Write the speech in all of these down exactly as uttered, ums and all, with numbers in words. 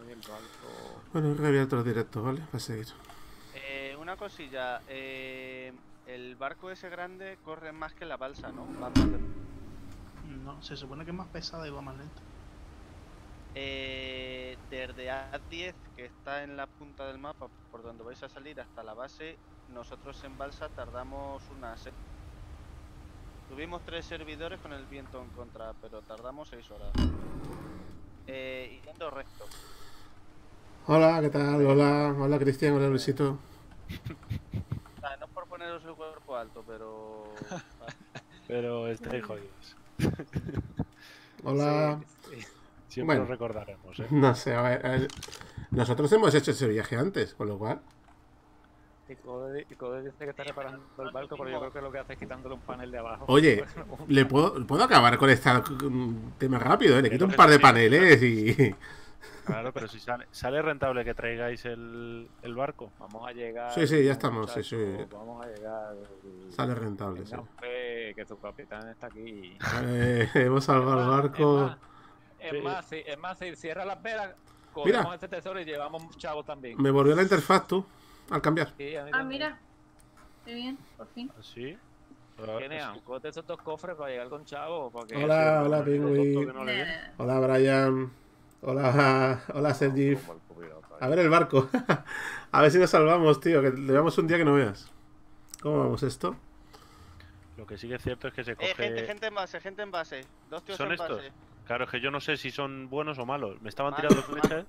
Hoy el barco... Bueno, he reabierto los directos, ¿vale? Para seguir. Eh, una cosilla, eh, el barco ese grande corre más que la balsa, ¿no? Va más de... No, se supone que es más pesada y va más lento. Eh, desde A diez, que está en la punta del mapa, por donde vais a salir hasta la base, nosotros en balsa tardamos unas... Tuvimos tres servidores con el viento en contra, pero tardamos seis horas. Eh, y yendo recto. Hola, ¿qué tal? Hola, hola Cristian, hola Luisito. O sea, no por poneros el cuerpo alto, pero... Pero estáis jodidos. Hola. Sí, sí. Siempre Bueno, lo recordaremos, ¿eh? No sé, a ver, a ver, nosotros hemos hecho ese viaje antes, con lo cual... Y Code, y Code dice que está reparando el barco, pero yo creo que lo que hace es quitándole un panel de abajo. Oye, le puedo, puedo acabar con este tema rápido, ¿eh? Le quito un par de paneles y... Claro, pero si sale, sale rentable que traigáis el, el barco. Vamos a llegar. Sí, sí, ya estamos, sí, sí. Vamos a llegar. Sale rentable, sí. Fe que tu capitán está aquí. Eh, hemos salvado el barco. Es más, sí, es más, si cierra las velas, cogemos Mira, este tesoro y llevamos chavos también. me volvió la interfaz tú, al cambiar. Sí, a mí ah, también. mira. Qué bien, por fin. ¿Sí? Tiene cote esos dos cofres para llegar con chavos. Que hola, hola, Pingüi. No hola, Brian. Hola, hola, Sergi. A ver el barco. A ver si nos salvamos, tío. Que le damos un día que no veas. ¿Cómo vamos esto? Lo que sí que es cierto es que se coge... Eh, gente, gente en base, gente en base. Dos tíos ¿Son en estos? base. Claro, es que yo no sé si son buenos o malos. Me estaban Mal, tirando flechas.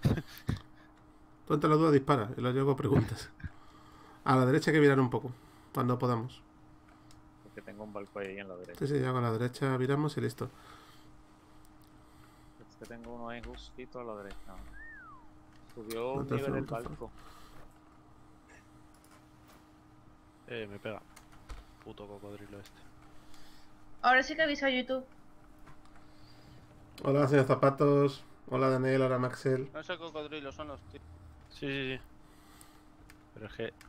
Tú ante la duda dispara y luego preguntas. A la derecha hay que virar un poco, cuando podamos. Porque tengo un barco ahí en la derecha. Sí, sí, ya con la derecha viramos y listo. Es que tengo uno ahí justito a la derecha. Subió No un te nivel el pregunto, barco. Eh, me pega. Puto cocodrilo este. Ahora sí que avisa a YouTube. Hola, señor Zapatos. Hola, Daniel. Hola, Maxel. No son cocodrilos, son los tíos. Sí, sí, sí. Pero es que...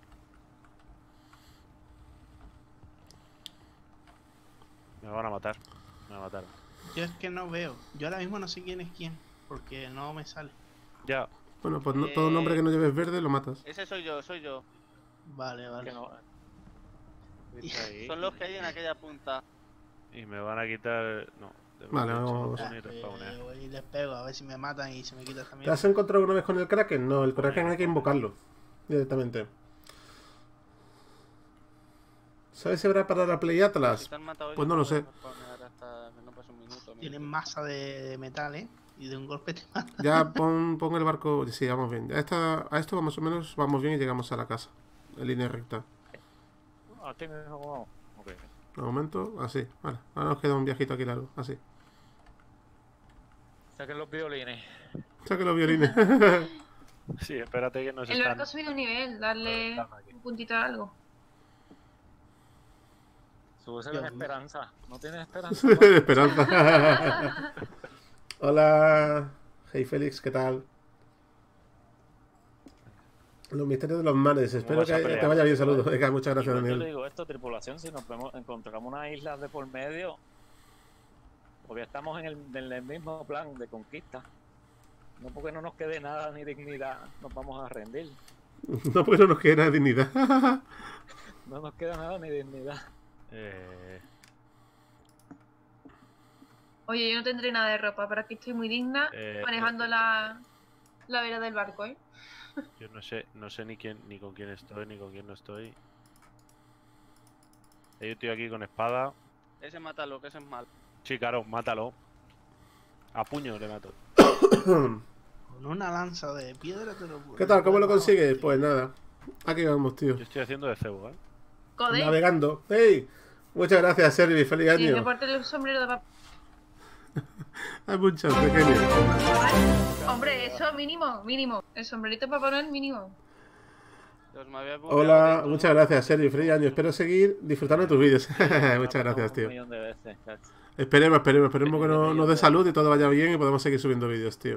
Me van a matar. Me van a matar. Yo es que no veo. Yo ahora mismo no sé quién es quién. Porque no me sale. Ya. Bueno, pues no, todo nombre que no lleves verde lo matas. Ese soy yo, soy yo. Vale, vale. Que no... Ahí. Son los que hay en aquella punta. Y me van a quitar... No. de Vale, momento vamos. no puedo ni respawnear. Eh, voy y les pego a ver si me matan y se me quita esta ¿Te mierda. has encontrado alguna vez con el Kraken? No, el Kraken hay que invocarlo. Directamente. ¿Sabes si habrá para la Play Atlas? Si te han matado Pues ellos, no lo no sé. puedes respawnear hasta que no pase un minuto, Tienen minuto. masa de, de metal, ¿eh? Y de un golpe te mata. Ya pon, pon el barco. Sí, vamos bien. A, esta, a esto más o menos vamos bien y llegamos a la casa. En línea recta. Ah, tiene algo. Ok. De momento, así. Vale. Ahora nos queda un viajito aquí largo. Así. Saquen los violines. Saque los violines. Sí, espérate que nos El están... barco ha subido un nivel, darle un puntito a algo. Súbeselo en esperanza. ¿No tienes esperanza? Esperanza. Hola. Hey Félix, ¿qué tal? Los misterios de los mares. Espero vas a que pelear? te vaya bien. Saludos. Venga, muchas gracias, Igual yo le Daniel. digo esto, tripulación, si nos vemos, encontramos una isla de por medio, todavía estamos en el, en el mismo plan de conquista. No porque no nos quede nada ni dignidad, nos vamos a rendir. No, porque no nos queda nada de dignidad. No nos queda nada ni dignidad. Eh... Oye, yo no tendré nada de ropa, pero aquí estoy muy digna Eh, manejando eh, la, la vera del barco, ¿eh? Yo no sé, no sé ni quién, ni con quién estoy, ni con quién no estoy. Hay un tío aquí con espada. Ese mátalo, que ese es malo. Sí, claro, mátalo. A puño le mato. Con una lanza de piedra te lo puedo. ¿Qué tal? ¿Cómo lo consigues? Pues nada. Aquí vamos, tío. Yo estoy haciendo de cebo, ¿eh? Code, Navegando. ¡Hey! Muchas gracias, Servi. Feliz tienes que año. ponerte el sombrero de papel. Hay muchas pequeñas. Hombre, eso mínimo, mínimo. El sombrerito para poner mínimo. Dios, me había bugueado Hola, dentro. muchas gracias, Servi. Feliz año. Espero seguir disfrutando de tus vídeos. Muchas gracias, Un tío. millón de veces, chacho. Esperemos, esperemos, esperemos que no- nos dé salud y todo vaya bien y podamos seguir subiendo vídeos, tío.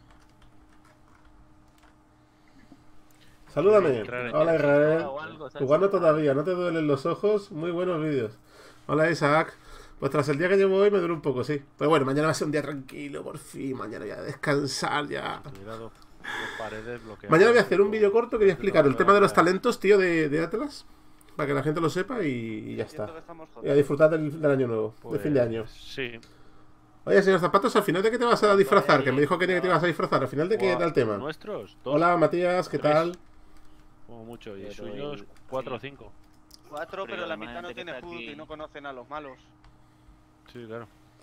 Salúdame. Hola, Israel. Jugando todavía, ¿no te duelen los ojos? Muy buenos vídeos. Hola, Isaac. Pues tras el día que llevo hoy me duele un poco, sí. Pero bueno, mañana va a ser un día tranquilo, por fin. Mañana voy a descansar ya. Tuviera dos, dos paredes bloqueadas. Mañana voy a hacer un vídeo corto que voy a explicar el tema de los talentos, tío, de, de Atlas. Para que la gente lo sepa y, y ya está. Y a disfrutar del, del año nuevo, Pues, de fin de año. Sí. Oye, señor Zapatos, ¿al final de qué te vas a disfrazar? Que me dijo que te ibas a disfrazar. ¿Al final de qué era el tema? ¿Nuestros? Dos, Hola, Matías, ¿qué tres. tal? Como mucho. Y Pero suyos, el- cuatro o sí. cinco. Cuatro, Pero pero la además mitad no gente que tiene está food aquí- y no conocen a los malos. Sí, claro.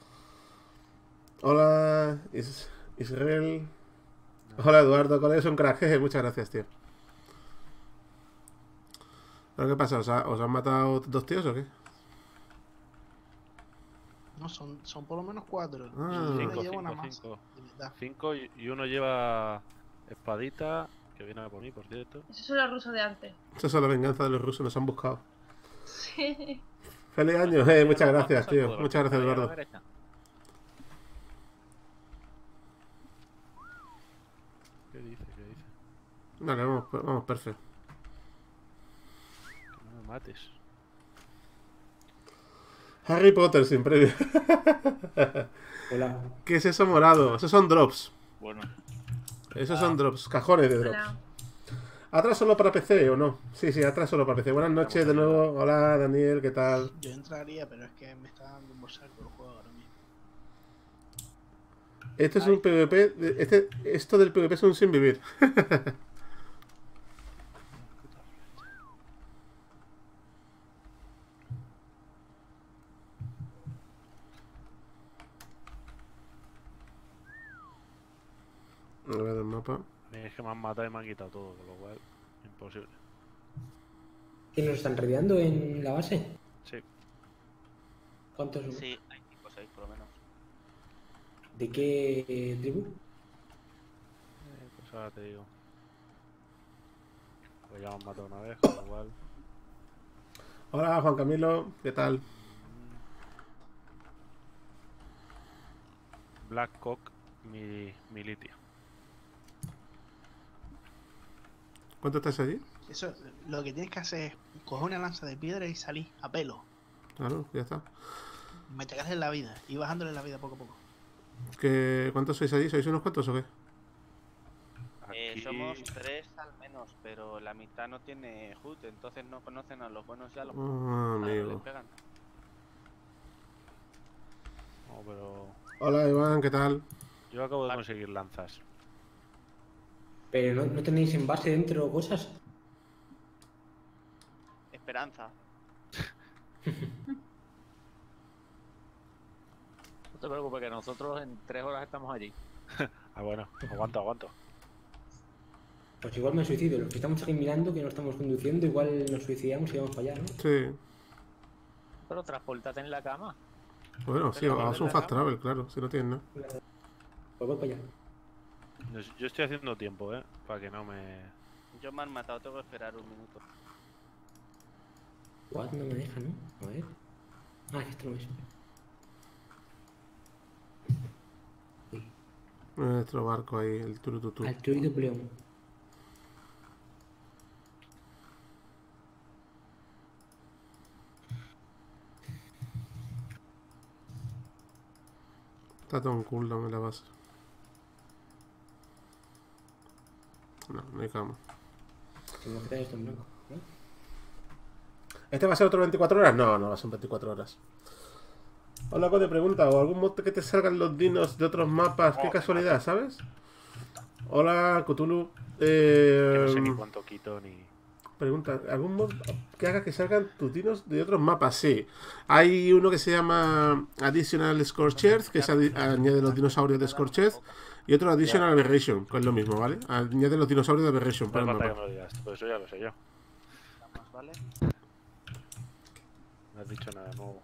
Hola, Is- Israel. Hola, Eduardo, con es un crack. Jeje, muchas gracias, tío. ¿Pero qué pasa? ¿Os, ha- os han matado dos tíos o qué? No, son, son por lo menos cuatro. Ah. Yo me Cinco, llevo cinco, una más. cinco. De verdad. Cinco y, y uno lleva espadita, que viene a por mí, por cierto. Esos son los rusos de antes. Esa es la venganza de los rusos, nos han buscado. Sí. Feliz año, eh, muchas Vamos a gracias, pasar tío. por- Muchas gracias, por ahí a la Eduardo. derecha. ¿Qué dice? ¿Qué dice? Vale, vamos, vamos, perfecto. Que no me mates. Harry Potter sin previo. Hola. ¿Qué es eso morado? Esos son drops. Bueno, Esos son drops, cajones de drops. Hola. ¿Atrás solo para P C o no? Sí, sí, atrás solo para P C. Buenas noches de nuevo. Hola, Daniel, ¿qué tal? Yo entraría, pero es que me está dando un bolsaco el juego ahora mismo. Esto es un PvP. de- Este, esto del PvP es un sin vivir. A ver el mapa. A mí es que me han matado y me han quitado todo, con lo cual, imposible. ¿Que nos están rodeando en la base? Sí. ¿Cuántos son? Sí, hay cinco o seis por lo menos. ¿De qué eh, tribu? Eh, pues ahora te digo. Pues ya me han matado una vez, con lo cual. Hola, Juan Camilo, ¿qué tal? Blackcock mi, Militia. ¿Cuánto estás allí? Eso, lo que tienes que hacer es coger una lanza de piedra y salir a pelo. Claro, ya está. Meterle la vida y bajándole la vida poco a poco. ¿Qué, ¿Cuántos sois allí? ¿Sois unos cuantos o qué? Eh, Aquí- somos tres al menos, pero la mitad no tiene H U D, entonces no conocen a los buenos y a los Ah, malos. Les amigo. pegan. No, pero. Hola, Iván, ¿qué tal? Yo acabo de Vale. conseguir lanzas. ¿Pero no, no tenéis en base dentro cosas? Esperanza. no te preocupes que nosotros en tres horas estamos allí. Ah, bueno, aguanto, aguanto. Pues igual me suicido. Los que estamos aquí mirando, que no estamos conduciendo, igual nos suicidamos y vamos para allá, ¿no? Sí. Pero transportate en la cama. Bueno, sí, Pero vamos a un ¿verdad? fast travel, claro, si no tienes nada. Pues voy para allá. Yo, yo estoy haciendo tiempo, ¿eh? Para que no me. Yo me han matado, tengo que esperar un minuto. What, no me deja, ¿no? A ver. Ah, que esto no es. Uy, Nuestro barco ahí, el turututú. al tuyo Pleón. Está todo un cooldown en la base. No, no hay cama. Se me queda esto en blanco, ¿no? ¿Este va a ser otro veinticuatro horas? No, no va a ser veinticuatro horas. Hola, te pregunta, ¿o algún mod que te salgan los dinos de otros mapas? Qué casualidad, ¿sabes? Hola, Cthulhu. Que Eh, no sé ni cuánto quito ni. Pregunta, ¿algún mod que haga que salgan tus dinos de otros mapas? Sí. Hay uno que se llama Additional Scorched, que se adi- añade los dinosaurios de Scorched. Y otro Additional Aberration, que es lo mismo, ¿vale? Añade los dinosaurios de Aberration No para hace el falta que mapa. me lo digas, todo eso ya lo sé yo. Más, ¿vale? No has dicho nada nuevo.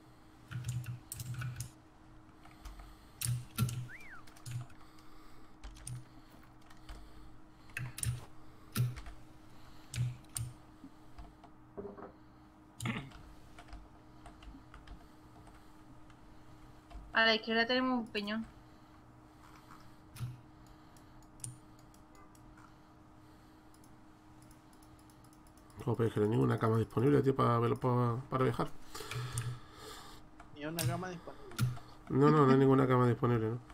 A la izquierda tenemos un peñón. Joder, que no hay ninguna cama disponible, tío, para, verlo- para, para viajar. Yo una cama disponible. No, no, no hay ninguna cama disponible, ¿no?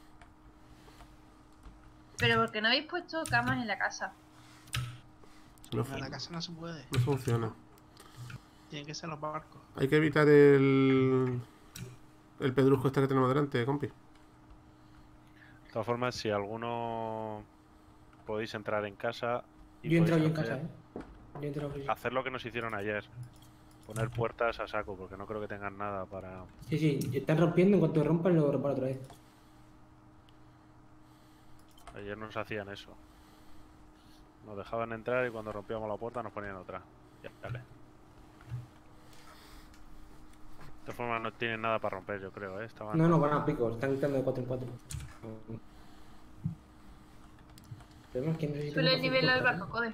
Pero ¿por qué no habéis puesto camas en la casa? No, En la casa no se puede. no funciona. Tienen que ser los barcos. Hay que evitar el... El pedrusco este que tenemos delante, compi. De todas formas, si alguno podéis entrar en casa y Yo he entrado yo podéis en hacer, casa, ¿eh? Yo he entrado, sí, sí. hacer lo que nos hicieron ayer. Poner puertas a saco, porque no creo que tengan nada para... Sí, sí, están rompiendo, en cuanto rompan lo reparo otra vez. Ayer nos hacían eso. Nos dejaban entrar y cuando rompíamos la puerta nos ponían otra. Ya, dale. De todas formas no tienen nada para romper, yo creo, ¿eh? Estaban... No, no, van a pico, están gritando de cuatro en cuatro. Pero es que no sé si Suele tengo nivel al puertas, barco, joder.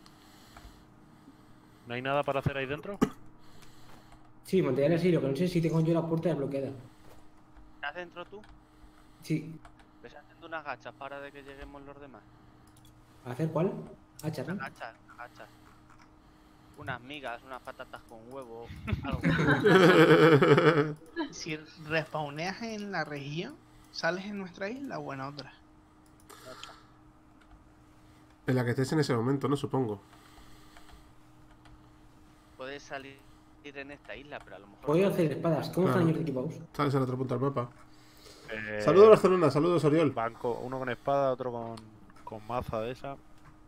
¿No hay nada para hacer ahí dentro? ¿eh? Sí, material así, lo que no sé es si tengo yo la puerta desbloqueada. ¿Estás dentro tú? Sí. Ves haciendo unas gachas para de que lleguemos los demás. ¿A hacer cuál? Hacha, ¿no? Unas gachas, unas gachas. Unas migas, unas patatas con huevo, algo. Si respawneas en la región, sales en nuestra isla o en otra. En la que estés en ese momento, ¿no? Supongo. Puedes salir en esta isla, pero a lo mejor... Puedo hacer espadas. ¿Cómo Claro. están ellos equipados? Sales al otro punto del mapa. Eh, Saludos Barcelona, saludos Oriol. Banco, uno con espada, otro con, con maza de esa.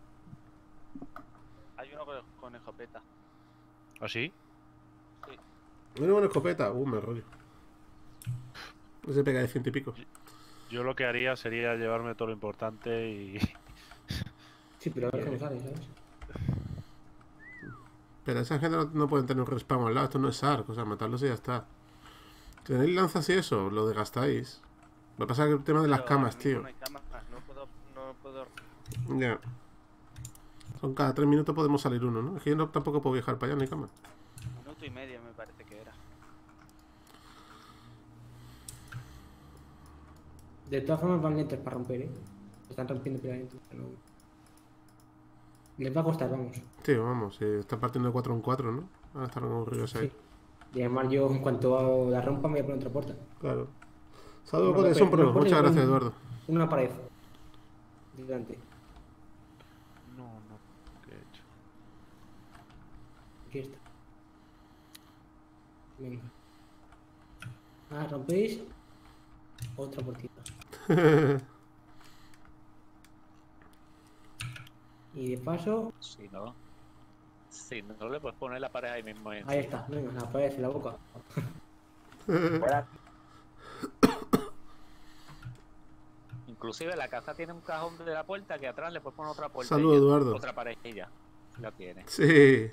Hay uno con, con escopeta. ¿Ah, sí? Mira una escopeta. Uh, me rollo. Ese pega de ciento y pico. Yo lo que haría sería llevarme todo lo importante y... Sí, pero a ver cómo sale, ¿sabes? Pero esa gente no, no pueden tener un respawn al lado. Esto no es Ark. O sea, matarlos y ya está. Tenéis lanzas y eso, lo desgastáis. Va a pasar el tema de las Pero camas, ahora mismo tío. No hay camas, no puedo, no puedo... Ya. Son cada tres minutos podemos salir uno, ¿no? Es que yo no, tampoco puedo viajar para allá, ni cama. Minuto y medio me parece que era. De todas formas van lentos para romper, ¿eh? Están rompiendo pilares. No... Les va a costar, vamos. Sí, vamos, si están partiendo de cuatro en cuatro, ¿no? Van a estar aburridos ahí. Sí. Y además yo, en cuanto la rompa, me voy a poner otra puerta. Claro. Saludos, Una Codes, un puerta- pro. una puerta Muchas y gracias, un- Eduardo. Una pared. Delante. No, no. ¿Qué he hecho? Aquí está. Venga. Ah, rompéis. Otra puertita. Y de paso, Si no, si no le puedes poner la pared ahí mismo. En... ahí está. Venga, la pared en la boca. Inclusive la casa tiene un cajón de la puerta que atrás le puedes poner otra puerta. Saludos, y ya- Eduardo. Otra pared y ya. La tiene. Sí.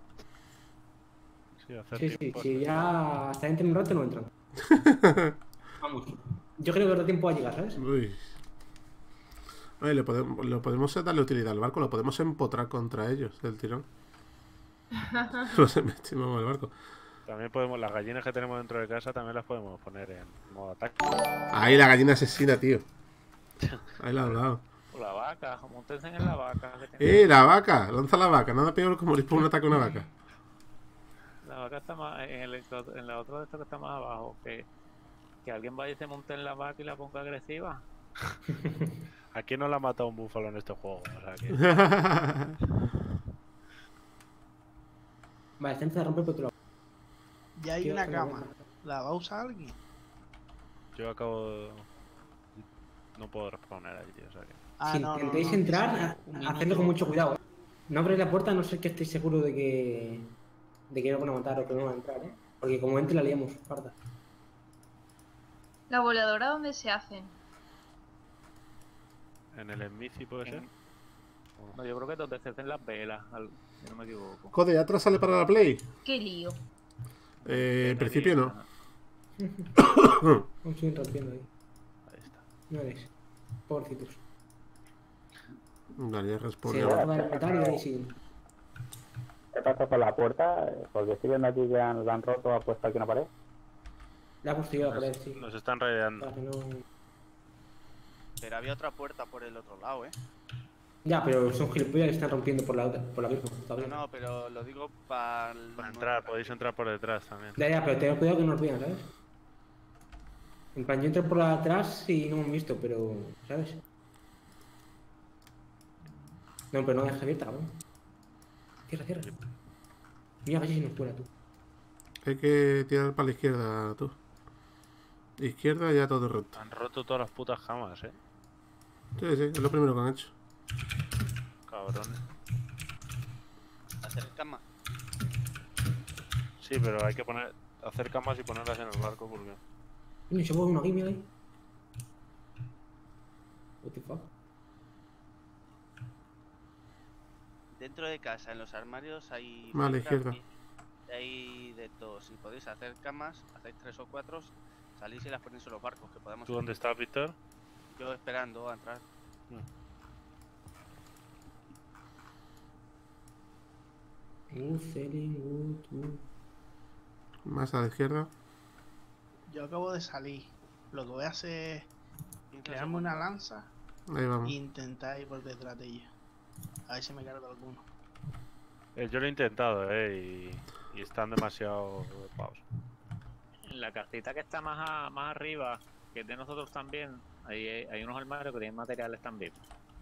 Sí, hacer Sí, sí, tiempo. sí, ya hasta dentro de un rato no entran. Vamos. Yo creo que otro tiempo va a llegar, ¿sabes? Uy. Oye, le podemos, lo podemos darle utilidad al barco, lo podemos empotrar contra ellos del tirón. Los embestimamos al barco. También podemos, las gallinas que tenemos dentro de casa también las podemos poner en modo ataque. Ahí la gallina asesina, tío. Ahí la has dado. O la vaca, montense en la vaca. que tiene- ¡Eh, la vaca! Lanza la vaca. Nada peor que morir por un ataque a una vaca. La vaca está más en, el, en la otra de esto que está más abajo. Que, que alguien vaya y se monte en la vaca y la ponga agresiva. ¿A quién no la ha matado un búfalo en este juego? O sea que... Vale, está empezando a romper por otro lado. Ya hay Tío, una que cama. no- ¿La va a usar alguien? Yo acabo de... No puedo responder ahí, tío. O sea que... Ah, si no, no, intentéis no, entrar, sí, ha- un hacedlo minuto. con mucho cuidado, ¿eh? No abréis la puerta a no ser que estéis seguros de que de que no van a matar o que no van a entrar, ¿eh? Porque como entre la liamos, parda. ¿La voladora dónde se hacen? ¿En el Enmici puede ser? No, yo creo que es donde se hacen las velas, al- si no me equivoco. Code, ¿ya atrás sale para la play? ¡Qué lío! Eh, en principio no. Aún siguen rompiendo ahí. Ahí está. No eres. Pobrecitos. Vale, ya Se responde. va a el metal y ahí siguen. ¿Qué pasa con la puerta? Porque estoy viendo aquí que han, la han roto, ha puesto aquí una pared. La ha construido la pared, sí. Nos están raideando. Para que no... Pero había otra puerta por el otro lado, ¿eh? Ya, pero son gilipollas que están rompiendo por la otra, por la misma. Está No, bien. no, pero lo digo para... Para entrar, podéis entrar por detrás también. Ya, ya, pero tened cuidado que no os vean, ¿sabes? En plan, yo entré por atrás y no me han visto, pero... ¿Sabes? No, pero no deja abierta, cabrón. Cierra, cierra. Mira, a ver si nos cuela tú. Hay que tirar para la izquierda, tú. Izquierda ya todo recto. Han roto todas las putas camas, eh. Sí, sí, es lo primero que han hecho. Cabrones. Hacer cama. Sí, pero hay que poner, hacer camas y ponerlas en el barco porque... Coño, se mueve una aquí, mira ahí. What the fuck? Dentro de casa, en los armarios hay... Más a la fibra izquierda. y hay de todo. Si podéis hacer camas, hacéis tres o cuatro, salís y las ponéis en los barcos que podemos... ¿Tú dónde estás, Víctor? Yo esperando a entrar. Wood, ceiling, wood, wood. Más a la izquierda. Yo acabo de salir. Lo que voy a hacer es quince crearme una lanza Ahí vamos. e intentar ir por detrás de ella. A ver si me cargo alguno. Eh, yo lo he intentado, eh, y, y están demasiado paus. En la cartita que está más, a- más arriba, que es de nosotros también, ahí hay, hay unos armarios que tienen materiales también.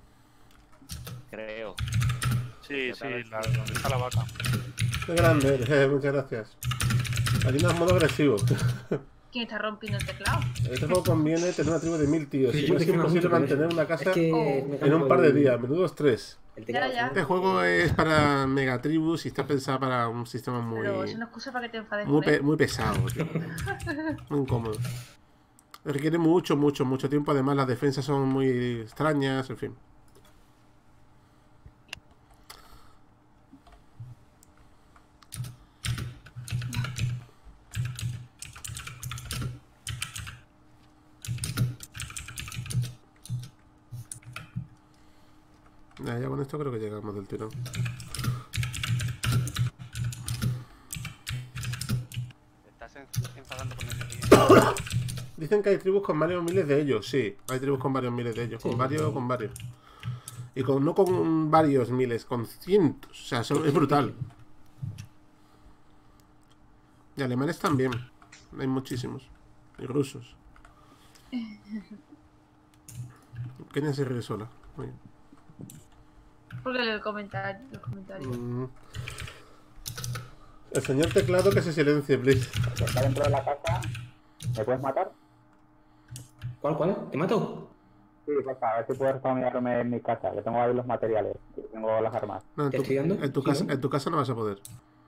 Creo. Sí, Ya sí, sabes. la, donde está la vaca. Qué grande, eh, muchas gracias. Aquí no es modo agresivo. ¿Quién está rompiendo el teclado? En este juego conviene tener una tribu de mil tíos. Sí, Si yo no es te quiero imposible mucho con mantener eso. una casa Es que Oh. me en canso un par de el- días, menudos tres. El teclado, Ya, ya. Este juego es para megatribus y está pensado para un sistema muy, Pero es una excusa para que te enfades muy, con pe- él. muy pesado, tío. Muy incómodo. Requiere mucho, mucho, mucho tiempo. Además, las defensas son muy extrañas, en fin. Ya, ya con esto creo que llegamos del tirón. Te estás en- enfadando con el tío. Dicen que hay tribus con varios miles de ellos. Sí, hay tribus con varios miles de ellos. Con Sí. varios, con varios. Y con no con varios miles, con cientos. O sea, son- es brutal. Y alemanes también. Hay muchísimos. Y rusos. Kenia se ríe sola. Muy bien. Porque leo el comentario, los comentarios. Mm. El señor teclado que se silencie, please. Si está dentro de la casa, ¿me puedes matar? ¿Cuál, cuál? ¿Te mato? Sí, porfa, a ver si puedes familiarme en mi casa, que tengo ahí los materiales, y tengo las armas. No, en, ¿Te tu, estoy dando? en tu Sí, casa, ¿no? en tu casa no vas a poder.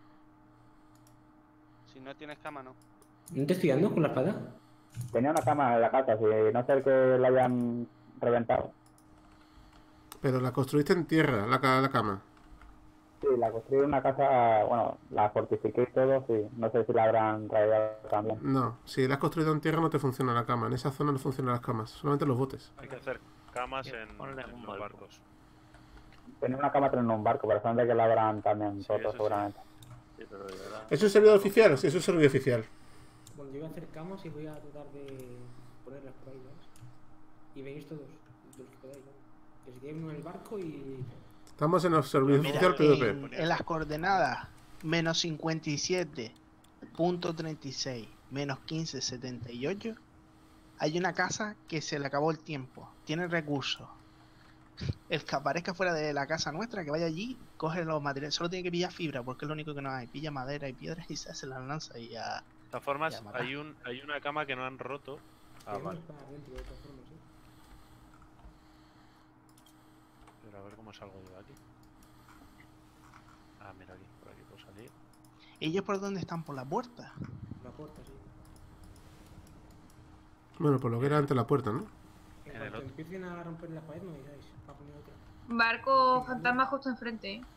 Si no tienes cama, no. ¿No te estoy dando con la espada? Tenía una cama en la casa, si no sé que la hayan reventado. Pero la construiste en tierra, la, ca- la cama. Sí, la construí en una casa, bueno, la fortifiqué y todo, sí. No sé si la habrán rayado también. No, si la has construido en tierra no te funciona la cama. En esa zona no funcionan las camas, solamente los botes. Hay que hacer camas Sí, en, ponle en un los barco. barcos. Tenía una cama pero en un barco, pero son de que la habrán también Sí, roto eso sí. seguramente. Sí, pero de verdad. ¿Es un servidor oficial? Sí, es un servidor oficial. Bueno, yo voy a hacer camas y voy a tratar de ponerlas por ahí, ¿sabes? Y venís todos, los que podáis, ¿no? Que se queden uno en el barco y... Estamos en el servidor Mira, oficial PvP. en, en las coordenadas menos cincuenta y siete punto treinta y seis menos quince setenta y ocho hay una casa que se le acabó el tiempo, tiene recursos. El que aparezca fuera de la casa nuestra, que vaya allí, coge los materiales, solo tiene que pillar fibra porque es lo único que no hay. Pilla madera y piedras y se hace la lanza y ya. De todas formas, Ya, matar. hay, un, hay una cama que no han roto. Ah, Tenemos vale. para adentro, de todas formas, ¿eh? Pero a ver cómo salgo yo de aquí. Ah, mira aquí, por aquí puedo salir. ¿Ellos por dónde están? Por la puerta. La puerta, sí. Bueno, por lo que era ante la puerta, ¿no? En En el cuanto otro. empiecen a romper la pared, me avisáis para poner otra. Barco fantasma justo enfrente, ¿eh?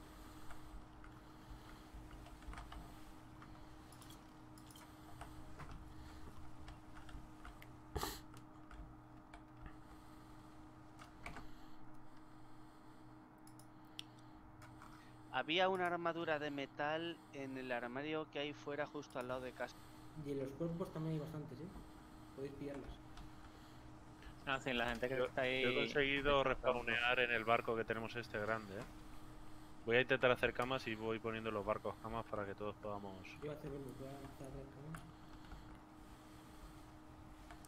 Había una armadura de metal en el armario que hay fuera justo al lado de casa. Y en los cuerpos también hay bastantes, ¿eh? Podéis pillarlas. Ah, sí, la gente que Yo, está ahí... yo he conseguido respawnear en el barco que tenemos este grande, ¿eh? Voy a intentar hacer camas y voy poniendo los barcos camas para que todos podamos... Yo voy a hacer verlo, voy a hacer camas.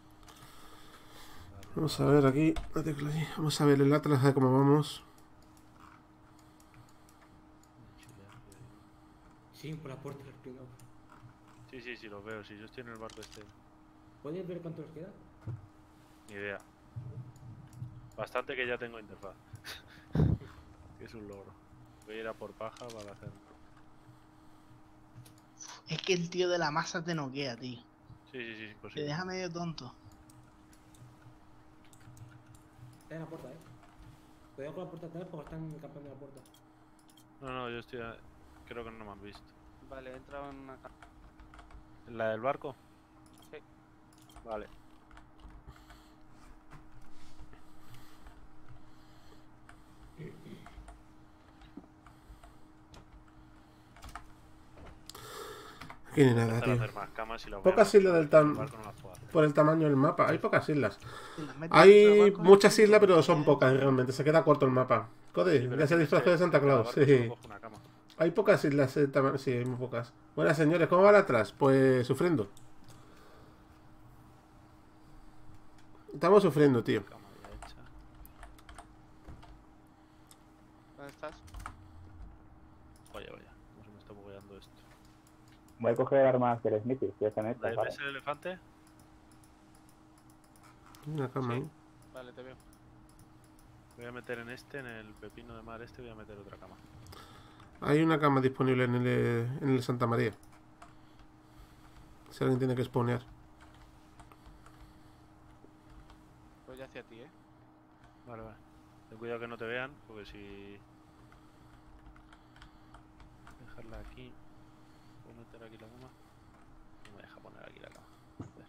Vamos a ver aquí, la tecla allí. Vamos a ver el Atlas de cómo vamos. Sí, por la puerta del pringao. Sí, sí, sí, los veo. Si yo estoy en el barco este. ¿Puedes ver cuánto nos queda? Ni idea. Bastante que ya tengo interfaz. Que es un logro. Voy a ir a por paja para hacer. Es que el tío de la masa te noquea, tío. Sí, sí, sí, Te imposible. deja medio tonto. Está en la puerta, eh. Cuidado con la puerta atrás porque están campeando la puerta. No, no, yo estoy. a- Creo que no me han visto. Vale, he entrado en una casa. ¿La del barco? Sí. Vale. Aquí ni Voy a nada, empezar a tío. hacer más camas y la voy a Pocas hacer, islas del porque el tam... barco no las puedo hacer. Por el tamaño del mapa. Hay pocas islas. Si las metes dentro Hay del barco, muchas es islas, pero son imposible. pocas realmente. Se queda corto el mapa. Code, Sí, pero ya es se que disfrazó este- de Santa cada Claus. barco solo Sí. coge una cama. Hay pocas islas, eh, tama- sí, hay muy pocas. Buenas señores, ¿cómo van atrás? Pues sufriendo. Estamos sufriendo, tío. Cama ya hecha. ¿Dónde estás? Vaya, vaya. No se me está bugueando esto. Voy a coger armas del Smithy, si están ¿La estas, ¿vale? ¿Ves el elefante? Una cama ahí. Vale, te veo. Voy a meter en este, en el pepino de mar este, voy a meter otra cama. Hay una cama disponible en el, eh, en el Santa María. Si alguien tiene que spawnear. Voy hacia ti, eh. Vale, vale. Ten cuidado que no te vean, porque si... Dejarla aquí. ¿Puedo meter aquí la cama? No me deja poner aquí la cama. Joder.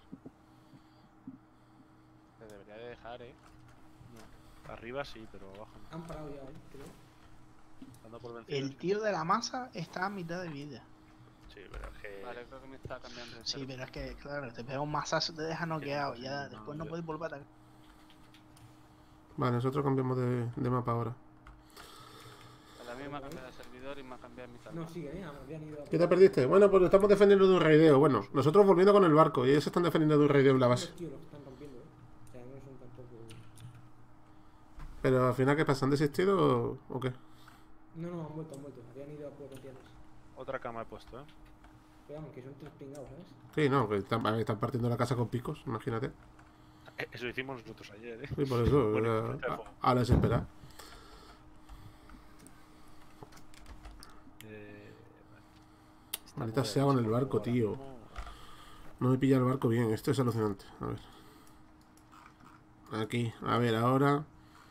Te debería de dejar, eh. No. Arriba sí, pero abajo no. Han parado ya, eh, creo. Ando por vencido. El tío de la masa está a mitad de vida. Sí, pero es que... Vale, creo que me está cambiando de Sí, server. pero es que, claro, te pega un masazo, te deja noqueado. Ya no, después no yo- puedes volver a atacar. Vale, nosotros cambiamos de, de mapa ahora. A la misma cambiado de servidor y me ha cambiado mi No, servidor. sigue, eh. Habían ido a... ¿Qué te perdiste? Bueno, pues estamos defendiendo de un raideo. Bueno, nosotros volviendo con el barco y ellos están defendiendo de un raideo en la base. Los tíos los que están rompiendo, eh. O sea, no son tampoco... Pero al final, ¿qué pasa? ¿Han desistido o, o qué? No, no, han vuelto, han vuelto. Habían ido a por contiendas. Otra cama he puesto, ¿eh? Pero vamos, que son tres pingados, ¿sabes? Sí, no, que están, están partiendo la casa con picos, imagínate. Eh, Eso hicimos nosotros ayer, ¿eh? Sí, por eso, Bueno, eh, frente al a, fuego. a la desesperada. Eh, vale. Está Maldita muy sea con el derecho, barco, ahora tío. mismo. No me pilla el barco bien, esto es alucinante. A ver. Aquí, a ver, ahora.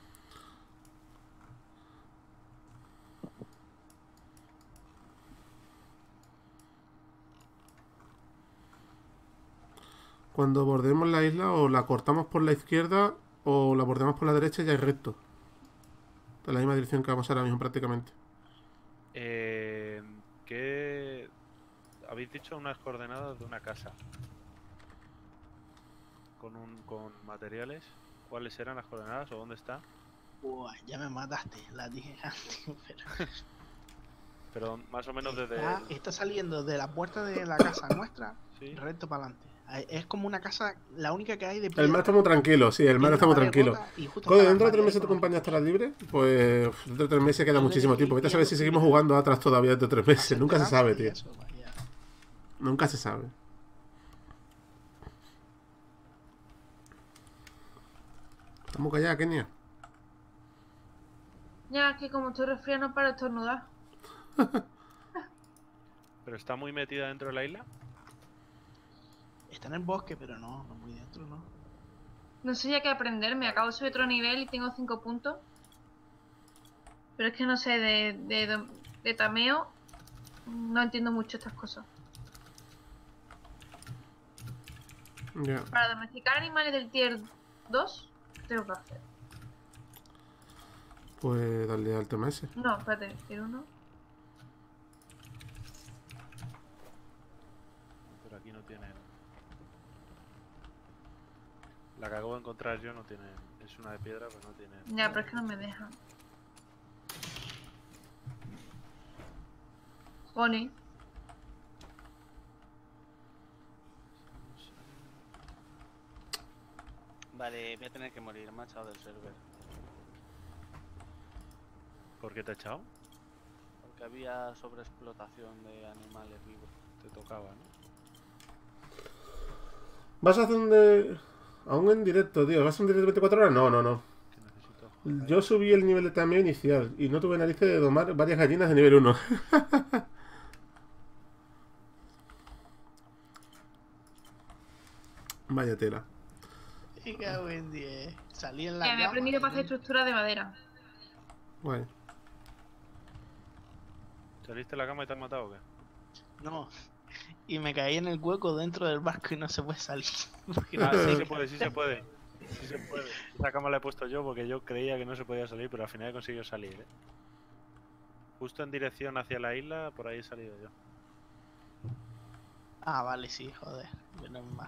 Cuando bordemos la isla, o la cortamos por la izquierda o la bordemos por la derecha y ya es recto. En la misma dirección que vamos ahora mismo prácticamente. Eh, ¿Qué...? Habéis dicho unas coordenadas de una casa. Con, un, con materiales. ¿Cuáles eran las coordenadas o dónde está? Buah, ya me mataste, la dije antes, pero... Pero más o menos desde... Está, el- está saliendo de la puerta de la casa nuestra, Sí. recto para adelante. Es como una casa, la única que hay de El piedra. mar está muy tranquilo, sí, el mar Tiene está una muy pared tranquilo. rota y justo Joder, está dentro de la tres meses tu pared compañía con- estará libre. Pues uf, dentro de tres meses queda Yo le muchísimo dije, tiempo. Vete a y saber ya si lo seguimos pillé. jugando atrás todavía dentro de tres meses. hacer Nunca se terraza sabe, y tío. eso, vaya. Nunca se sabe. ¿Estamos callados, Kenia? Ya, es que como estoy resfriado no paro de estornudar. ¿Pero está muy metida dentro de la isla? Está en el bosque, pero no, no muy dentro, ¿no? No sé ya qué aprender, me acabo de subir otro nivel y tengo cinco puntos. Pero es que no sé, de, de, de, de tameo no entiendo mucho estas cosas. Ya. Para domesticar animales del tier dos, ¿qué tengo que hacer? Pues darle al tema ese. No, espérate, tier uno. Pero aquí no tienen... La que acabo de encontrar yo no tiene... Es una de piedra, pero no tiene... Ya, pero es que no me dejan. Honey. Vale, voy a tener que morir, me ha echado del server. ¿Por qué te ha echado? Porque había sobreexplotación de animales vivos. Te tocaba, ¿no? ¿Vas a hacer un de... aún en directo, tío? ¿Vas a hacer un directo de veinticuatro horas? No, no, no. Que necesito. Yo subí el nivel de tameo inicial y no tuve narices de domar varias gallinas de nivel uno. Vaya tela. Y qué buen día. Salí en la Que me he cama aprendido para hacer y- estructura de madera. Guay. ¿Saliste de la cama y te has matado o qué? No. Y me caí en el hueco dentro del barco y no se puede salir. Porque no Ah, sí sé. se puede, sí se puede. Sí se puede. Esa cama la he puesto yo porque yo creía que no se podía salir, pero al final he conseguido salir, ¿eh? Justo en dirección hacia la isla, por ahí he salido yo. Ah, vale, sí, joder. Menos mal.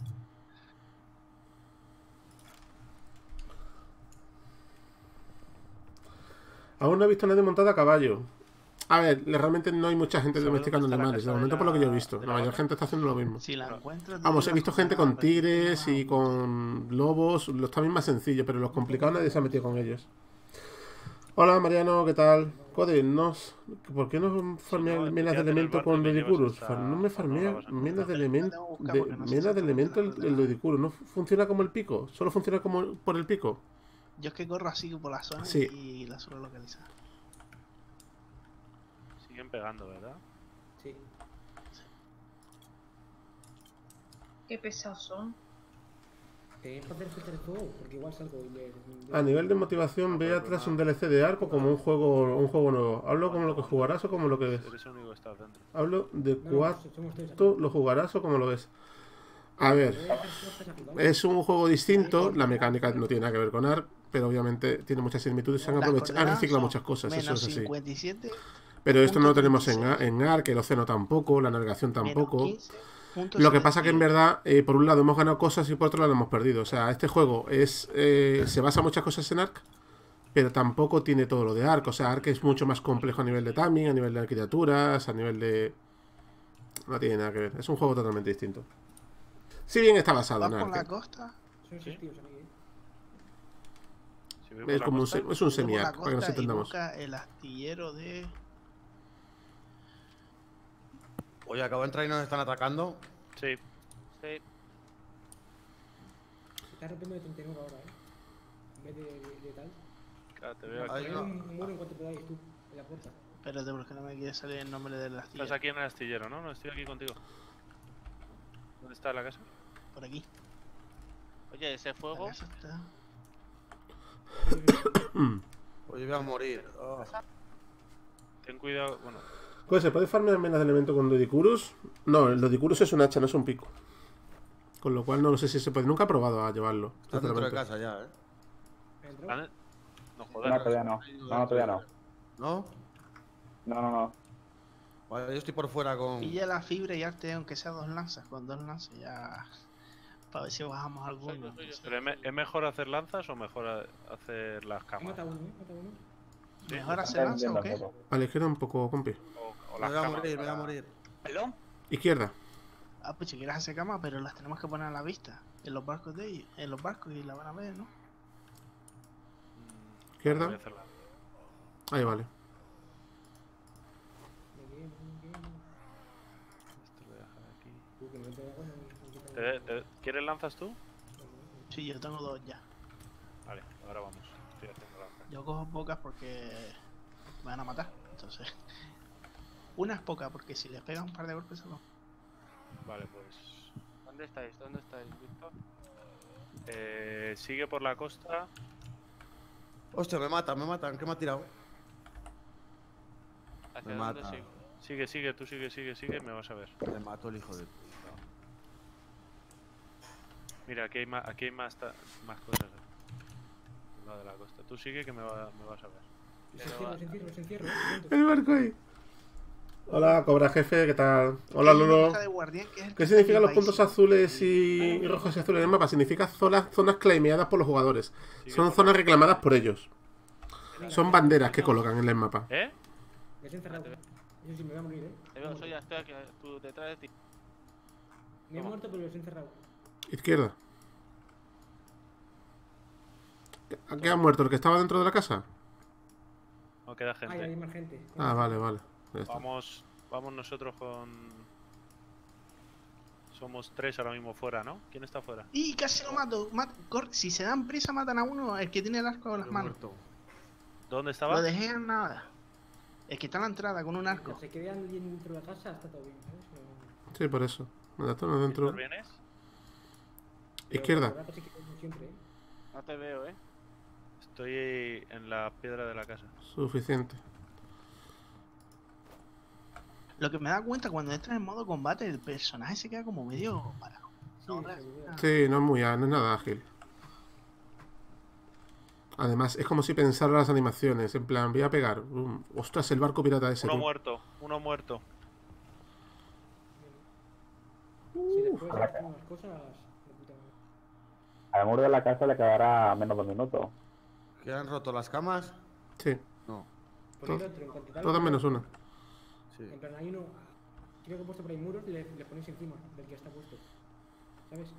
Aún no he visto a nadie montado a caballo. A ver, le- realmente no hay mucha gente ¿Sabes domesticando dónde está la animales. De casa de momento, por lo que la- yo he visto. de La la mayor vaca? gente está haciendo lo mismo. Si la Claro. encuentro. te Vamos, he digo visto la gente con coordenada, pero tigres no, y con lobos. Los también más sencillos, pero los complicados nadie se ha metido con ellos. Hola Mariano, ¿qué tal? Code, no, ¿por qué no farmean no, minas de ya te elemento el con barco y me llevas Ludicurus? hasta- Far- No me o no la farmean vas a minas de encontrar. elemento. La tengo que buscar De, porque no sé minas de exactamente elemento las el, el coordenadas. Ludicurus. ¿No funciona como el pico? ¿Solo funciona como por el pico? Yo es que corro así por la zona Sí. y la suelo localizar. Siguen pegando, ¿verdad? Sí. Qué pesados son. Tenéis que hacer este juego porque igual salgo y me. A nivel de motivación, ve atrás un D L C de arco como un juego un juego nuevo. ¿Hablo como lo que jugarás o como lo que ves? Eres el único que está dentro. Hablo de No, no, cuánto somos tres aquí. lo jugarás o como lo ves. A ver, Voy a hacer fuerzas aquí, ¿vale? es un juego distinto, la mecánica no tiene nada que ver con Ark, pero obviamente tiene muchas similitudes, se han, Las aprovechado, han coordenadas reciclado son muchas cosas, eso menos es así. cincuenta y siete, Pero esto no lo punto tenemos en, treinta y A- en Ark, el océano tampoco, la navegación menos tampoco. quince, punto Lo que pasa que en setenta y ocho. verdad, eh, por un lado hemos ganado cosas y por otro lado hemos perdido. O sea, este juego es eh, se basa en muchas cosas en Ark, pero tampoco tiene todo lo de Ark. O sea, Ark es mucho más complejo a nivel de timing, a nivel de criaturas, a nivel de... No tiene nada que ver, es un juego totalmente distinto. Si bien está basado ¿Vas en por la Ark. costa? Son seis tíos aquí, ¿eh? Si voy por Es la como un, costa, se- es un Sube por la semi-Ark, para que nos costa y entendamos. busca el astillero de... Oye, acabo de entrar y nos están atacando. Sí. Sí, Está rompiendo de treinta y nueve ahora, ¿eh? En vez de, de, de tal. Claro, te veo Ahí aquí. Poner va. un muro en cuanto podáis tú, en la puerta. Espérate, porque no me quiere salir el nombre del astillero. Estás aquí en el astillero, ¿no? No estoy aquí contigo. ¿Dónde está la casa? Por aquí. oye, ese La fuego. casa está... Oye, voy a morir. Oh. Ten cuidado. Bueno, Pues, ¿se puede farmear menos de elemento con Ludicurus? No, el Ludicurus es un hacha, no es un pico. Con lo cual no sé si se puede. Nunca he probado a llevarlo. Estás dentro de sinceramente. casa ya, ¿eh? ¿Ha entrado? ¿vale? No No, jodas. todavía no. No, todavía no. ¿No? No, no, no. Vale, yo estoy por fuera con... Pilla la fibra y arte, aunque sea dos lanzas. Con dos lanzas ya... Para ver si bajamos alguno. soy yo. Pero ¿es, me- es mejor hacer lanzas o mejor a- hacer las He camas? matado uno, ¿eh? He matado uno. Sí. ¿Mejor hacer Está lanza o vendiendo qué? poco. A la izquierda un poco, compi. O, o Me las voy a camas. morir, me voy a para- morir. ¿Perdón? Izquierda. Ah, pues si quieres hacer cama, pero las tenemos que poner a la vista. En los barcos de ellos. En los barcos y la van a ver, ¿no? Mm, Izquierda. voy a hacerla. Ahí vale. Muy bien, muy bien. Esto lo voy a dejar aquí. Tú, que no te hago, no- no te ¿Te- hago- te- ¿Quieres lanzas tú? Sí, yo tengo dos ya. Vale, ahora vamos. Estoy haciendo lanzas. Yo cojo pocas porque me van a matar. Entonces... Una es poca porque si les pegas un par de golpes solo. Vale, pues. ¿Dónde estáis? ¿Dónde estáis, Víctor? Eh, sigue por la costa. Hostia, me matan, me matan. ¿Qué me ha tirado? ¿Hacia Me dónde mata. sigo? Sigue, sigue, tú sigue, sigue, sigue. Me vas a ver. Me mató el hijo de... Mira, aquí hay más, aquí hay más, ta- más cosas. Al lado de la costa. Tú sigue que me, va- me vas a ver. Los encierro, los encierro, los encierro. ¿eh? Pronto. El barco ahí. Hola, Cobra Jefe, ¿qué tal? Hola, Hay una Lolo. hija de guardián que es el ¿Qué que significan los está en puntos mi país. azules y, y rojos y azules en el mapa? Significa zonas, zonas claimeadas por los jugadores. Sigue Son por zonas la- reclamadas por ellos. Venga, Son venga, banderas que venga. colocan en el mapa. ¿Eh? Les he encerrado. Eso sí, me voy a morir, ¿eh? Te veo, soy ya estoy aquí, tú detrás de ti. Me he muerto, pero los he encerrado. Izquierda. ¿A qué ha muerto? ¿El que estaba dentro de la casa? No queda Ay, hay gente. más gente. Ah, vale, vale. Ya está. Vamos, vamos nosotros con... Somos tres ahora mismo fuera, ¿no? ¿Quién está fuera? Y casi lo mato. Mat- cor- si se dan prisa, matan a uno, el que tiene el arco en las Yo manos. muerto. ¿Dónde estaba? Lo dejé en nada. El que está en la entrada con un arco. Mientras se quede alguien dentro de la casa, está todo bien, ¿sabes? No- Sí, por eso. Me da dentro. ¿Víctor, vienes? Pero Izquierda. por rato sí que como siempre, ¿eh? No te veo, ¿eh? Estoy en la piedra de la casa. Suficiente. Lo que me da cuenta cuando entras en modo combate, el personaje se queda como medio parado. Sí, No, seguro. Sí, no es muy no es nada ágil. Además, es como si pensara las animaciones. En plan, voy a pegar. um, ostras, el barco pirata ese. Uno tú. muerto, uno muerto. Si después hacen unas cosas, de puta madre. Al muro de la casa le quedará menos de un minuto. ¿Que han roto las camas? Sí, No. Poner Todo- otro, en cuanto tal, todas menos una. Sí. En plan, hay uno. Creo que he puesto por ahí muros, le, le ponéis encima del que está puesto. ¿Sabes?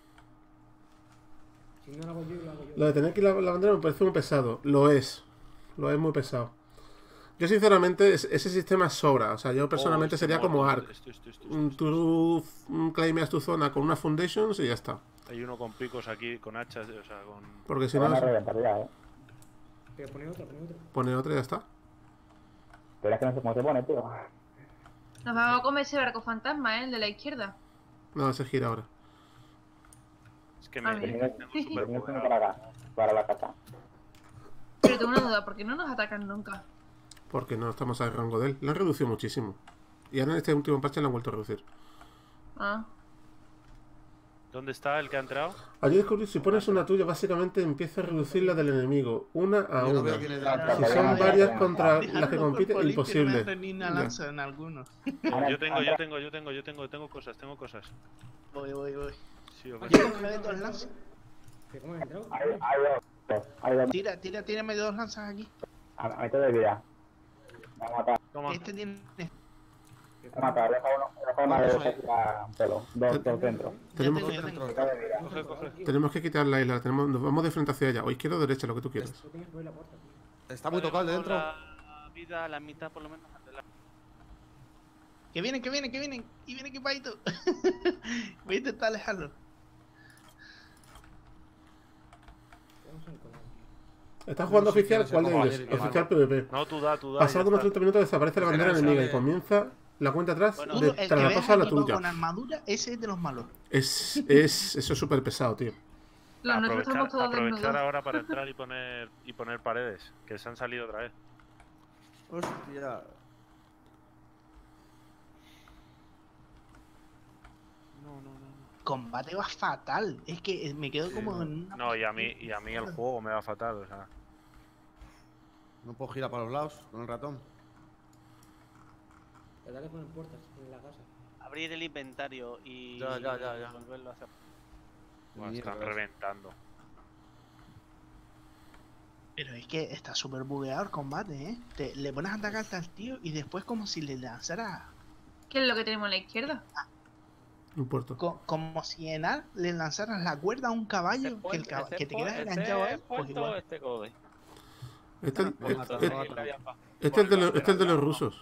Si no lo hago yo, lo hago yo. Lo de tener que ir la, la bandera me parece muy pesado. Lo es. Lo es muy pesado. Yo, sinceramente, es- ese sistema sobra. O sea, yo personalmente Oh, estoy sería como muerto, Ark. estoy- estoy- estoy- Mm, estoy- Tú mm, claimeas tu zona con unas foundations y ya está. Hay uno con picos aquí, con hachas, o sea, con... Porque si Se no, van a es- reventar ya, ¿eh? Pero pone otra, pone otra. pone otra y ya está. Pero es que no sé cómo se pone, tío. Nos vamos a comer ese barco fantasma, ¿eh? El de la izquierda. No, se gira ahora. Es que Ah, me... mira. tengo Pero súper no tengo bugueado. para acá, para la casa. Pero tengo una duda, ¿por qué no nos atacan nunca? Porque no estamos al rango de él. Lo han reducido muchísimo. Y ahora en este último parche lo han vuelto a reducir. Ah. ¿Dónde está el que ha entrado? Allí descubrí, si pones una tuya, básicamente empieza a reducir la del enemigo. Una a Yo no una. veo quién es de Ah, la Si Vale, son vale, varias vale. contra las Dejadlo que por compiten, política, imposible. no me ni una Ya. lanza en algunos. Ahora, Yo tengo, yo tengo, yo tengo, yo tengo, tengo cosas, tengo cosas. Voy, voy, voy. Sí, os Oye, ves. Yo cogeré dos lanzas. ¿Pero cómo han entrado? Hay, hay dos, hay dos. Tira, tira, tírame dos lanzas aquí. A, a mitad de vida. Me ha matado, Toma. Este tiene. me ha matado. Deja uno, deja una de esas a un pelo. Dos, dos dentro. Tenemos, Ya tengo, ya tengo. Mitad de vida. Coge, coge. tenemos que quitar la isla. Tenemos, nos vamos de frente hacia allá. O izquierda o derecha, lo que tú quieras. Lo tienes por ahí la puerta, tío. Está muy tocado el de dentro. La vida a la mitad por lo menos. de la- Que vienen, que vienen, que vienen. Y viene equipadito. Voy a intentar alejarlo. Vamos a encontrar, tío. ¿Estás jugando No sé oficial? quién ¿Cuál es de el ellos? caballero, Oficial PvP. No, tú da, tú da. Pasados ya unos está. treinta minutos desaparece la Al bandera final enemiga y sale- comienza la cuenta atrás Bueno, Uno, de el tras que la veas pasada la equipado tuya. con armadura, ese es de los malos. Es, es, eso es súper pesado, tío. Los nuestros Aprovechar, estamos todos aprovechar desnudos. ahora para entrar y poner y poner paredes, que se han salido otra vez. Hostia. No, no, no. Combate va fatal. Es que eh, me quedo como en una. No, y a mí, y a mí el juego me va fatal, o sea. No puedo girar para los lados con el ratón. Pero dale con puertas en la casa. Abrir el inventario y Ya, ya, ya, ya. volverlo a hacer. Buah, Mierda. están reventando. Pero es que está súper bugueado el combate, ¿eh? Te, le pones a atacarte al tío y después como si le lanzara... ¿Qué es lo que tenemos a la izquierda? No importa. co- como si en Ar le lanzaras la cuerda a un caballo que, el cab- que te quedas enganchado a él. Pues puerto igual. este code. Este, Voy a este- matar, este- voy a matar. este es de los, este es el de los rusos.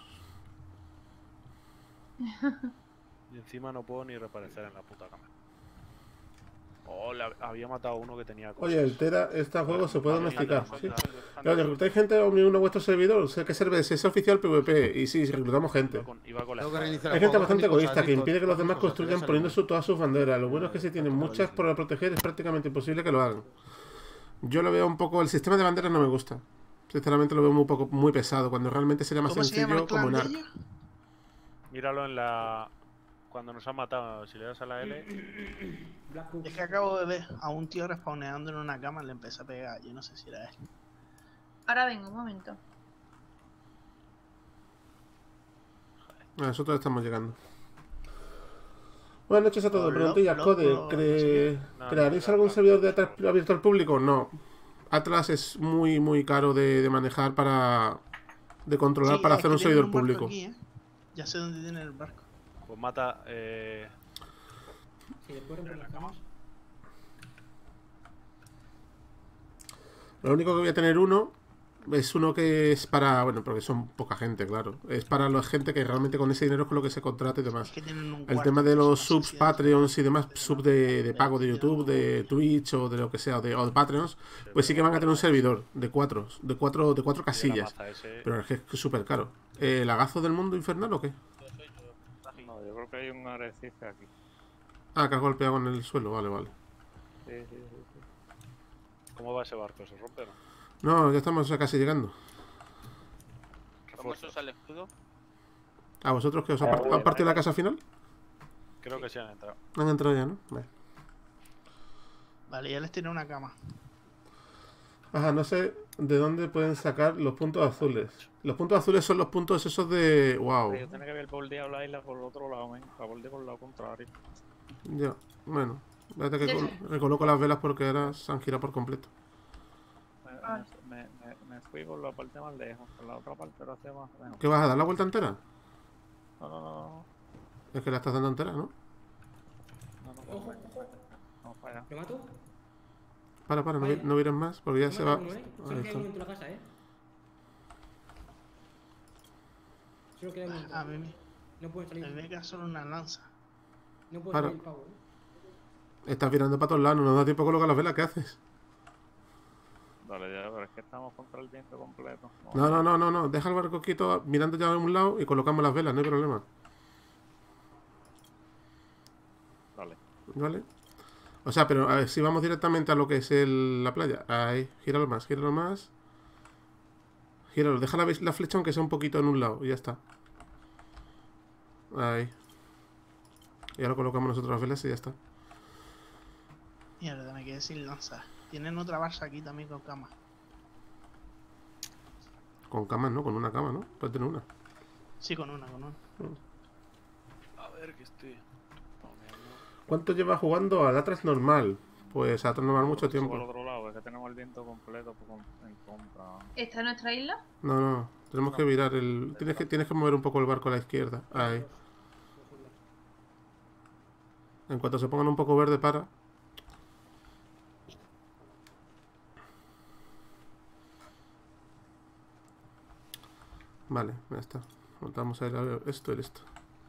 Y encima no puedo ni reaparecer en la puta cámara. Oh, le hab- había matado a uno que tenía cosas. Oye, el Tera, este juego se puede domesticar. ¿sí? Anda. Claro, reclutáis gente o uno a vuestro servidor. Sé que serve, si es oficial PvP. Y sí, reclutamos gente. Iba con, iba con la Tengo que espada. reiniciar Hay el gente juego, bastante coge mis egoísta cosas, que mis impide que los cosas, demás mis cosas, construyan ya poniendo salen. su, todas sus banderas. Lo bueno es que si tienen Está muchas clarísimo. por proteger es prácticamente imposible que lo hagan. Yo lo veo un poco... El sistema de banderas no me gusta. Sinceramente lo veo muy poco muy pesado. Cuando realmente sería más ¿Cómo se llama el sencillo como clan en de Ark. ellos? Míralo en la. Cuando nos han matado, si le das a la L. Black Hook. Es que acabo de ver a un tío respawneando en una cama y le empecé a pegar. Yo no sé si era él. Ahora vengo, un momento. Ah, nosotros estamos llegando. Buenas noches a todos. Lo- Preguntillas, lo- Code. lo- ¿cre- no, ¿Crearéis no, algún no, servidor no, de no, Atlas no. abierto al público? No. Atlas es muy, muy caro de, de manejar para... De controlar Sí, para es hacer que un tienen servidor barco público. aquí, ¿eh? Ya sé dónde tiene el barco. Pues mata. Eh, Si después rompen las camas. Lo único que voy a tener uno es uno que es para, bueno, porque son poca gente, claro. Es para la gente que realmente con ese dinero es con lo que se contrata y demás. Es que tienen un El cuarto tema de que los son subs, asociados. Patreons y demás, sub de, de pago de YouTube, de Twitch o de lo que sea, o de, o de Patreons, pues sí que van a tener un servidor de cuatro, de cuatro, de cuatro Y la casillas. maza ese- Pero es que es súper caro. Eh, ¿El agazo del mundo infernal o qué? No, yo creo que hay un arrecife aquí. Ah, que has golpeado en el suelo, vale, vale. Sí, sí, sí, sí. ¿Cómo va ese barco? ¿Se rompe o no? No, ya estamos casi llegando. ¿Cómo se Refuerzo. usa el escudo? ¿A vosotros qué os ha par- han partido la casa final? Creo que sí han entrado. Han entrado ya, ¿no? Vale. Vale, ya les tiene una cama. Ajá, no sé de dónde pueden sacar los puntos azules. Los puntos azules son los puntos esos de... Wow. Yo tenía que haber bordeado la isla por el otro lado, men. La bordeé por el lado contrario. Ya, bueno. Espérate que Sí. col- recoloco las velas porque ahora se han girado por completo. Me, Ah. me, me, me fui por la parte más lejos, por la otra parte era hacia más lejos. ¿Qué vas a dar la vuelta entera? No, no, no, no. Es que la estás dando entera, ¿no? No, no, Ojo, no, ojo. no, para allá. ¿Lo mato? Para, para, no, vi- no vires más porque ya Lo se mato va... uno, ¿eh? Solo Ahí queda está. uno dentro de la casa, ¿eh? Solo queda uno dentro. A mí, me- No pueden a mí salir. me queda solo una lanza. No puede Para. salir el pavo, ¿eh? Estás virando para todos lados, no nos da tiempo a colocar las velas, ¿qué haces? Dale, ya, pero es que estamos contra el viento completo. No, no, no, no, no. Deja el barco quieto mirando ya a un lado y colocamos las velas, no hay problema. Dale. ¿Vale? O sea, pero a ver, si vamos directamente a lo que es el- la playa. Ahí, gíralo más, gíralo más. Gíralo, deja la, la flecha aunque sea un poquito en un lado y ya está. Ahí. Y ahora colocamos nosotros las velas y ya está. Mierda, me quedé sin lanza. Tienen otra balsa aquí también con cama. Con camas, ¿no? Con una cama, ¿no? Puedes tener una. Sí, con una, con una. A ver, que estoy. ¿Cuánto llevas jugando al Atlas normal? Pues al Atlas normal mucho Subo al tiempo. otro lado, es que tenemos el viento completo por con- en contra. ¿Está en nuestra isla? No, no, tenemos que virar el... Tienes que, tienes que mover un poco el barco a la izquierda. Ahí. En cuanto se pongan un poco verde, para. Vale, ya está. Montamos ahí la- esto y esto.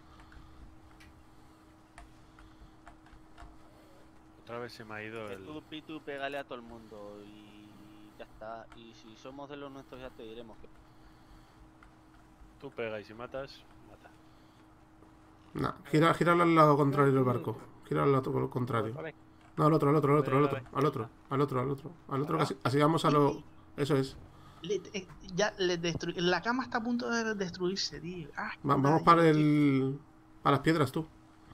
Otra vez se me ha ido Que el. tú, Pitu, pégale a todo el mundo y ya está. Y si somos de los nuestros ya te diremos que... Tú pega y si matas, mata. No, gira, gira al lado contrario del barco. Gira al lado contrario. Vale, No, al otro, al otro, al otro, al otro, al otro, al otro, al otro, al otro, que así, así vamos a lo... Eso es. Le- eh, ya le destru- La cama está a punto de destruirse, tío. Ah, Va- vamos nada, para yo- el... Para las piedras, tú.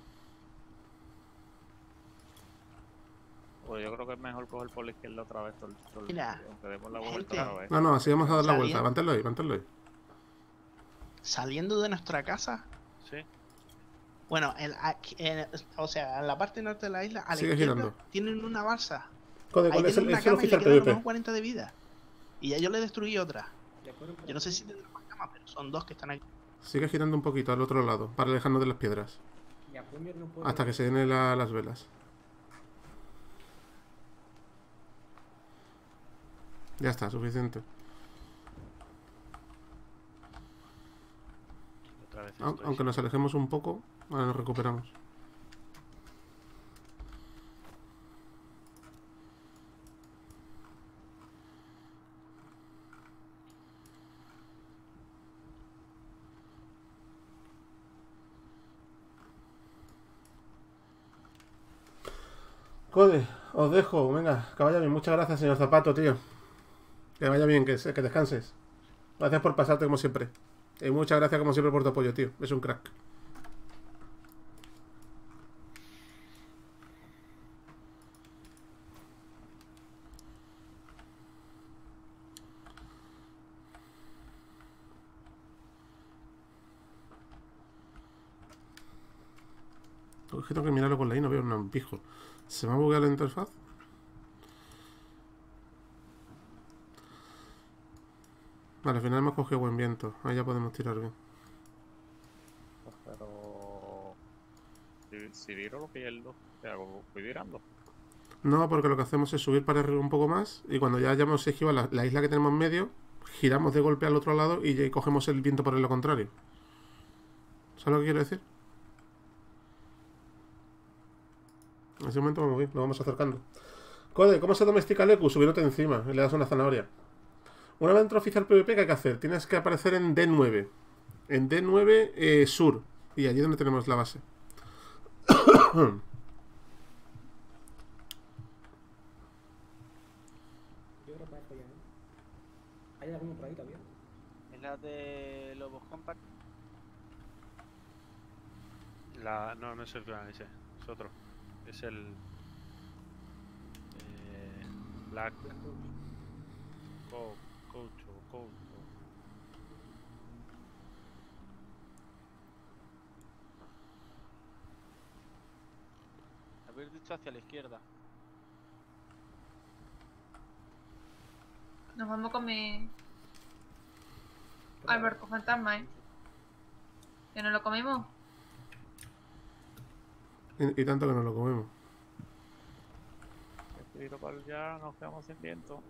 pues yo creo que es mejor coger por la izquierda otra vez todo el, todo el Mira, sitio, aunque demos la vuelta gente. otra vez. No, no, así vamos a dar la Está vuelta. bien. Manténlo ahí, manténlo ahí. Saliendo de nuestra casa. ¿Sí? Bueno, en, aquí- en- o sea, en la parte norte de la isla, a la Sigue izquierda, girando. tienen una balsa. Joder, Ahí ¿cuál es el, tienen una es el cama y le oficial quedan unos PvP? cuarenta de vida. Y ya yo le destruí otra. Ya corren por Yo no sé aquí. si tendrán más camas, pero son dos que están aquí. Sigue girando un poquito al otro lado, para alejarnos de las piedras. Ya, Premier no puede. Hasta que se den la- las velas. Ya está, suficiente. Otra vez Au- estoy. Aunque nos alejemos un poco, ahora nos recuperamos. Code, os dejo, venga, que vaya bien. Muchas gracias, señor Zapato, tío. Que vaya bien, que, se- que descanses. Gracias por pasarte como siempre. Y muchas gracias como siempre por tu apoyo, tío. Es un crack. Es que tengo que mirarlo con la I, no veo un pijo. ¿Se me ha bugueado la interfaz? Vale, al final hemos cogido buen viento. Ahí ya podemos tirar bien. Pues, pero si, si viro lo pierdo, ¿qué hago? Voy virando. No, porque lo que hacemos es subir para arriba un poco más y cuando ya hayamos esquivado la, la isla que tenemos en medio, giramos de golpe al otro lado y ya cogemos el viento por el lo contrario. ¿Sabes lo que quiero decir? En ese momento vamos bien, nos vamos acercando. Code, ¿cómo se domestica el Ecu? Subiéndote encima y le das una zanahoria. Una vez dentro oficial PvP, ¿qué hay que hacer? Tienes que aparecer en D nueve. En D nueve eh, Sur. Y allí donde tenemos la base. Yo creo que para esto ya, ¿eh? ¿Hay alguno por ahí todavía? Es la de Lobos Compact. La... No, no es el clan ese, es otro. Es el... Eh... Black... Co- Coach o Coach o... Habéis dicho hacia la izquierda. Nos vamos a comer al barco fantasma, ¿eh? ¿Que nos lo comemos? Y, y tanto que nos lo comemos. Tiro para allá, nos quedamos sin viento.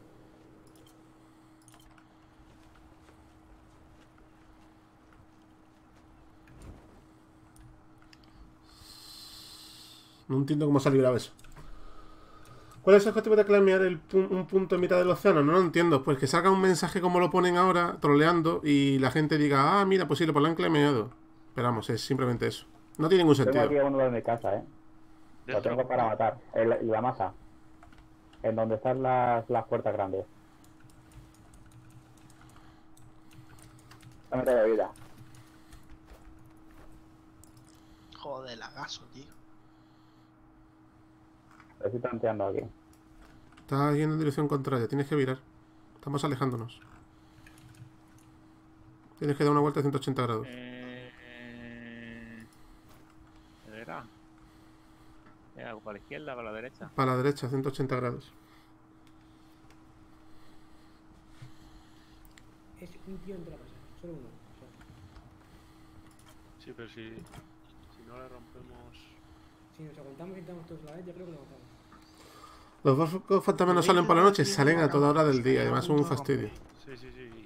No entiendo cómo se ha librado eso. ¿Cuál es el objetivo de clamear el pu un punto en mitad del océano? No lo entiendo. Pues que salga un mensaje como lo ponen ahora, troleando, y la gente diga, ah, mira, pues sí, lo han clameado. Pero vamos, es simplemente eso. No tiene ningún sentido. Tengo aquí uno de mi casa, ¿eh? Lo tengo para matar. El, la masa. En donde están las, las puertas grandes. No me de vida. Joder, lagazo, tío. Lo estoy tanteando aquí. Está yendo en dirección contraria, tienes que virar. Estamos alejándonos. Tienes que dar una vuelta de ciento ochenta grados. Eh... ¿Era? ¿Qué hago? ¿Para la izquierda o para la derecha? Para la derecha, ciento ochenta grados. Es un tío entre la casa, solo uno. O sea, Sí, pero si... Si no le rompemos... si nos aguantamos y entramos todos a la vez, yo creo que lo matamos. Los barcos fantasmas no salen por la noche, salen a toda hora del día. Además son un fastidio. Sí, sí, sí.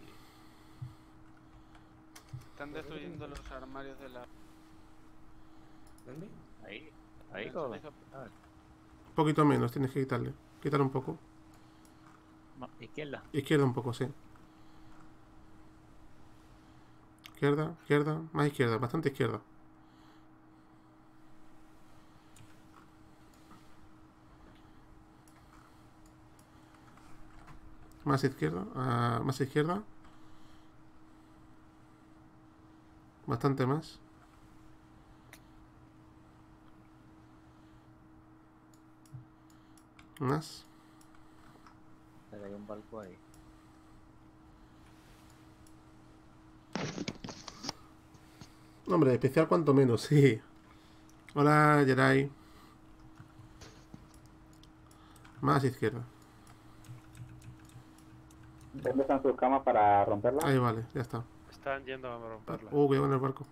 Están destruyendo los armarios de la... ¿Dónde? Ahí, ahí, Eso, joder. eso. A ver, Un poquito menos, tienes que quitarle. Quítale un poco. ma- izquierda. Izquierda un poco, sí. Izquierda, izquierda, más izquierda, bastante izquierda. Más izquierda, ah, más izquierda. Bastante más. Más. Hay un barco ahí. Hombre, especial cuanto menos, sí. Hola, Jerai. Más izquierda. ¿Dónde están sus camas para romperlas? Ahí vale, ya está. Están yendo a romperla. Uh, cuidado con el barco.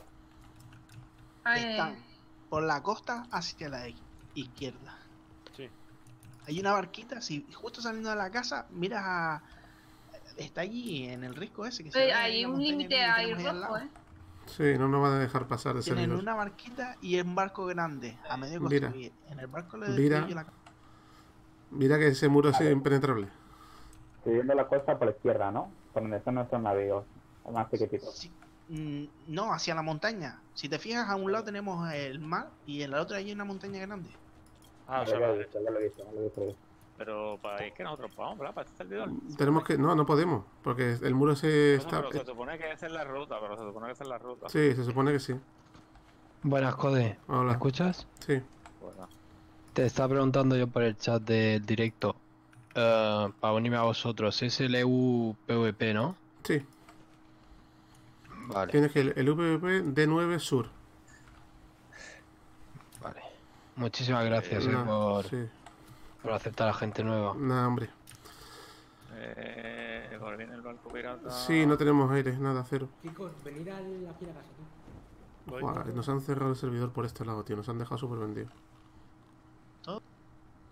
Ay, Están por la costa hacia la i- izquierda. Sí. Hay una barquita, si justo saliendo de la casa, miras a... Está allí en el risco ese que se eh, ve ahí hay en la un montaña límite que ahí tenemos al rojo, lado. ¿eh? Sí, no nos van a dejar pasar de Tienen servidor. una barquita y un barco grande a medio de Mira. construir. En el barco le Mira. destruyo la... Mira que ese muro es impenetrable. Siguiendo la costa por la izquierda, ¿no? Por donde están nuestros navíos. Más chiquititos. Sí, mm, no, hacia la montaña. Si te fijas, a un lado tenemos el mar y en la otra hay una montaña grande. Ah, o Ya sea, lo he vale. visto, ya lo he visto, ya lo he visto, ya lo he visto. Pero para ahí es que nosotros vamos, ¿verdad? Para este servidor. Tenemos que... No, no podemos. Porque el muro se No, está... pero se supone que esa es la ruta, pero se supone que esa es la ruta. Sí, se supone que sí. Buenas, Code. ¿Me Hola. escuchas? Sí. Bueno, Te estaba preguntando yo por el chat del directo. eh, para unirme a vosotros. Es el E U P V P, ¿no? Sí. Vale, Tienes que el, el U P V P D nueve Sur. vale. Muchísimas gracias eh, No, por, sí. por aceptar a gente nueva. Nada, hombre. eh, por viene el barco pirata. Sí, no tenemos aire, nada, cero. Chicos, venid al- aquí a la casa, tío. Voy. Buah, nos han cerrado el servidor por este lado, tío. Nos han dejado súper vendidos.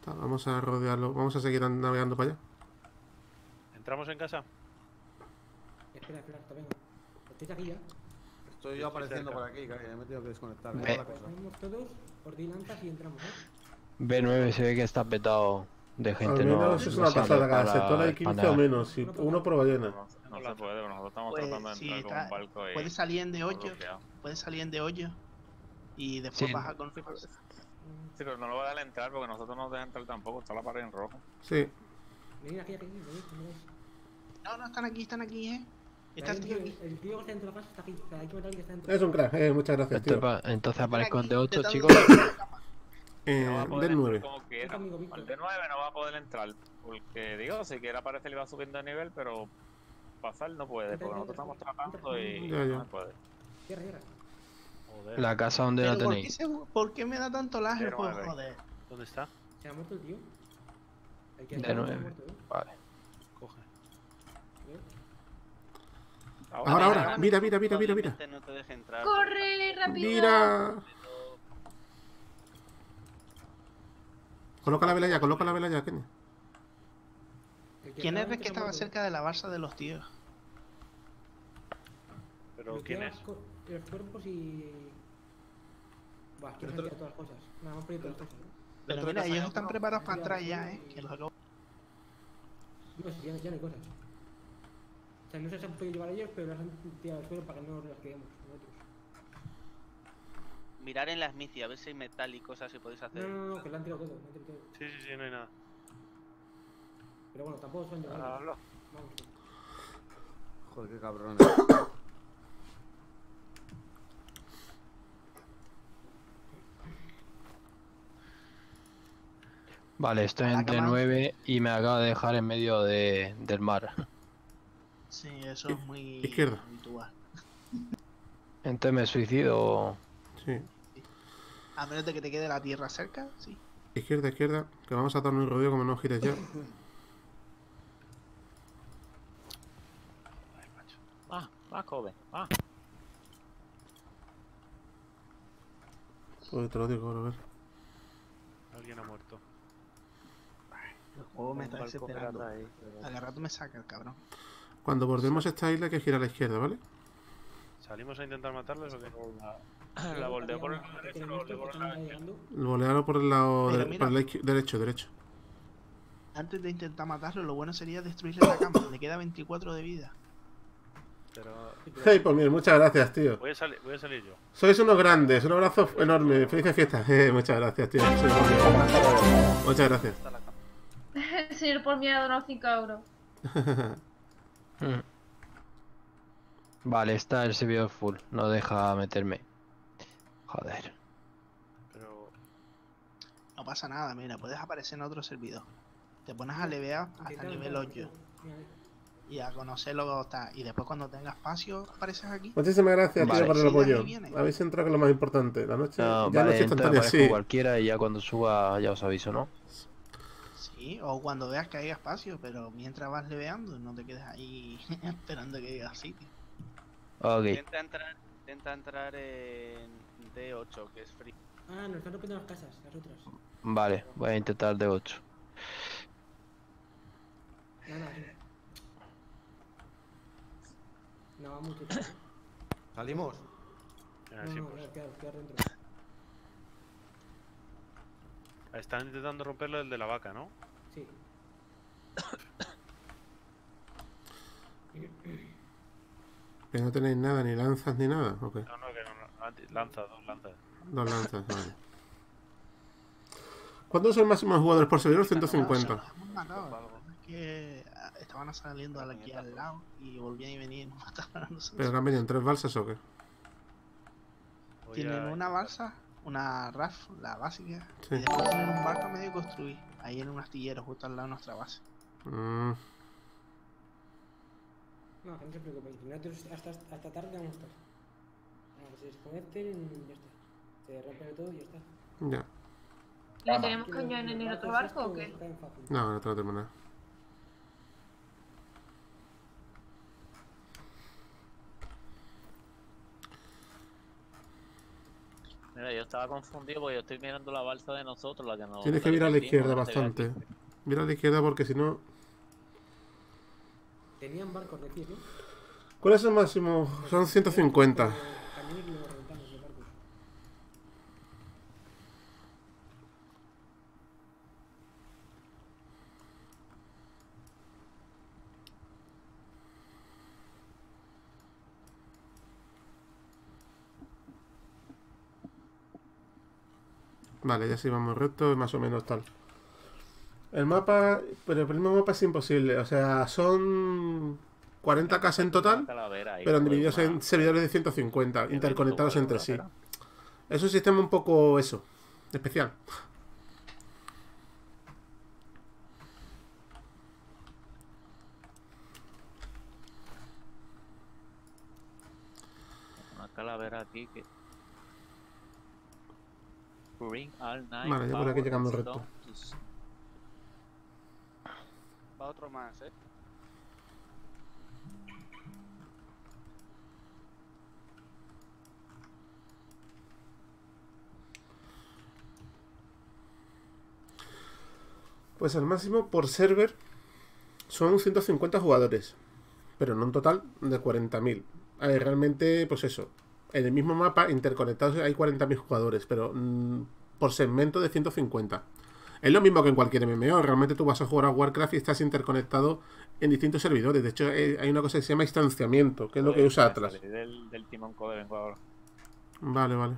Ta, Vamos a rodearlo. Vamos a seguir navegando para allá. ¿Entramos en casa? Espera, espera, te vengo. ¿Estáis aquí ya? Estoy yo apareciendo por aquí, que me he tenido que desconectar. Ve. ¿Cómo va la cosa? Vamos todos, os doy lanzas y entramos, ¿eh? B nueve se ve que está petado de gente. Al no, menos es no una sale pasada. Cada para- sector hay para quince nada. o menos. Y uno por ballena. No, no se puede, pero nosotros estamos Pues, tratando de sí, entrar con está- un barco y... Puedes salir en de estamos hoyo. bloqueados. Puedes salir en de hoyo. Y después Sí. bajar con Sí, pero, sí, pero no lo va a dejar entrar porque nosotros no nos dejan entrar tampoco. Está la pared en rojo. Sí. Venid aquí, aquí, venid, venid. No, no, están aquí, están aquí, eh. Está Hay el un tío tío- aquí. El tío que está dentro de la casa está aquí. O sea, hay que matar al que está dentro. Es un crack. Eh, muchas gracias, Entonces, tío. pa- entonces aparezco el de Aquí, ocho, intentando chicos. salir de la cama. Eh, No va a poder del entrar nueve. como quiera. Conmigo, Víctor. Al de nueve no va a poder entrar. Porque, digo, si quiere aparecer le va subiendo de nivel, pero pasar no puede. Porque nosotros estamos tratando y Ya, ya. no se puede. Cierra, cierra. Joder. La casa donde la Pero ¿por qué, tenéis. se- ¿por qué me da tanto lag el Pero juego? nueve. Joder. ¿Dónde está? ¿Se ha muerto el tío? El que De está nueve. muerto, ¿eh? Vale. Coge. ¿Eh? Ahora, ahora. Mira, mira, mira, mira, mira. Probablemente no te deje entrar. ¡Corre, rápido! Mira. Coloca la vela ya, coloca la vela ya, Kenny. El ¿Quién estaba es el antes que se ha estaba muerto. cerca de la balsa de los tíos? ¿Pero Bloquea quién es? las co- Los cuerpos y... Buah, quiero Dentro- sacar todas las cosas. Nada más por ir todas las cosas, ¿eh? Pero Dentro de mira, casa hay ellos están otro. preparados para entrar ya, eh. Que los acabo- No, sí, ya, ya no hay cosas. O sea, no se las han podido llevar ellos, pero las han tirado al suelo para que no nos las quedemos nosotros. Mirar en la Smithy a ver si hay metal y cosas que podéis hacer. No, no, no, que lo han tirado todo, lo han tirado todo. Sí, sí, sí, no hay nada. Pero bueno, tampoco se han llevado. Hablo. Vamos. Joder, qué cabrón. Vale, estoy Hola, entre Kamal. nueve y me acaba de dejar en medio de, del mar. Sí, eso es muy Izquierda. habitual. Entonces me suicido. Sí. A menos de que te quede la tierra cerca, sí. Izquierda, izquierda. Que vamos a darnos un rodeo como no gires ya. Ah, más joven. Ah, Joder, te lo digo, ahora, a ver. Alguien ha muerto. El juego me un está barco desesperando. pirata ahí. A cada rato me saca el cabrón. Cuando bordemos esta isla hay que girar a la izquierda, ¿vale? ¿Salimos a intentar matarles o qué? La bordeo por el Porque derecho, tienen la estos bordeo que por están la navegando. Volearlo por el lado Pero de- mira. por el izqui- derecho, derecho. Antes de intentar matarlo, lo bueno sería destruirle la cama. Le queda veinticuatro de vida. Pero Hey, pues mira, muchas gracias, tío. voy a, salir, voy a salir yo. Sois unos grandes, un abrazo enorme. Felices fiestas. Eh, muchas gracias, tío. Sois unos- Muchas gracias. Está la cama. El señor por mí ha donado cinco euros. Mm. Vale, está el servidor full. No deja meterme. Joder. Pero No pasa nada, mira, puedes aparecer en otro servidor. Te pones a levear hasta Intenta el nivel entrar, ocho tío. Mira, ahí. y a conocer lo que está. Y después cuando tengas espacio, apareces aquí. Muchísimas gracias, Vale. tío, por el Sí, apoyo. ahí viene. Habéis entrado con lo más importante. La noche. No, ya vale, noche entonces instantánea, aparezco sí. cualquiera y ya cuando suba ya os aviso, ¿no? Sí, o cuando veas que haya espacio, pero mientras vas leveando, no te quedes ahí esperando que haya sitio. Ok. Intenta entrar, intenta entrar en D ocho, que es free. Ah, nos están rompiendo las casas, las otras. Vale, voy a intentar de ocho. No, no, sí. No, va mucho. tío. ¿Salimos? Venga, No, sí, no, pues. queda, queda dentro. Están intentando romperlo el de la vaca, ¿no? Sí. Que no tenéis nada, ni lanzas ni nada. Ok. No, no, que no. no. Anti- Lanza, dos lanzas. Dos lanzas, vale. ¿Cuántos son máximos jugadores por servidor? ciento cincuenta. Nos hemos matado. La verdad es que ah, estaban saliendo de aquí al lado y volvían y venían y nos mataban a nosotros. ¿Pero que han venido en tres balsas o qué? Voy Tienen a- una balsa, una R A F, la básica, Sí. y después tienen un barco medio construido, ahí en un astillero justo al lado de nuestra base. Mm, No, que no se preocupen. que Nosotros hasta, hasta tarde vamos a estar. A que se desconecten y ya está. Se rompe todo y ya está. ya. ¿Le tenemos cañón en el otro barco o qué? No, no tengo que terminar. Mira, yo estaba confundido porque yo estoy mirando la balsa de nosotros, la que nos... Tienes que mirar a la izquierda bastante. Mira a la izquierda porque si no... Tenían barcos de pie, ¿no? ¿Cuál es el máximo? Son ciento cincuenta. También lo reventamos los barcos. Vale, ya sí vamos recto, más o menos tal. El mapa, pero el primer mapa es imposible, o sea, son cuarenta K en total, pero divididos en servidores de ciento cincuenta, interconectados entre sí. Es un sistema un poco eso, especial. Una calavera aquí que... Vale, ya por aquí llegamos recto. Va otro más, eh. Pues el máximo por server son ciento cincuenta jugadores, pero no un total de cuarenta mil. Realmente, pues eso, en el mismo mapa interconectados hay cuarenta mil jugadores, pero mmm, por segmento de ciento cincuenta. Es lo mismo que en cualquier M M O. Realmente tú vas a jugar a Warcraft y estás interconectado en distintos servidores. De hecho, hay una cosa que se llama instanciamiento, que es lo que usa Atlas. Del, del Timón Code vengo ahora. Vale, vale.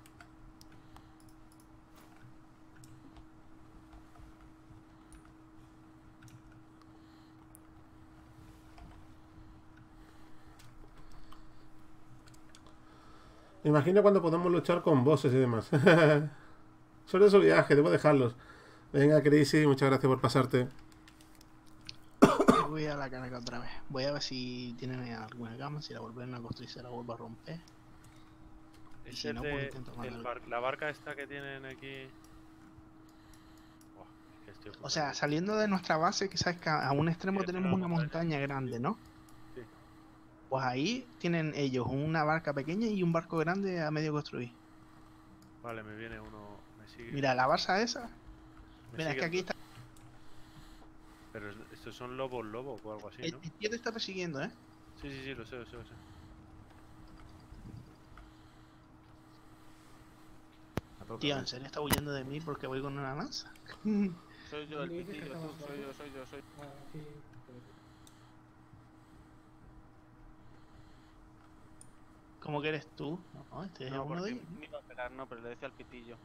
Me imagino cuando podamos luchar con bosses y demás. Solo su viaje, debo dejarlos. Venga, Crazy, muchas gracias por pasarte. Voy a la carga otra vez. Voy a ver si tienen alguna gama, si la vuelven a construir se la vuelvo a romper. Y si no, pues intento el bar la barca esta que tienen aquí... Oh, es que o sea, saliendo de nuestra base, que sabes que a un extremo sí, tenemos una montaña grande, ¿no? Sí. Pues ahí tienen ellos una barca pequeña y un barco grande a medio construir. Vale, me viene uno... Me sigue. Mira, la balsa esa. Me Mira, es que aquí está... Pero estos son lobos lobos o algo así, ¿no? El, el tío te está persiguiendo, ¿eh? Sí, sí, sí, lo sé, lo sé, lo sé. Tío, ¿en serio está huyendo de mí porque voy con una lanza? Soy yo el pitillo, tú, soy yo, soy yo, soy yo. Ah, sí. ¿Cómo que eres tú? No, este es No, uno de porque ellos. me iba a pegar, no, pero le decía al pitillo.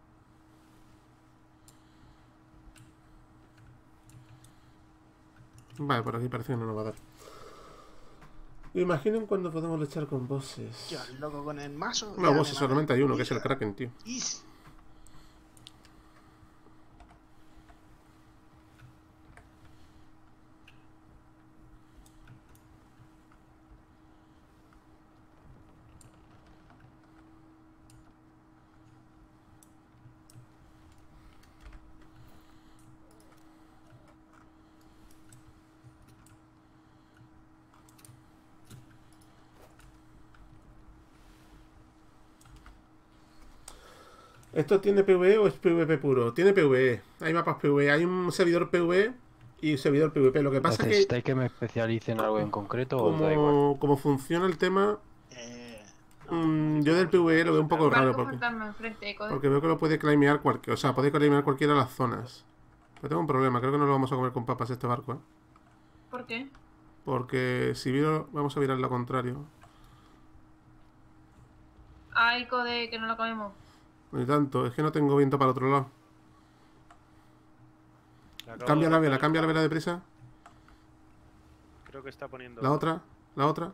Vale, por aquí parece que no nos va a dar. Imaginen cuando podemos luchar con bosses. Yo, loco, con el mazo. No, bosses solamente hay uno, que es el Kraken, tío. Is. ¿Esto tiene PvE o es PvP puro? Tiene PvE. Hay mapas PvE. Hay un servidor PvE y un servidor PvP. Lo que pasa es que... ¿Necesitáis que me specialice en algo en concreto o como, da igual? como funciona el tema... Eh, mmm, yo del PvE lo veo un poco raro porque, enfrente, porque veo que lo puede claimear cualquiera. O sea, puede claimear cualquiera de las zonas. Pero tengo un problema. Creo que no lo vamos a comer con papas este barco, ¿eh? ¿Por qué? Porque si viro... Vamos a virar lo contrario. Ay, code, que no lo comemos. Ni tanto, es que no tengo viento para el otro lado. Cambia la vela, cambia la vela deprisa. Creo que está poniendo... La otra, la otra.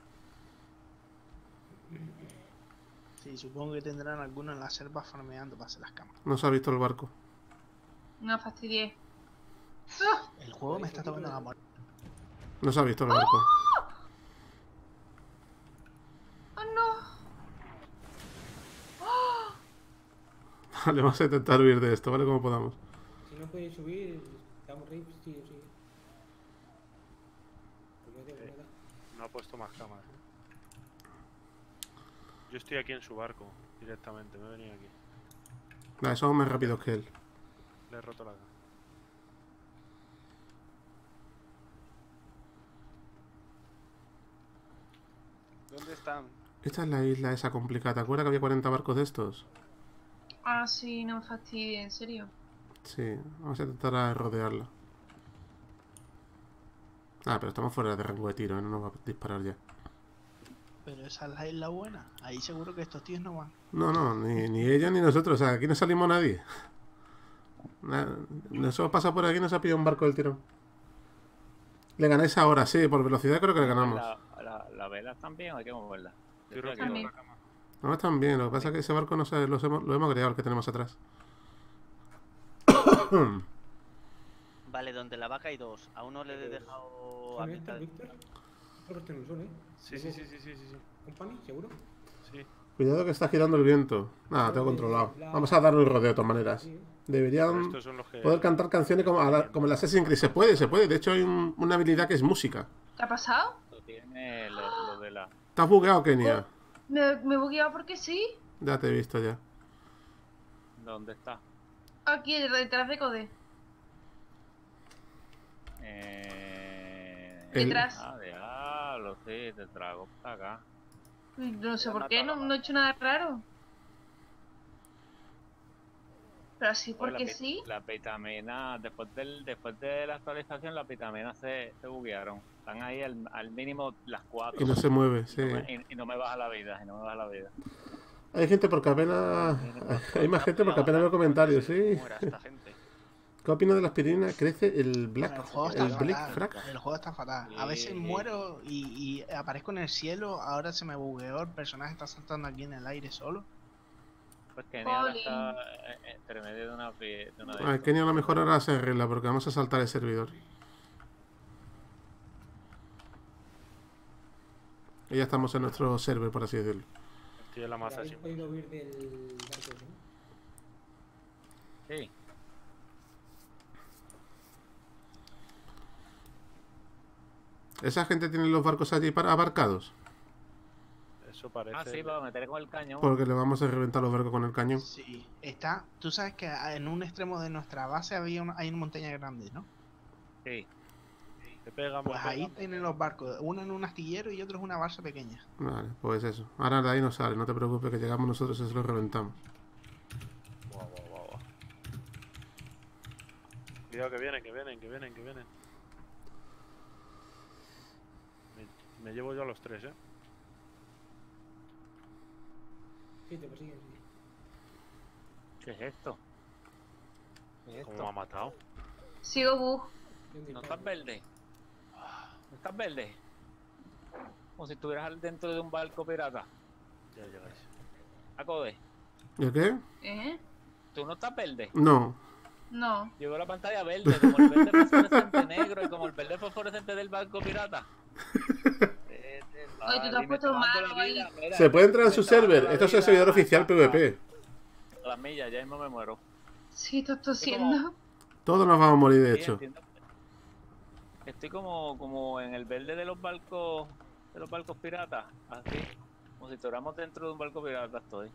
Sí, supongo que tendrán alguno en la selva farmeando para hacer las camas. No se ha visto el barco. No fastidié. El juego me está tomando la muerte. No se ha visto el barco. ¡Oh, no! Vale, vamos a intentar huir de esto, ¿vale? Como podamos. Si no podéis subir, damos rip, sí o sí. Pues yo tengo Eh, nada. no ha puesto más camas, ¿eh? Yo estoy aquí en su barco, directamente, me he venido aquí. Nada, somos más rápidos que él. Le he roto la cara. ¿Dónde están? Esta es la isla esa complicada. ¿Te acuerdas que había cuarenta barcos de estos? Ah, sí, no me fastidies, en serio. Sí, vamos a intentar a rodearla. Ah, pero estamos fuera de rango de tiro, ¿eh? No nos va a disparar ya. Pero esa es la isla buena. Ahí seguro que estos tíos no van. No, no, ni, ni ella ni nosotros. O sea, aquí no salimos nadie. Nada, nos hemos pasado por aquí y nos ha pillado un barco del tirón. Le ganáis ahora, sí, por velocidad creo que le ganamos. La, la, la vela también, hay que moverla. Yo Estoy estoy aquí. También. rompiendo la cama. No están bien, lo que pasa es que ese barco no sé, lo hemos, lo hemos creado, el que tenemos atrás. Vale, donde la vaca hay dos. A uno le he dejado a ¿Son mitad. estos, Víctor? Creo que estos no son, ¿eh? Sí, sí, sí, sí, sí, sí, sí. ¿Company? ¿Seguro? Sí. Cuidado que está girando el viento. Nada, tengo controlado. Vamos a darle un rodeo de todas maneras. Sí. Pero Deberían estos son los que... poder cantar canciones como, a la- como el Assassin's Creed. Se puede, se puede. De hecho hay un- una habilidad que es música. ¿Qué ha pasado? Esto tiene lo, lo de la... ¿Estás bugueado, Kenia? Me, me he bugueado porque sí. Ya te he visto ya. ¿Dónde está? Aquí, detrás de Code. Eh... El- Detrás. Ah, diablo, sí, te trago para acá. No sé Ya por me qué, acaba. no, no he hecho nada raro. Pero así Pues la porque pi- sí. La vitamina, después del, después de la actualización, las vitaminas se, se buguearon. Están ahí al, al mínimo las cuatro. Y no se mueve, sí. Y no me, y- y no me baja la vida, y no me baja la vida. Hay gente porque apenas... Hay más gente porque apenas veo comentarios, sí. Muera esta gente. ¿Qué opinas de la aspirina? Crece el Black... El juego está El Black fatal. Frack. El juego está fatal. A veces Sí. muero y, y aparezco en el cielo. Ahora se me bugueó. El personaje está saltando aquí en el aire solo. Pues que ahora Jolín. está eh, entre medio de una, pi- de una de Ah, estas. Kenia a lo mejor ahora se arregla porque vamos a saltar el servidor. Y ya estamos en nuestro server, por así decirlo. Estoy en la masa ¿Habéis sin... podido huir del barco, no? Sí, ¿Esa gente tiene los barcos allí para abarcados? Eso parece... ah, sí, para meter con el cañón. Porque le vamos a reventar los barcos con el cañón. Sí. Está. Tú sabes que en un extremo de nuestra base había una, hay una montaña grande, ¿no? Sí, Te pega, Pues me ahí pega. tienen los barcos. Uno en un astillero y otro en una balsa pequeña. Vale, pues eso. Ahora de ahí no sale, no te preocupes que llegamos nosotros y se lo reventamos. Guau, guau, guau, guau. Cuidado que vienen, que vienen, que vienen, que vienen. Me, me llevo yo a los tres, eh. Sí, te persiguen, sí. ¿qué es esto? ¿Qué es ¿Cómo esto? me ha matado? Sigo bug. ¿Dónde ¿No está? estás verde? ¿No estás verde? Como si estuvieras dentro de un barco pirata. Ya llegáis. Acode, ¿Y qué? ¿Eh? ¿tú no estás verde? No. No. Yo veo la pantalla verde, como el verde fosforescente negro y como el verde fosforescente del barco pirata. Vete, Ay, tú te has vale, me puesto está bajando malo la ahí. vida, mira, Se puede entrar en me su está bajando server. la Esto es el vida servidor oficial hasta PvP. las millas, ya mismo me muero. Sí, estás tosiendo. Todos nos vamos a morir, de Sí, hecho. entiendo. Estoy como, como en el verde de los barcos de los barcos piratas, así, como si estuviéramos dentro de un barco pirata estoy.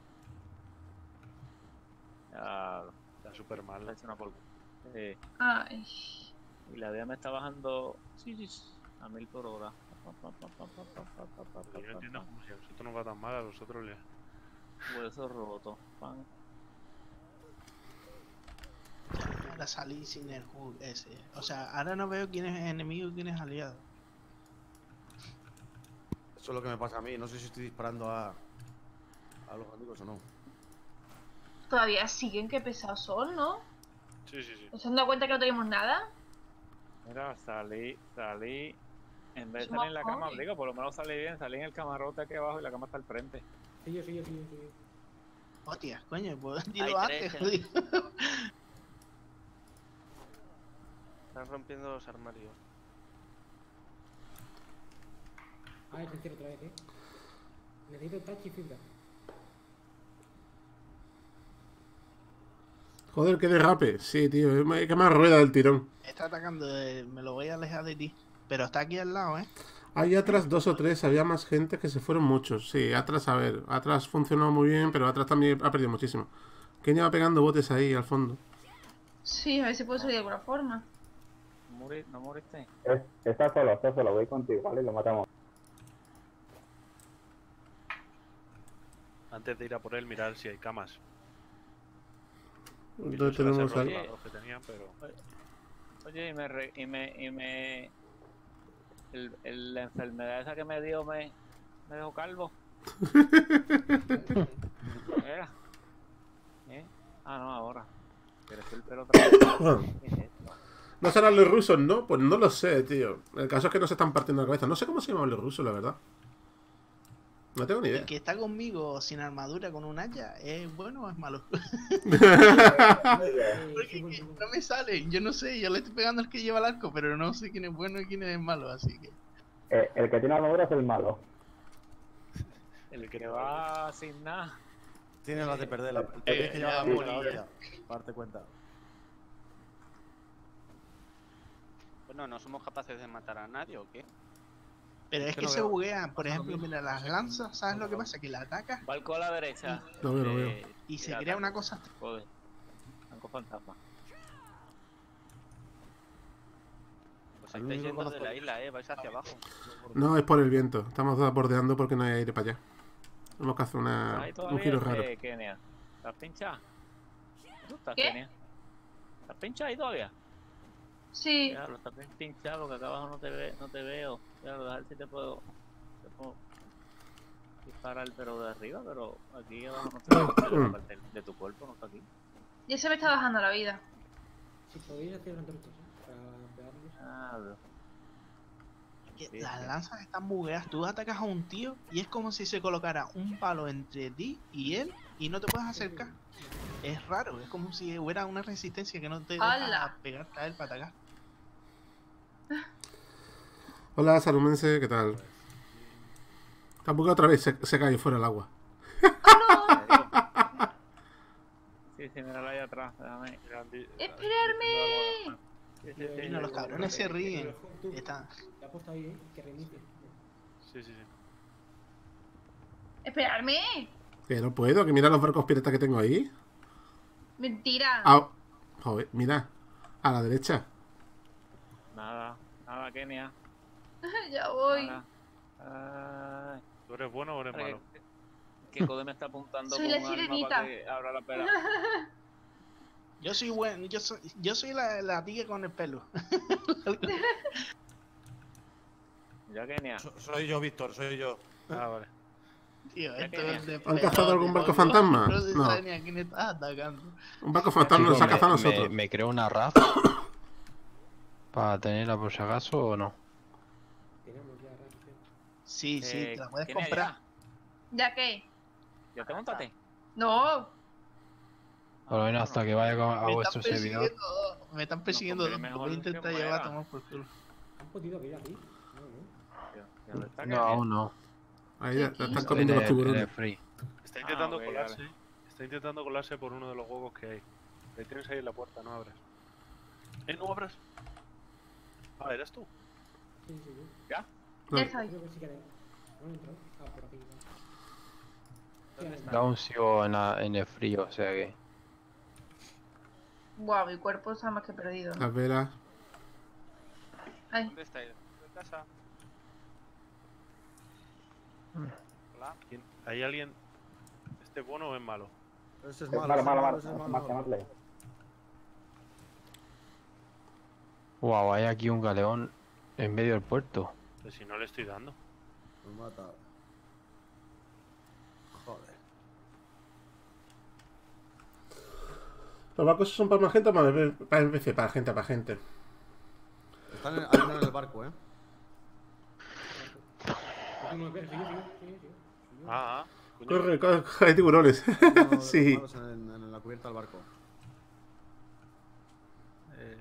Ya, Está súper mal. parece una por... eh, Ay. y la vida me está bajando sí, sí, sí, a mil por hora. Yo no entiendo cómo si a nosotros nos va tan mal, a vosotros le... Hueso roto. Pan. Ahora salí sin el Hulk ese. O sea, ahora no veo quién es enemigo y quién es aliado. Eso es lo que me pasa a mí. No sé si estoy disparando a, a los amigos o no. Todavía siguen, qué pesados son, ¿no? Sí, sí, sí. ¿Os han dado cuenta que no tenemos nada? Mira, salí, salí. En vez de Somos salir en la cama, pobres. digo, por lo menos salí bien, salí en el camarote aquí abajo y la cama está al frente. Sí, yo, sí, yo, sí, yo, sí. Hostia, coño, pues dilo Hay antes, tres, jodido. Están rompiendo los armarios. Ah, es tercero otra vez, eh. Necesito touch y fibra. Joder, qué derrape. Sí, tío. Hay que más rueda del tirón. Está atacando, eh, me lo voy a alejar de ti. Pero está aquí al lado, ¿eh? Hay atrás dos o tres, había más gente que se fueron muchos. Sí, atrás, a ver, atrás funcionó muy bien, pero atrás también ha perdido muchísimo. Kenia va pegando botes ahí al fondo. Sí, a ver si puedo salir de alguna forma. Muri- ¿No moriste? Es- Está solo, está solo, voy contigo, ¿vale? Y lo matamos. Antes de ir a por él, mirar si hay camas. Entonces Yo solo tenemos sé al... los que tenían, pero... Oye, y me... re- y me, y me el, el- la enfermedad esa que me dio me, me dejó calvo. Era. ¿Eh? Ah, no, ahora. Creció el pelo otra vez. ¿Qué es esto? No serán los rusos, ¿no? Pues no lo sé, tío. El caso es que no se están partiendo la cabeza. No sé cómo se llaman los rusos, la verdad. No tengo ni idea. El que está conmigo sin armadura con un hacha, ¿es bueno o es malo? Porque que no me sale, yo no sé, yo le estoy pegando al que lleva el arco, pero no sé quién es bueno y quién es malo, así que... Eh, el que tiene armadura es el malo. El que va sin nada. Tienes las de perder. La, el Eh, tienes que llevar la ya, bola, morí, hostia. Para darte cuenta. Bueno, ¿no somos capaces de matar a nadie o qué? Pero es que que no se veo. buguean, por ejemplo, mira, las lanzas, ¿sabes lo que pasa? Que la atacas Balcón a la derecha. Lo veo, lo veo. Eh, y se mira, crea ataco. una cosa... Joder. Banco fantasma. Pues Al estáis único que yendo de conozco- la isla, eh, vais hacia abajo. No, es por el viento. Estamos bordeando porque no hay aire para allá. Tenemos que hacer una, Ahí un todavía, giro raro. eh, Kenia. ¿Estás pinchada? ¿Tú estás, ¿Qué? Kenia? ¿Estás pinchada ahí todavía? Sí. Ya, lo estás bien pinchado porque acá abajo no te, ve, no te veo. Ya, lo dejar si te puedo, te puedo disparar, pero de arriba, pero aquí abajo no te veo. La parte de tu cuerpo no está aquí. Ya se me está bajando la vida. Si podéis hacer antorchas, ¿eh? Para pegarles. Ah, bro. que Sí, las sí. lanzas están bugueadas, tú atacas a un tío y es como si se colocara un palo entre ti y él y no te puedes acercar. Es raro, es como si hubiera una resistencia que no te deja ¡Hala! pegarte a él para atacar. Hola, Salumense, ¿qué tal? Tampoco otra vez se, se cae fuera el agua. Sí, sí, mírala ahí atrás, déjame. ¡Esperarme! Sí, sí, sí, Y no, los sí, cabrones se ríen. Tú, Están... te ha puesto ahí, ¿eh? Que reinicie. Sí, sí, sí. ¡Esperarme! Que no puedo, que mira los barcos piratas que tengo ahí. Mentira. Ah, joder, mira. A la derecha. Nada, nada, Kenia. Ya voy. Nada. Ay, ¿Tú eres bueno o eres Ay, malo? que Code me está apuntando Soy con la un arma sirenita. para que abra la pera. Yo soy bueno, yo soy, yo soy la, la tigre con el pelo. Ya, Kenia. So- soy yo, Víctor, soy yo. Ah, vale. Tío, Ya esto que- es de ¿Han cazado pelote, algún barco no- fantasma? No se No. sabe ni a quién está atacando. Un barco fantasma nos Chicos, ha cazado a me, nosotros. me, me creo una R A F para tenerla por si acaso o no. Tenemos ya ración. Sí, sí, Eh, te la puedes Kenia, comprar. ¿Ya qué? ¿Ya te montaste? No. Por lo menos hasta que vaya con- a Me están vuestro servidor. persiguiendo, me están persiguiendo, conviene me mejor voy a que intentar muera. llevar a tomar por culo. ¿Han podido ver aquí? No, no. Ya, ya lo está, No, Kenia. aún no. Ahí ya, ya están En comiendo En los el- en el tiburones. free. Está Ah, intentando ok, colarse. vale. Está intentando colarse por uno de los huevos que hay. Le tienes ahí en la puerta, no abras. ¡Eh, no abras! Ah, ¿eras tú? Sí, sí, sí. ¿Ya? No. Ya estoy. Creo que sí que hay. ¿No han entrado? Ah, por aquí. vale. Sí, han está? entrado. Aún sigo en, la- en el frío, o sea que. Guau, mi cuerpo está más que perdido. Las velas. Ay, ¿Dónde estáis? ¿En casa? Hola. ¿Quién? ¿Hay alguien? ¿Este es bueno o es malo? Ese es Es malo, malo, ese es malo, malo, malo. ese es Más malo. que matarle. Wow, hay aquí un galeón en medio del puerto. Pues si no le estoy dando. Me mata. Joder. Los barcos son para más gente o para N P C, para gente, para gente. Están en, hay uno en el barco, ¿eh? No, no, espera, soy yo, soy yo, soy yo, soy yo. Soy yo. Ah, ah. coño. Corre, corre, corre, hay tiburones. Uno de los Sí. malos en, en la cubierta del barco. Eh,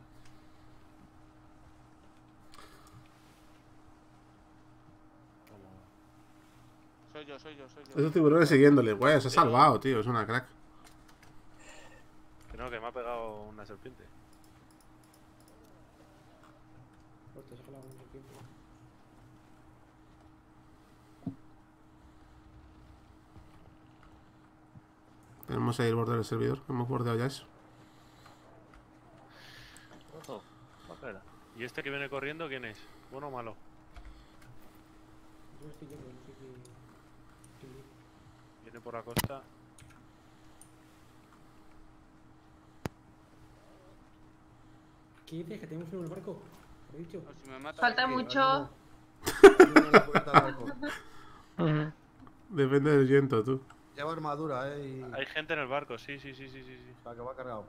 como- Soy yo, soy yo, soy yo. Esos tiburones siguiéndole. Güey, se ha salvado, tío. Es una crack. Que no, que me ha pegado una serpiente. Hostia, se ha jalado un tiempo. Tenemos ahí el borde del servidor. Hemos bordeado ya eso. Ojo, papel. ¿Y este que viene corriendo quién es? ¿Bueno o malo? Yo estoy yendo, no sé qué. qué viene. Viene por la costa. ¿Qué dices? ¿Que tenemos uno en el barco? ¿Lo he dicho? O si me mata, Falta ¿qué? mucho. Tiene la puerta del barco. Ujú. Depende del viento, tú. Lleva armadura, eh. Y... Hay gente en el barco, sí, sí, sí, sí, sí. sí. O sea, que va cargado.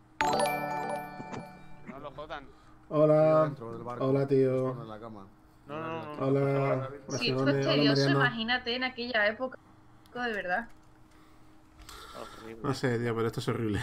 No lo jodan. Hola. Dentro del barco. Hola, tío. Pone en la cama. No, no, no, no. Hola. Si esto Barcelona. es Hola, tedioso, Mariano. imagínate en aquella época. De verdad. Horrible. No sé, tío, pero esto es horrible.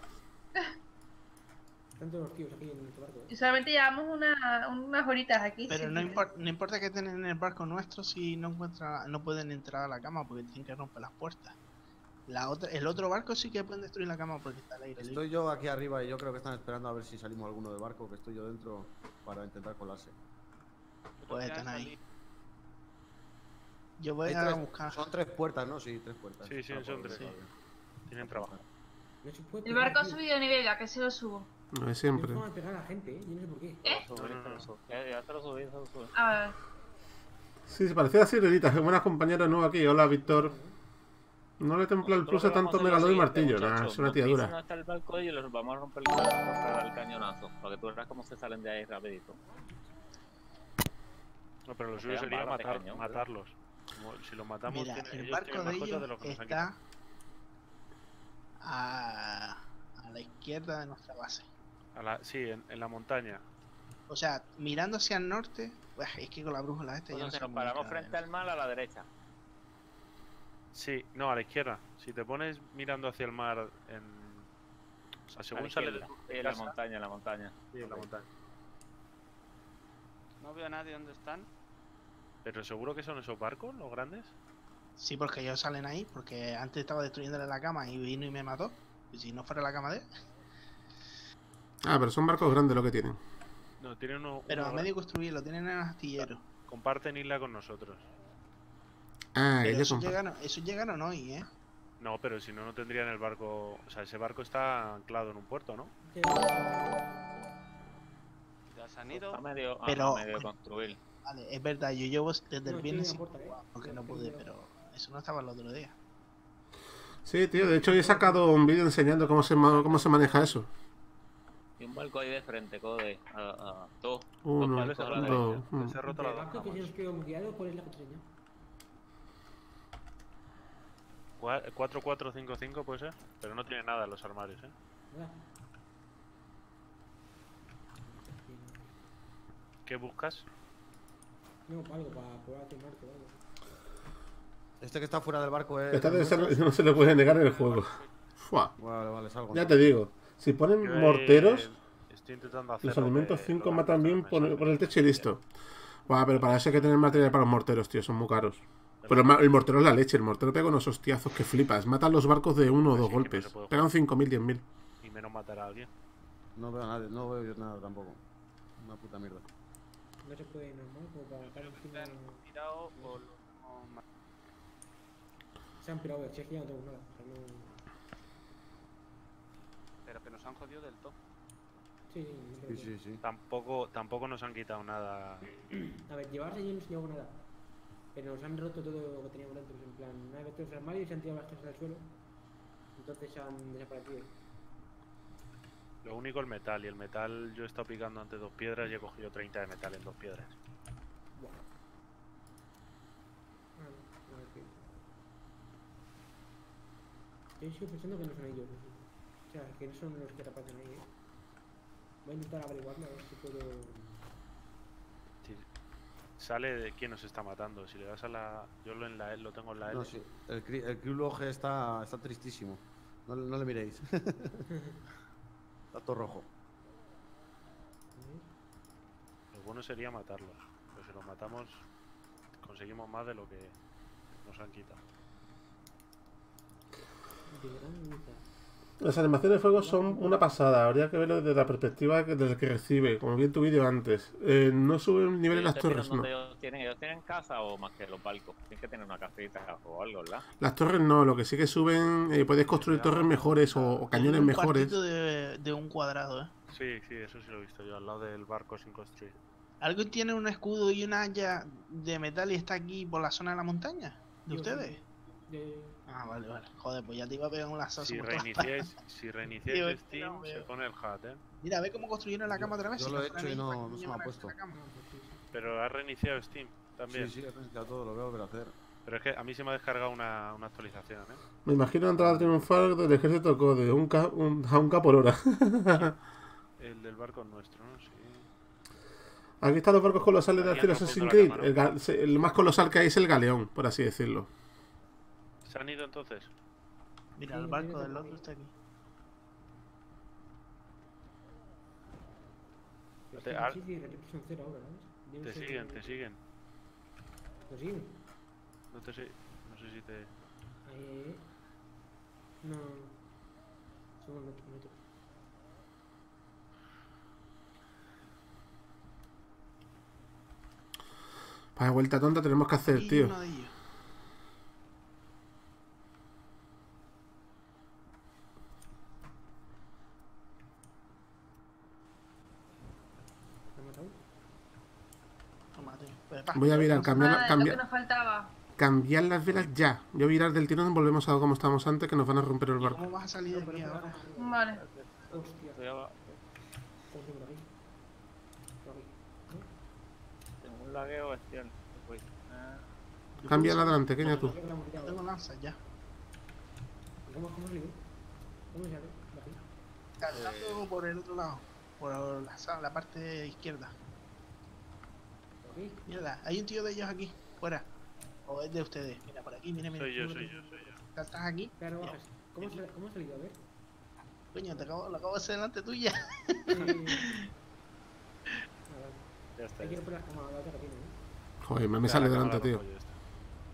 Están todos los tíos aquí en nuestro barco. Y solamente llevamos una, unas horitas aquí. Pero sí, no, sí. impor- no importa que estén en el barco nuestro si no encuentran, no pueden entrar a la cama porque tienen que romper las puertas. La otra, el otro barco sí que pueden destruir la cama porque está al aire libre. Estoy yo aquí arriba y yo creo que están esperando a ver si salimos alguno del barco, que estoy yo dentro para intentar colarse. Pues Otros están quieren ahí. salir. Yo voy Hay a tres- buscar. Son tres puertas, ¿no? Sí, tres puertas. Sí, sí, Ah, son pues, tres. está bien. Tienen trabajo. No se puede El pegar, barco ha tío. subido de nivel, ¿a que se lo subo? No es No siempre. puedo pegar a la gente, ¿eh? Yo no sé por qué. ¿Eh? Subí, te lo subí. Ya, ya te lo subí, te lo subí. A ver. Sí, se parecía a Sirenita. Buenas compañeras nuevas aquí. Hola, Víctor. No le templa el Nosotros pulso lo que vamos tanto a hacer es lo megalón y siguiente, martillo. Nah, muchachos. es una Nos tía dicen dura. hasta el barco y les vamos a romper el, romper el cañonazo. Para que tú veas cómo se salen de ahí rapidito. No, pero lo Nos suyo quedan sería balas de matar, cañón, matarlos. Como si los matamos, Mira, tiene- el ellos barco tienen de más cosas ellos de lo que nos han está quitado. a, a la izquierda de nuestra base. A la, sí, en, en la montaña. O sea, mirando hacia el norte, pues, es que con la brújula esta ya no Entonces sé nos muy paramos bien qué frente al mar a la derecha. Sí, no, a la izquierda. Si te pones mirando hacia el mar, en... o sea, A la según sales de izquierda. tu Y en la casa- montaña, en la montaña. Sí, en la montaña. No veo a nadie dónde están. Pero seguro que son esos barcos, los grandes. Sí, porque ellos salen ahí, porque antes estaba destruyéndole la cama y vino y me mató. Y si no fuera la cama de él. Ah, pero son barcos grandes lo que tienen. No, tienen uno, Pero uno a medio construir, lo tienen en el astillero. comparten isla con nosotros. Ah, Pero ellos esos son. llegaron, esos llegaron hoy, ¿eh? No, pero si no, no tendrían el barco. O sea, ese barco está anclado en un puerto, ¿no? Ya se han ido. A medio, a- Pero- a medio construir. Vale, es verdad, yo llevo desde No, el viernes sí, sin me aporta, ¿eh? jugar, porque no pude, pero eso no estaba el otro día. Sí, tío, de hecho hoy he sacado un vídeo enseñando cómo se, ma- cómo se maneja eso. Y un barco ahí de frente, code. A, a, dos. Uno, dos barcos a la dos. derecha. mm. Se ha roto El la dos barco que se camas. nos quedó bugueado, ¿cuál es la contraseña? Cua- cuatro cuatro cinco cinco puede ser. Pero no tiene nada en los armarios, ¿eh? Nada. ¿Qué buscas? No, algo para poder hacer marco o algo. Este que está fuera del barco es. Esta debe ser- no se le puede negar en el juego. Fua. Vale, vale, salgo. Ya te digo. Si ponen Yo, eh, morteros, Estoy intentando hacer. los lo alimentos que- cinco lo matan que bien me por, sale. por el techo y listo. Buah, pero para eso hay que tener material para los morteros, tío. Son muy caros. Pero el ma- el mortero es la leche. El mortero pega unos hostiazos que flipas. Matan los barcos de uno o Pues dos sí, que no golpes. se puede Pegan cinco mil, diez mil. Y menos matar a alguien. No veo a nadie, no veo nada tampoco. Una puta mierda. No se puede normal, como para estar encima. ¿Se han tirado o lo hemos matado? Se han pirado, si es que ya no tengo nada. O sea, no. Pero que nos han jodido del todo. Sí, sí, no Sí, creo sí, sí. Tampoco, tampoco nos han quitado nada. que- A ver, llevarse yo no se llevó nada. Pero nos han roto todo lo que teníamos dentro. En plan, una vez los armarios se han tirado las cosas al suelo. Entonces se han desaparecido. Lo único el metal. Y el metal yo he estado picando antes dos piedras y he cogido treinta de metal en dos piedras. Buah. Ah, no, a ver qué. Yo sigo pensando que no son ellos. O sea, que no son los que tapaten ahí, eh. Voy a intentar averiguarlo a ver si puedo. Si sale de quién nos está matando. Si le das a la. Yo lo, en la, lo tengo en la L. No, sí. El, cri- el crew log está, está tristísimo. No, no le miréis. Está todo rojo. Lo bueno sería matarlos. Pero si los matamos, conseguimos más de lo que nos han quitado. De granja. Las animaciones de fuego son una pasada. Habría que verlo desde la perspectiva que- del que recibe, como vi en tu vídeo antes. Eh, no suben nivel en las ¿Ustedes torres, vieron no. dónde ellos tienen? ¿Ellos tienen casa o más que los barcos? Tienen que tener una casita o algo, ¿verdad? Las torres no, lo que sí que suben, eh, puedes construir torres mejores o, o cañones un mejores. cuartito de, de un cuadrado, ¿eh? Sí, sí, eso sí lo he visto yo, al lado del barco sin construir. ¿Alguien tiene un escudo y una haya de metal y está aquí por la zona de la montaña? ¿De Yo sí. ustedes? De... Ah, vale, vale. Joder, pues ya te iba a pegar un lazazo Si por todas reiniciáis, partes. si Tío, reiniciáis es que Steam, no se veo. pone el hat, ¿eh? Mira, ve cómo construyeron la cama otra vez. Yo si lo he fueran hecho y ellos, no- ¿para qué no se me llevan ha a puesto. la cama? Pero ha reiniciado Steam también. Sí, sí, he reiniciado todo, lo voy a volver a hacer. Pero es que a mí se me ha descargado una, una actualización, ¿eh? Me imagino la entrada triunfal del ejército Code, un K, un, a un K por hora. El del barco nuestro, ¿no? Sí. Aquí están los barcos colosales de Aquí anda Assassin's rompiendo Creed. la El, ga- se- el más colosal que hay es el galeón, por así decirlo. ¿Se han ido entonces? Mira, Sí, el barco mira, del mira. otro está aquí. Te- Sí, ah, sí, sí, repito, son cero ahora, ¿ves? Debe Te ser siguen, que- te siguen. ¿Lo siguen? No te sé, no sé si te... Ahí, ahí, ahí. No. Son un metro, un metro. Vaya vuelta tonta tenemos que hacer, Y tío. uno de ellos. ¿Lo han matado? Tómate. Pues, pa, Voy a virar, cambiar, Ah, lo que cambiar, nos faltaba. cambiar las velas ya. Voy a virar del tirón y volvemos a como estábamos antes, que nos van a romper el ¿Y barco. cómo vas a salir de aquí ahora? Vale. Hostia. Estoy abajo. ¿Cómo tengo por aquí? Por aquí. Tengo un lagueo bestial. Uy. Ah, Cambia adelante, Kenia, tú. ¿Qué hemos quitado? Tengo lanzas ya. ¿Cómo cómo se lió? ¿Cómo se sale? ¿De aquí? Saltando por el otro lado. Por la, sa- la parte izquierda. ¿Por aquí? Mira, hay un tío de ellos aquí, fuera. O es de ustedes. Mira, por aquí, mira, mira. Soy yo, soy yo, soy yo. Estás aquí. Claro, bajas. ¿Cómo, se, ¿Cómo ha salido? A ver. Coño, te acabo, lo acabo de hacer delante tuya. Eh... Ya está. Hay que ya ir por la cama, la otra que tiene, ¿eh? Joder, me, me está. sale La delante, cámara tío. rompo yo esta.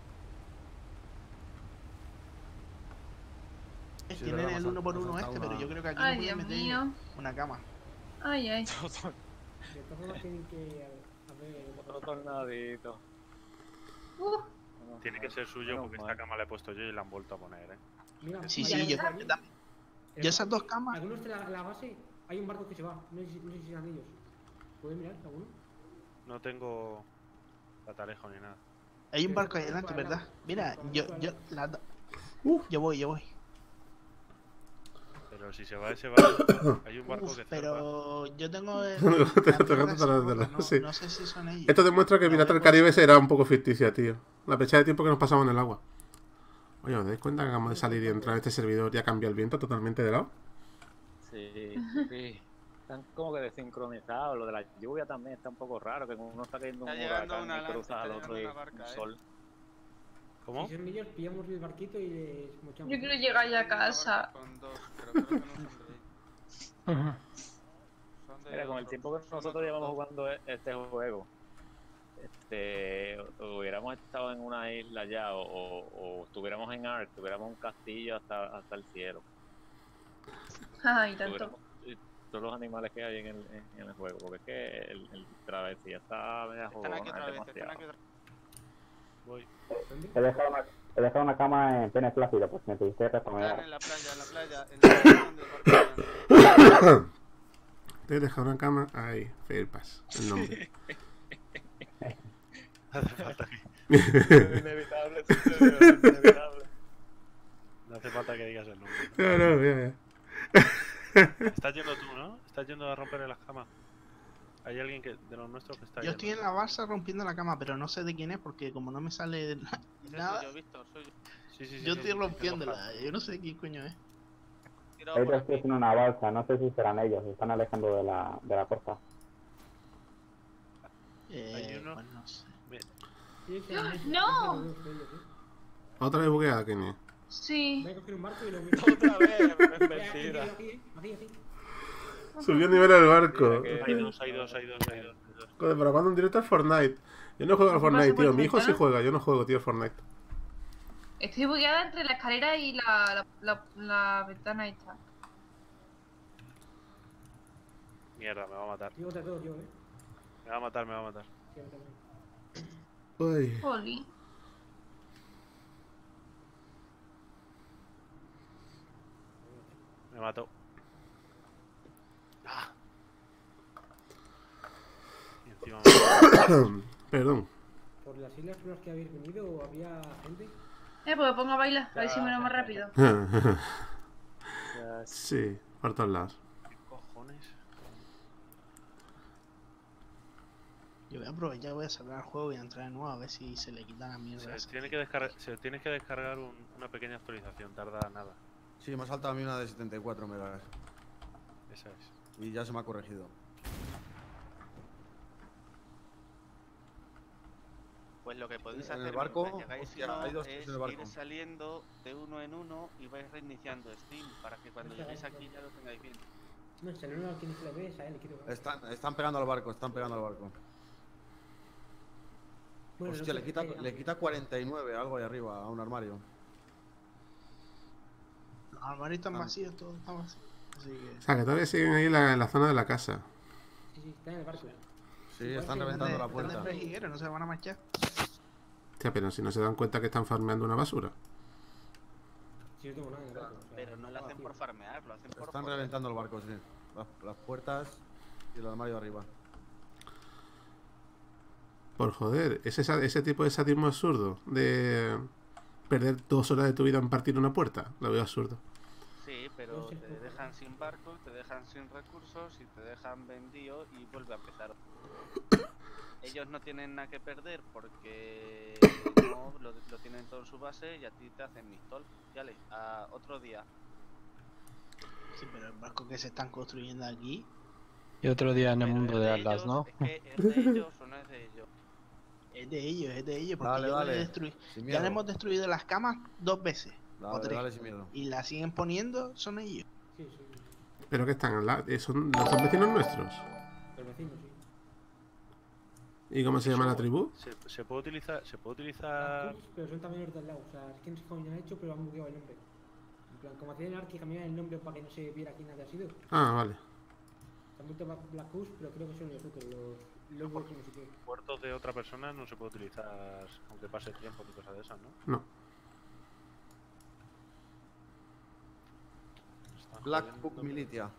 Sí, Tienen verdad, el nos uno ha- por nos uno ha este, saltado pero una- yo creo que aquí Ay, no pueden Dios meter mío. una cama. Ay, ay. De todas formas tienen que... A ver... otro tornadito. Uh, Menos Tiene que mal, ser suyo menos porque mal. esta cama la he puesto yo y la han vuelto a poner, ¿eh? Mira, Sí, mira, sí, ahí yo está. creo que también. El Yo esas barco- dos camas. Algunos de la, la base, hay un barco que se va. No sé si, no sé si serán ellos. ¿Pueden mirar alguno? No tengo catalejo ni nada. Hay un Pero- barco ahí delante, ¿verdad? Mira, yo, yo, la, Uf. yo voy, yo voy. Pero si se va ese barco, hay un barco Uf, que zarpa. pero yo tengo el, Te- la te- te- mierda te- esa te- rota, te- no, sí. no sé si son ellos. Esto demuestra que No, Pirata del no Caribe puede era un poco ficticia, tío. La fecha de tiempo que nos pasamos en el agua. Oye, ¿os dais cuenta que acabamos de salir y entrar en este servidor y ha cambiado el viento totalmente de lado? Sí, sí. Están como que desincronizados. Lo de la lluvia también está un poco raro. Que uno está cayendo un Está llegando huracán una y lancha, cruzas está al llegando otro y una barca, un eh. sol. ¿Cómo? Si son ellos, pillamos el barquito y les mochamos. yo quiero llegar ya a Una barca casa. con dos, pero creo que no son de ahí. Son de Mira, con el otro- tiempo que son nosotros otros llevamos dos. jugando e- este juego, este, hubiéramos estado en una isla ya o, o, o estuviéramos en Ark, tuviéramos un castillo hasta, hasta el cielo. Ay, tanto. Tuviéramos eh, todos los animales que hay en el, en, en el juego, porque es que el, el travesía está media Están aquí jugona, otra es vez, están demasiado. aquí otra vez. Voy. ¿Dónde? He dejado una, he dejado una cama en Penes Plácido, pues me pediste Están responder. en la playa, en la playa, en la playa donde el barco Te he dejado una cama. Ahí, Fairpass, el nombre. Hace falta que, Inevitable, sí, es inevitable. no hace falta que digas el nombre. No, no, ya, ya. Estás yendo tú, ¿no? Estás yendo a romper las camas. Hay alguien que, de los nuestros que está Yo estoy en la balsa rompiendo la cama, pero no sé de quién es porque como no me sale Ese nada, soy yo, Víctor, soy yo. Sí, sí, sí. yo sí, estoy sí, rompiéndola. Yo no sé de quién coño es. Tirado Hay por dos tíos aquí. en una balsa, no sé si serán ellos, se están alejando de la, de la costa. Eh, Hay uno. pues no sé. Sí, sí, sí, sí, ¡No! sí, sí, sí, sí. Otra vez bugueada, Kenia. Sí. Voy a coger un barco y lo voy Otra vez, es Aquí, aquí, mentira. aquí, eh, aquí, aquí. Subió nivel al barco. Mira Hay dos, hay dos, hay dos, hay dos. hay dos. Joder, pero cuando un directo al Fortnite. Yo no juego al Fortnite, tío. Mi hijo sí juega, yo no juego, tío, Fortnite. Estoy bugueada entre la escalera y la, la, la, la ventana esta. Mierda, me va a matar. Yo contra todos yo, eh. Me va a matar, me va a matar. Sí, a mí también. Uy. Oli. Me mató. Ah. Y encima me mató. Perdón. ¿Por las islas por las que habéis venido había gente? Eh, pues me pongo a bailar, a ver si me lo más rápido. Ya, Sí, por todos lados. ¿Qué cojones? Yo voy a aprovechar, voy a cerrar el juego y a entrar de nuevo a ver si se le quita la mierda. Se esa. tiene que descargar, se tiene que descargar un- una pequeña actualización, tarda nada. Sí, me ha saltado a mí una de setenta y cuatro megas. Esa es. Y ya se me ha corregido. Pues lo que podéis En el hacer barco, mientras llegáis, hostia, si no, hay dos tíos es en el barco. ir saliendo de uno en uno y vais reiniciando Steam para que cuando lleguéis aquí ya lo tengáis bien. No, si no a quien se le ve es a él, quiero ver. Están, están pegando al barco, están pegando al barco. Bueno, Hostia, no le sé, quita, ahí, le quita cuarenta y nueve algo ahí arriba a un armario. Los armarios están Ah. vacíos, todo está vacío. Así O que. sea, que todavía siguen ahí en la, en la zona de la casa. Sí, sí, está en el barco. Sí, Igual están que reventando Están la de- puerta. están de frejiguero, no se van a marchar. Hostia, pero si no se dan cuenta que están farmeando una basura. Si no tengo nada en el barco. o sea, Pero no lo está hacen vacío. por farmear, lo hacen por Están joder. reventando el barco, sí. Las, las puertas y el armario arriba. Por joder, ese, sa- ese tipo de sadismo absurdo de perder dos horas de tu vida en partir una puerta. Lo veo absurdo. Sí, pero No sé, te no sé. dejan sin barco, te dejan sin recursos y te dejan vendido y vuelve a empezar. Ellos no tienen nada que perder porque no, lo, lo tienen todo en su base y a ti te hacen mistol. Ya le, a otro día. Sí, pero el barco que se están construyendo aquí. Y otro día en el Pero mundo es de de Atlas, ellos, ¿no? Es que es de ellos o no es de ellos. Es de ellos, es de ellos, porque Dale, yo le dale. destruí- Sin ya miedo. le hemos destruido las camas dos veces. o Dale, tres. dale sin miedo. Y las siguen poniendo, son ellos. Sí, sí. Pero que están al lado. eh, Son los dos vecinos nuestros. Los vecinos, sí. ¿Y cómo se llama la tribu? Se, se puede utilizar, se puede Las utilizar. Cooks, pero son también los del lado. O sea, es que no sé cómo ya han hecho, pero han bugueado el nombre. En plan, como hacían en Ark, que cambiaban el nombre para que no se viera quién había sido. Ah, vale. Se han vuelto Black Black Cooks, pero creo que son los otros, los logos que no sé qué. Puertos de otra persona no se puede utilizar aunque pase tiempo ni cosas de esas, ¿no? No. Están Black jodiendo, Book pero- Militia.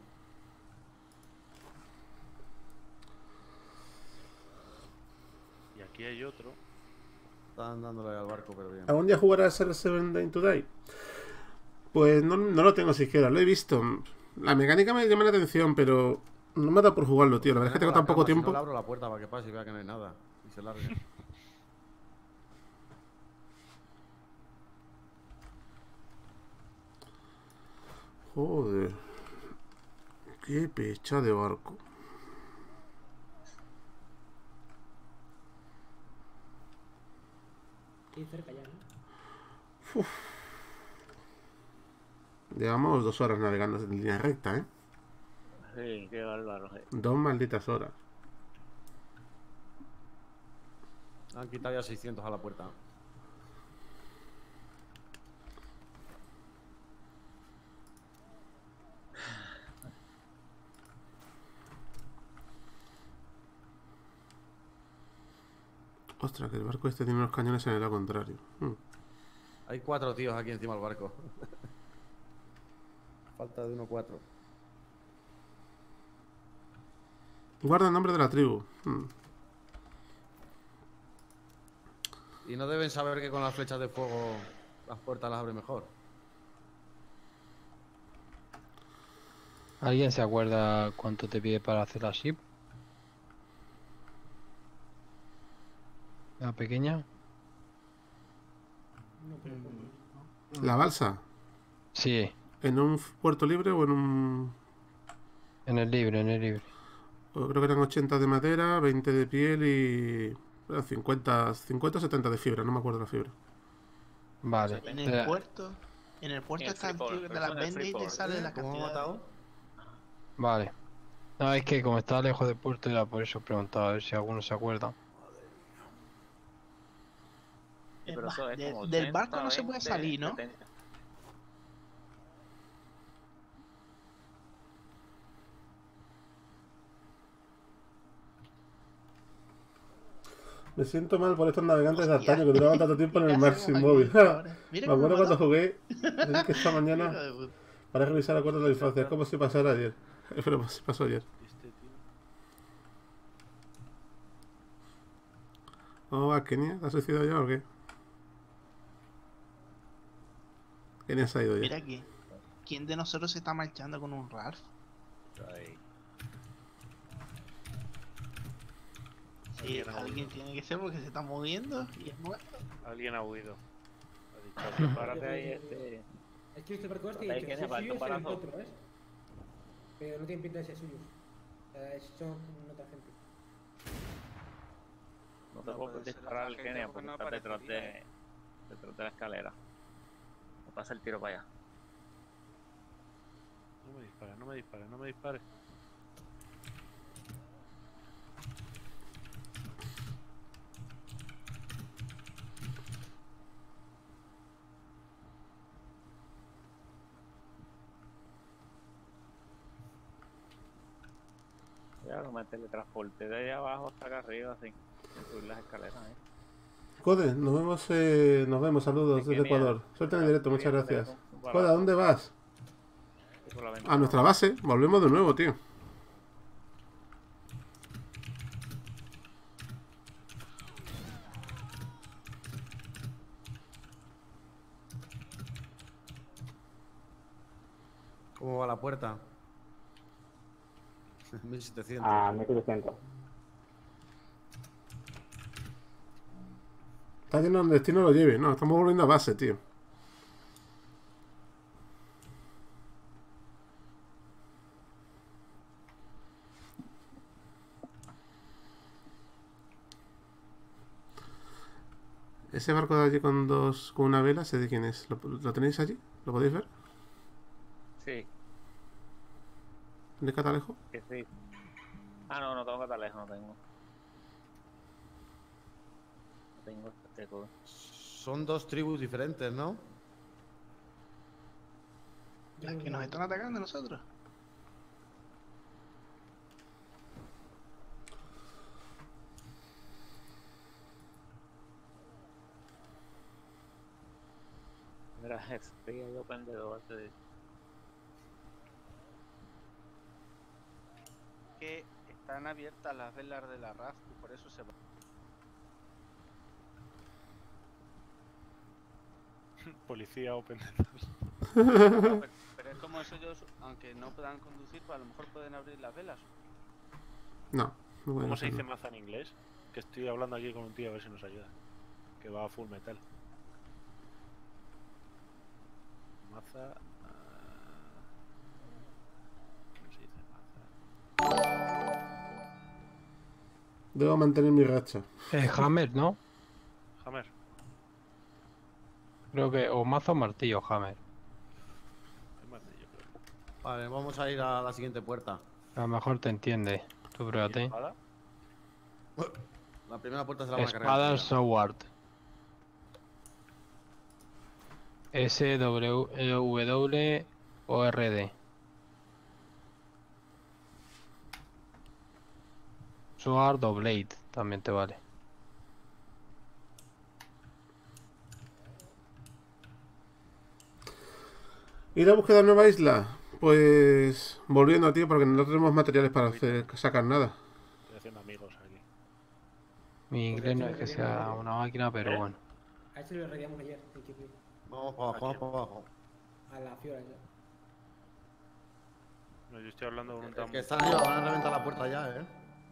Y aquí hay otro. Están dándole al barco, pero bien. ¿Algún día jugarás al Seven Day to Die? Pues no, no lo tengo siquiera, lo he visto. La mecánica me llama la atención, pero no me da por jugarlo, tío. La verdad es que tengo Tengo tan poco la cama, si tiempo. no le abro la puerta para que pase y vea que no hay nada. Y se largue. Joder. Qué pecha de barco. Aquí cerca ya, ¿no? Llevamos dos horas navegando en línea recta, ¿eh? Sí, qué bárbaro. eh. Dos malditas horas. Han quitado ya seiscientos a la puerta. Ostras, que el barco este tiene unos cañones en el lado contrario. Hmm. Hay cuatro tíos aquí encima del barco. Falta de uno cuatro. Guarda el nombre de la tribu. Hmm. Y no deben saber que con las flechas de fuego las puertas las abre mejor. ¿Alguien se acuerda cuánto te pide para hacer la ship? ¿La pequeña? No, pero poco. ¿La balsa? Sí, ¿En un puerto libre o en un...? en el libre, en el libre. Pues creo que eran ochenta de madera, veinte de piel y... bueno, cincuenta, cincuenta o setenta de fibra, no me acuerdo la fibra. Vale. En el Eh, puerto. En el puerto el está el Freeport, tío que te pero las eso en el vende y te Freeport, sale la ¿Cómo me ha cantidad. matado? Vale. No, es que como estaba lejos del puerto era por eso preguntaba a ver si alguno se acuerda. Sí, Es pero más, eso es de- como del ochenta, barco no se puede veinte, salir, ¿no? setenta. Me siento mal por estos navegantes de Hostia. antaño que duraban tanto tiempo en el ¿Qué mar hacemos sin aquí móvil. ahora? Me Mira acuerdo cómo cuando mató. jugué, desde que esta mañana, Hijo de puta. para revisar acuerdos de la infancia. Es como si pasara ayer. Pero si pasó ayer. Este tío. ¿Cómo va, Kenia? ¿Te has suicidado ya o qué? Kenia se ha ido ya. Mira aquí. ¿Quién de nosotros se está marchando con un Ralph? Ahí. Sí, Alguien ha alguien huido. tiene que ser porque se está moviendo y es muerto. Alguien ha huido. Ha dicho que Párate ahí, este. Es que este barco este y Ahí he dicho, tiene si es falta suyo un es el barazo. otro, ¿ves? Pero no tienen pinta de ser suyos. O sea, es- son otra gente. No te No puedo puede ser disparar al otra Kenia gente porque porque no está detrás de, aparecería. detrás de la escalera. Me pasa el tiro para allá. No me dispare, no me dispare, no me dispare. Ya no me teletransporté de ahí abajo hasta acá arriba sin, sin subir las escaleras. ¿eh? Code, nos vemos, eh, nos vemos, saludos De desde Kenia. Ecuador. Suelta en el directo, muchas Viéndote gracias. un- un Code, ¿a dónde vas? balazo por la A ventana. nuestra base, volvemos de nuevo, tío. ¿Cómo va la puerta? mil setecientos. A mil setecientos. Está lleno el destino lo lleve, no, estamos volviendo a base, tío. Ese barco de allí con dos, con una vela, sé de quién es. ¿Lo, lo tenéis allí? ¿Lo podéis ver? Sí, ¿De Catalejo? que sí. Ah, no, no tengo catalejo, no tengo. No tengo este todo. Son dos tribus diferentes, ¿no? Las que nos están atacando a nosotros. Mira, estoy ahí open de dos. de- Que están abiertas las velas de la R A F y por eso se va. Policía open. Pero, pero es como eso ellos, aunque no puedan conducir, pues a lo mejor pueden abrir las velas. No, no pueden ¿Cómo se dice hacerlo. maza en inglés? Que estoy hablando aquí con un tío a ver si nos ayuda. Que va a full metal. Maza. ah, ¿Cómo se dice maza? Debo mantener mi racha. Eh, Hammer, ¿no? Hammer. Creo que. O mazo o martillo, Hammer. Es martillo, creo. Vale, vamos a ir a la siguiente puerta. A lo mejor te entiende. Tú ¿Y pruébate. espada? La primera puerta se la van a cargar. Espada enseguida. Sword. S W O R D. Sword o Blade también te vale. ¿Y la búsqueda de nueva isla? Pues volviendo, tío, porque no tenemos materiales para hacer, sacar nada. Estoy haciendo amigos aquí. Mi inglés no es que sea una máquina, pero bueno. A este lo radiamos ayer, hay que ir Vamos para abajo, vamos para abajo. a la fiora ya. No, yo estoy hablando con un El tam... que está arriba van a reventar la puerta ya, ¿eh?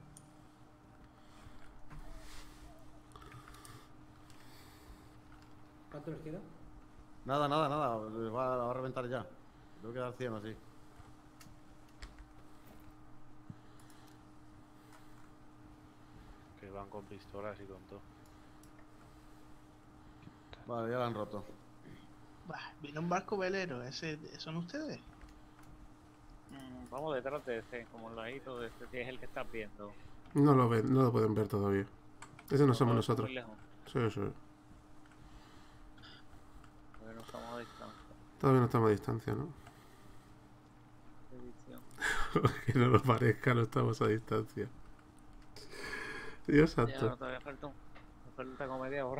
¿Cuánto nos queda? Nada, nada, nada. Va, va a reventar ya. Tengo que dar cien así. Que van con pistolas y con todo. Vale, ya la han roto. Bah, vino un barco velero, ¿ese son ustedes? Mm, vamos detrás de ese, como el ladito de este, si es el que estás viendo. No lo ven, no lo pueden ver todavía. Ese no somos No, nosotros. muy lejos, Sí, sí. porque no estamos a distancia. Todavía no estamos a distancia, ¿no? Edición. Que no nos parezca, no estamos a distancia. Dios Ya, santo. todavía falta un hora.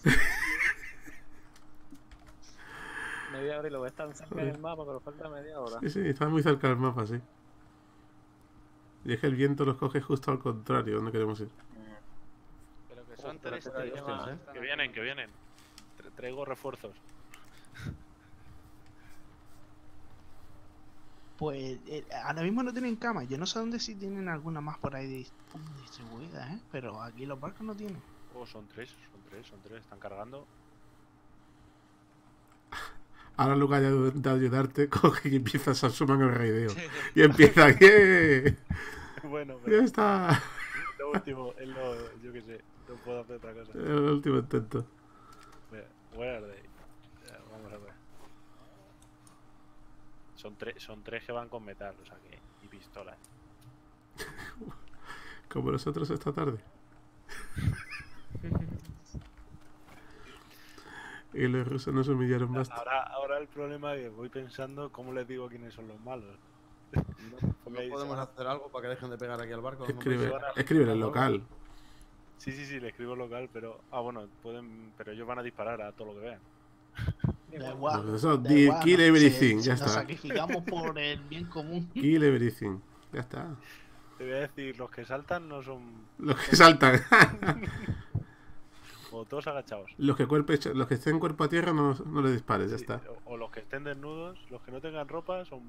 Media hora y lo ves tan cerca del mapa, pero falta media hora. Sí, sí, está muy cerca del mapa, sí. Y es que el viento nos coge justo al contrario, donde queremos ir. Pero que son pero tres que tíos lleva- que Que están vienen, aquí. que vienen. Tra- traigo refuerzos. Pues eh, ahora mismo no tienen cama. Yo no sé dónde si tienen alguna más por ahí dis- distribuida, ¿eh? Pero aquí los barcos no tienen. Oh, son tres, son tres, son tres. Están cargando. Ahora en lugar de, de ayudarte, coge y empiezas a sumar el raideo. Y empieza, ¡yeah! Bueno, Ya pero está. lo último, es lo, yo qué sé, no puedo hacer otra cosa. El último intento. Mira, where are they? Ya, vamos a ver. Son tres, son tres que van con metal, o sea que. Y pistolas. Como nosotros esta tarde. Y los rusos nos humillaron bastante. Ahora, ahora el problema es que voy pensando cómo les digo quiénes son los malos. No, Porque ahí no se podemos van a- hacer algo para que dejen de pegar aquí al barco. ¿No Escribe, podéis- escribe en el local. Sí, sí, sí, le escribo local, pero. Ah, bueno, pueden. Pero ellos van a disparar a todo lo que vean. Da igual. Pues eso, da di- igual, kill nos- everything, se- ya Nos está. sacrificamos por el bien común. Kill everything. Ya está. Te voy a decir, los que saltan no son. Los que saltan. O todos agachados. los, que cuerpo, los que estén cuerpo a tierra no, no le dispares, ya Sí, está. O, o los que estén desnudos, los que no tengan ropa son.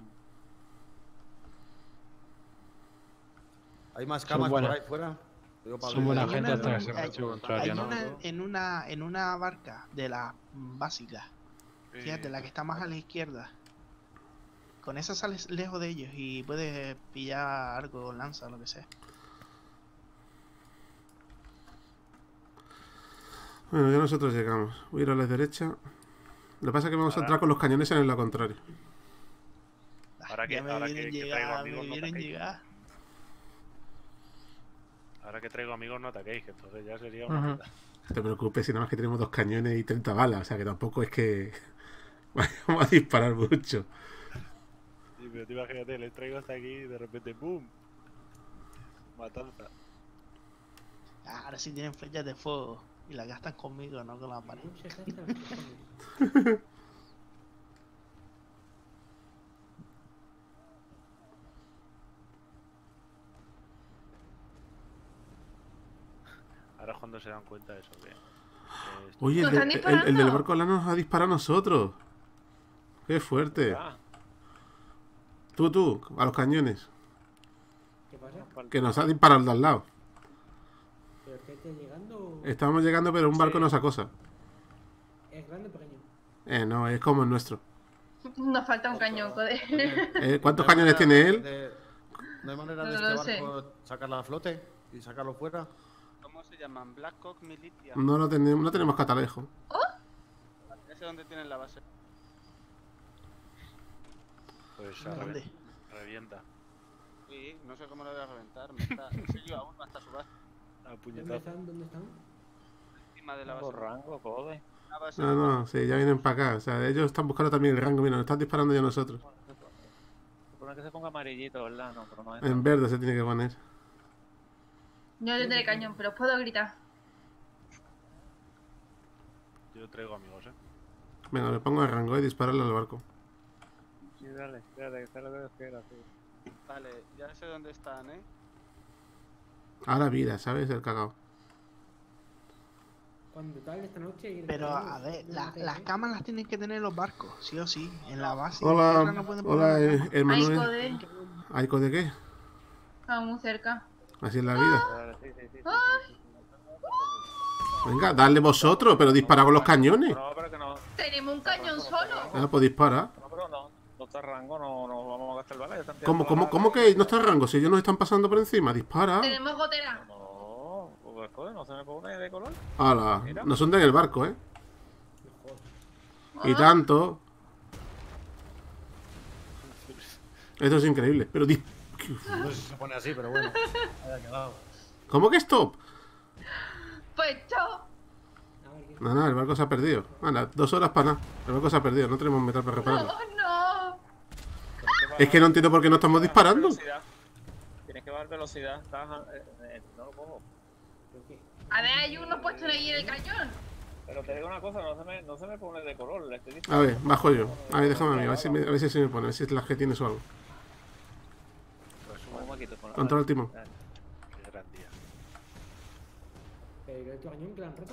¿Hay más Son camas por buenas. ahí fuera? Digo, para Son abrir buena la- gente una- hasta que se hay- me hecho Hay contraria, ¿no? una en una en una barca de las básicas. Fíjate, la que está más a la izquierda. Con esa sales lejos de ellos y puedes pillar algo, lanza o lo que sea. Bueno, ya nosotros llegamos. Voy a ir a la derecha. Lo que pasa es que vamos a entrar con los cañones en el lado contrario. Ah, Ahora que- ya me ahora vieron que- que traigo llegar, amigos, me no vieron ataquéis. llegar. Ahora que traigo amigos, no ataquéis, que entonces ya sería una Ujú. mierda. No te preocupes, si nada más que tenemos dos cañones y treinta balas. O sea que tampoco es que vamos a disparar mucho. Sí, pero tú imagínate, les traigo hasta aquí y de repente ¡boom! Matanza. Ah, ahora sí tienen flechas de fuego y las gastan conmigo, no con la pared. Mucha gente a los cojones. Ahora es cuando se dan cuenta de eso, que. que esto- Oye, el, ¿Nos de- están el- disparando? el del barco lana nos ha disparado a nosotros. Qué fuerte. Ah, Tú, tú, a los cañones. ¿Qué pasa? falta- Que nos ha disparado al de al lado. ¿Pero qué está llegando? Estábamos llegando, pero un barco Sí. nos acosa. ¿Es grande o pequeño? Eh, no, es como el nuestro. Nos falta un cañón, joder. Eh, ¿Cuántos ¿No hay cañones manera tiene él? de- ¿No hay manera de No este lo sé. barco sacarla a flote y sacarlo fuera? ¿Cómo se llaman? Blackcock Militia. No lo tenemos, no tenemos catalejo. Ese es donde tienen la base. Pues a ¿Dónde? reven- revienta. Sí, no sé cómo lo voy a reventar. Me está... Sí, yo aún hasta su base. A ¿Dónde puñetazo. están? ¿Dónde están? Encima de la Tengo base. rango, joder. La base No, no, sí, ya vienen para acá. O sea, ellos están buscando también el rango. Mira, nos están disparando ya nosotros. Supone que se ponga amarillito, ¿verdad? No, pero no es. En verde se tiene que poner. Yo no tendré cañón, pero os puedo gritar. Yo traigo amigos, eh. Venga, me pongo de rango y dispararle al barco. Sí, dale, espérate, que está lo que espera, tío. Vale, ya sé dónde están, ¿eh? Ahora vida, ¿sabes? El cagao. Cuando tal esta noche... ir Pero cayendo, a ver, no la- te- las camas las tienen que tener los barcos, sí o sí. En la base. Hola, tierra no pueden poner hola, las eh, camas. Hay Emanuel. joder. ¿Aico de qué? Estamos muy cerca. Así es la vida. Dale, sí, sí, sí, sí, Ah. sí, sí, sí. Venga, dale vosotros, pero dispara con los cañones. No, pero que no. Tenemos un cañón solo. Ah, pues dispara. No, pero no. No está rango, no, no vamos a gastar balas. ya están ¿Cómo, tirando cómo, balas. cómo que no está en rango? Si ellos nos están pasando por encima, dispara. Tenemos gotera. No, pues joder, no se me pone de color. Hala, Mira. nos hunden el barco, ¿eh? Y Ah, tanto. Esto es increíble. Pero dis- No sé si se pone así, pero bueno. Haya quedado. ¿Cómo que stop? Pues chao. A ver, ¿qué? No, no, el barco se ha perdido. Anda, dos horas para nada. El barco se ha perdido, no tenemos metal para repararlo. No, no. Es que no entiendo por qué no estamos disparando. Velocidad. Tienes que bajar velocidad. Estás, eh, eh, no lo cojo. ¿Pero qué? A ver, hay uno puesto ahí en el cañón. Pero te digo una cosa, no se me, no se me pone de color. Le estoy A diciendo. ver, bajo yo. A ver, déjame a mí, a ver si, me, a ver si se me pone, a ver si es las que tienes o algo. Pues ¿Cómo me quito con la- Controla el timón. Eh, qué gran día. Pero el cañón que le han roto.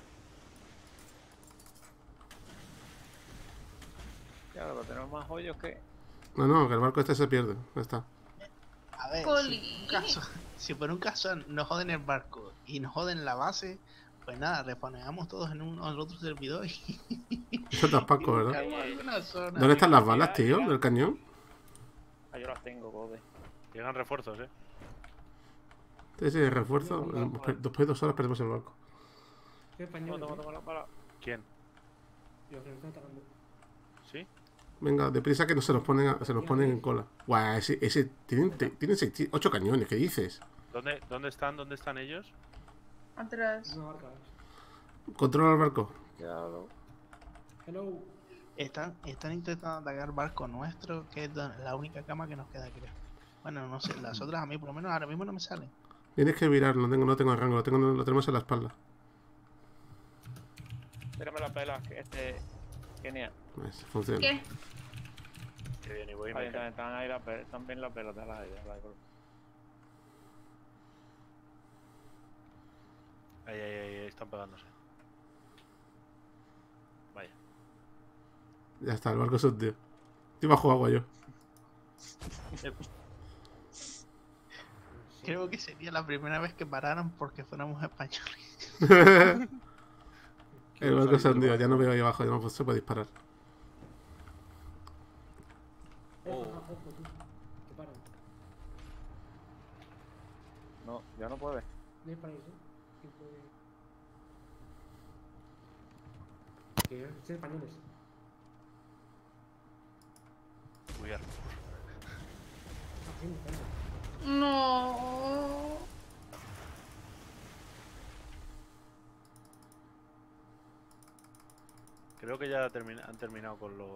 Ya, pero tenemos más hoyos que. No, no, que el barco este se pierde. Ya está. A ver, si Jolín. por un caso, si por un caso nos joden el barco y nos joden la base, pues nada, reponemos todos en un en otro servidor y Eso te Paco, ¿verdad? buscamos alguna zona. ¿Dónde están las balas, tío, del cañón? Ah, yo las tengo, Gode. Llegan refuerzos, eh. Ese refuerzo. Después de dos horas perdemos el barco. ¿Qué español? Toma, toma, toma, para. ¿Quién? Yo que me están atacando. ¿Sí? Venga, deprisa que no se nos ponen, a- se nos ponen en cola. Guau, ese, ese, tienen, te- tienen seis- ocho cañones, ¿qué dices? ¿Dónde, ¿Dónde están? ¿Dónde están ellos? Atrás. Una barca. Controla el barco. Cuidado. Hello. Están, están intentando atacar barco nuestro, que es do- la única cama que nos queda, creo. Bueno, no sé, las otras a mí por lo menos ahora mismo no me salen. Tienes que virar, no tengo, no tengo el rango, lo, tengo, lo tenemos en la espalda. Tírame la pela, que este. Kenia. Pues, funciona. ¿Qué? Que bien, y voy y Ahí me están, están ahí la pela, están bien la pela, déjala ahí, déjala ahí. Ahí, ahí, ahí, ahí, están pegándose. Vaya. Ya está, el barco es un tío. Estoy bajo agua yo. Creo que sería la primera vez que pararan porque fuéramos españoles. El barco se ha hundido, ya no veo ahí abajo, ya no se puede disparar. Eh, ojo, ojo, tú. Que paran. No, ya no puede. No disparáis, ¿eh? Que puede... Que son españoles. Cuidar. Ah, sí, me encanta. No. Creo que ya termina- han terminado con los...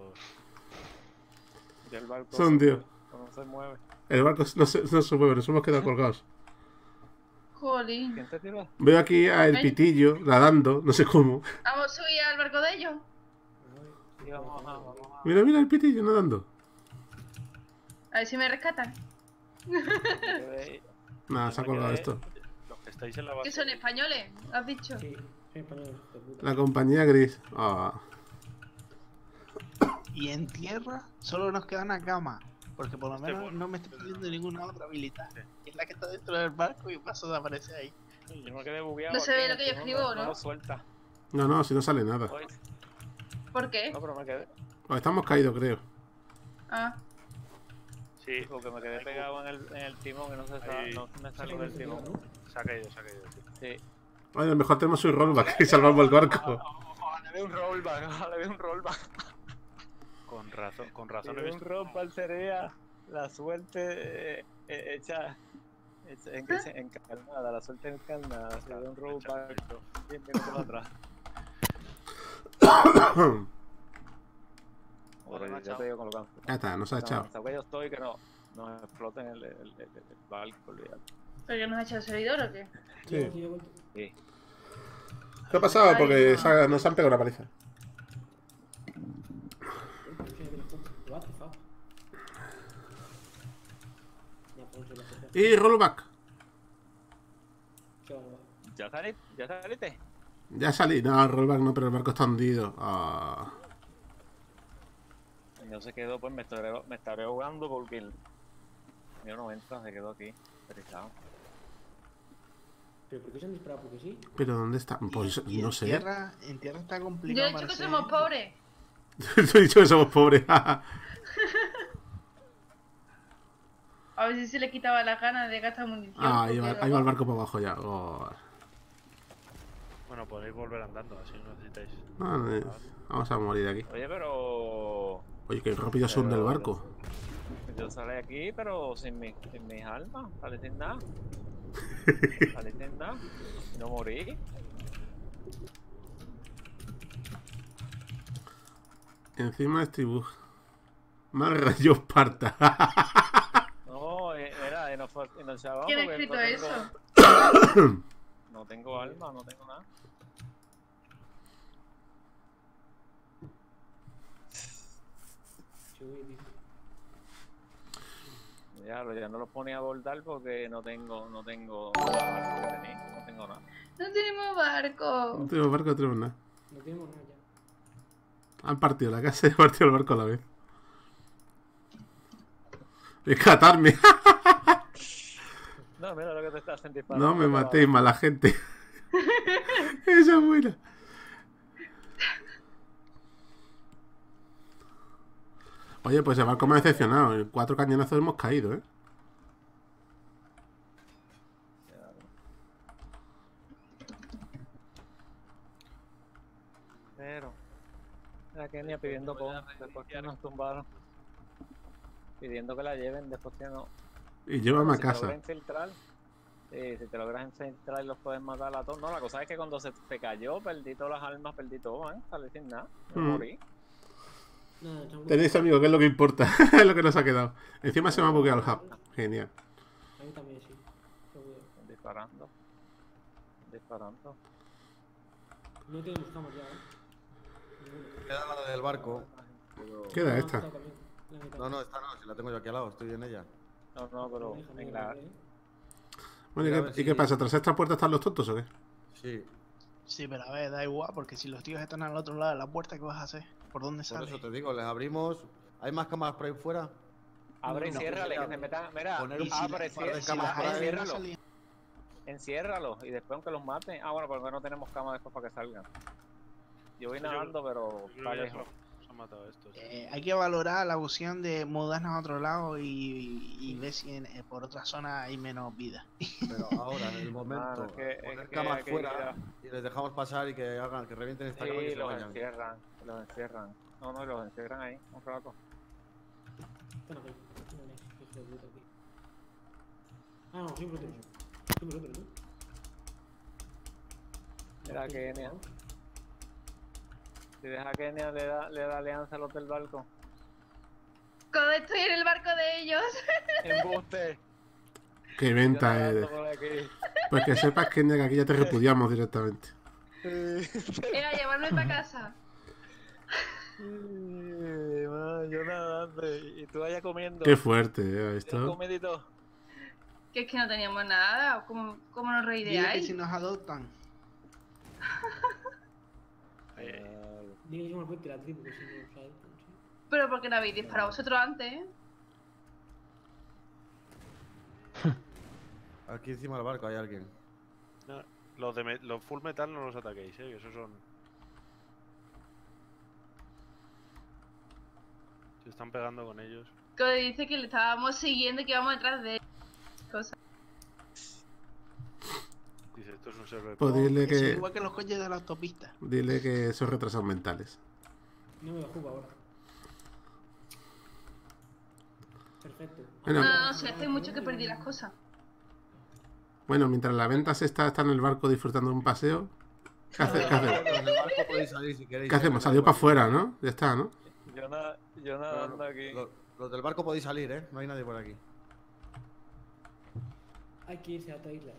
Ya el barco. Son, tío. No se mueve. El barco no se, no se mueve, nos hemos quedado colgados. Jolín. ¿Quién te tiró? Veo aquí a el Ay. pitillo nadando, no sé cómo. Vamos a subir al barco de ellos. Sí, vamos a, vamos a. Mira, mira el pitillo nadando. A ver si me rescatan. Nada, se ha colgado esto. Los que estáis en la Que base. son españoles, has dicho. Sí, son españoles, hijo de puta. La compañía gris. Ah. Y en tierra solo nos queda una cama. Porque por lo Este menos bueno. no me estoy pidiendo ninguna otra habilidad. Sí. Es la que está dentro del barco y paso de aparecer ahí. Yo me quedé bugueado. No se ve aquí, lo que yo no- escribo, no, ¿no? No lo suelta. No, no, si no sale nada. Oye, ¿Por qué? no, pero me quedé. Oh, estamos caídos, creo. Ah, Sí, Porque me quedé pegado en el, en el timón y no, se sa- Ahí. no me salió del timón. se ha caído, se ha caído. Sí. Sí. Oye, a lo mejor tenemos un rollback y salvamos el barco. Ojalá le dé un rollback, ojalá le dé un rollback. Con razón, con Si razón he le dé un visto... rollback sería la suerte eh, eh, hecha, hecha en, que se- encarnada, la suerte encarnada. Si le da un rollback bien bien por atrás. Ahora ya- ya te digo con lo canso. Ya está, nos ha echado. Hasta que yo estoy que no, no exploten el, el, el, el, el barco, olvídate. ¿pero que nos ha echado el servidor o qué? Sí. Yo, yo, vuelto. Sí. ¿Qué ha pasado? Ay, Porque no. se ha- nos han pegado una paliza. What the fuck? Ya, pues, yo lo sé. Y rollback. Qué barbaridad. ¿Ya saliste? ¿Ya saliste? Ya salí. No, rollback no, pero el barco está hundido. Ah. Yo se quedó, pues me estaré, me estaré ahogando porque el mío no entra, se quedó aquí, aterrizado. ¿Pero por qué se han disparado? Porque sí. ¿Pero dónde está? Pues Y no en sé. Tierra, en tierra está Yo complicado. he dicho que parece- somos pobres. Te he dicho que somos pobres. A ver si se le quitaba la gana de gastar munición. Ah, ahí va, porque ahí va el luego- barco para abajo ya. Oh. Bueno, podéis volver andando, así no necesitáis. No, no, vamos a morir aquí. Oye, pero Oye, qué rápido son del barco. yo salí aquí, pero sin, mi, sin mis almas, salí sin nada. Salí sin nada, y no morí. Encima de Tribú. Más rayos parta. No, eh, era, y no fue, y no se abajo. ¿Quién ha porque escrito no tengo- eso? No tengo alma, no tengo nada. Chuy, tío. Ya, lo- ya no los ponía a bordar porque no tengo, no tengo nada que tenía, no tengo nada. No tenemos barco. No tenemos barco, no tenemos nada. No tenemos nada ya. Han partido la casa y han partido el barco a la vez. Rescatarme. No, mira lo que te estás disparando. No me matéis, mala gente. Esa es buena. Oye, pues el barco me ha decepcionado. En cuatro cañonazos hemos caído, ¿eh? Pero la Kenia pidiendo con después que nos tumbaron. Pidiendo que la lleven después que no. Y llévame a Si te casa. logras infiltrar, sí, si te logras infiltrar y los puedes matar a todos. No, la cosa es que cuando se te cayó, perdí todas las almas, perdí todo, ¿eh? Salí sin nada, me Mm. morí. Nada, estamos- Tenéis amigos, que es lo que importa. Es lo que nos ha quedado. Encima se me ha bugueado el hub. Genial. A mí también, sí. Seguro. Disparando. Disparando. No tenemos camas ya, ¿eh? Ninguno. Queda la del barco. pero- Queda No, esta. está también, la mitad. No, no, esta no, si la tengo yo aquí al lado, estoy en ella. No, no, pero Déjame en ver, la... ¿eh? Bueno, ¿y Mira, a qué, ver y qué si- pasa? ¿Tras esta puerta están los tontos o qué? Sí, Sí, pero a ver, da igual, porque si los tíos están al otro lado de la puerta, ¿qué vas a hacer? ¿Por dónde por sales? eso te digo, les abrimos. ¿Hay más cámaras por ahí fuera? Abre y No, ciérrale, que se metan... Mira, Poner un abre, par de ciérralo, Si las hay, no enciérralo, salían. enciérralo, y después aunque los maten... Ah, bueno, porque no tenemos cama después para que salgan. Yo voy nadando, pero Yo creo está que ya se lejos. lo- se han matado a estos. Eh, hay que valorar la opción de mudarnos a otro lado y, y ver si en- eh, por otra zona hay menos vida. Pero ahora, en el momento, Mano, es que- poner es que cámaras hay que fuera ir a- y les dejamos pasar y que hagan, que revienten esta cama y que Sí, se los vayan. encierran, los encierran. No, no, los encierran ahí, un rato. Están aquí. Vale, hijo de puta, tío. Ah, no, siempre tengo. Siempre otro, ¿no? Mira, Kenia. Si deja Kenia, le da, le da alianza a los del barco. Cuando estoy en el barco de ellos. Embuste. Qué Yo venta, nadando eh. por aquí. Pues que sepas, Kenia, que aquí ya te repudiamos directamente. Era llevarme para casa. Ay, man, yo nadando y y tú allá comiendo. Qué fuerte, ¿eh? ¿Tienes Esto. comidito? Que es que no teníamos nada. ¿Cómo, cómo nos Dile que reideáis? si nos adoptan. Ahí, ahí. Dile que somos parte de la tribu, que si no lo sabes. Sí. Pero porque no habéis disparado vosotros antes, ¿eh? Aquí encima del barco hay alguien. No, los, de me- los full metal no los ataquéis, eh, que esos son... Se están pegando con ellos. Que dice que le estábamos siguiendo y que íbamos detrás de él. Cosa. Dice, esto es un server. Pues dile Es que. igual que los coches de la autopista. Dile que son retrasados mentales. No me lo juego ahora. Perfecto. Bueno. No, no, no, si hace mucho que perdí las cosas. Bueno, mientras la venta se está, está en el barco disfrutando de un paseo. ¿Qué, hace- qué hace- Los del barco podéis salir si queréis. qué hacemos? Salió para afuera, ¿no? Ya está, ¿no? Yo, na- yo No, nadando no, aquí. Los, los del barco podéis salir, ¿eh? No hay nadie por aquí. Hay que irse a otra isla, ¿eh?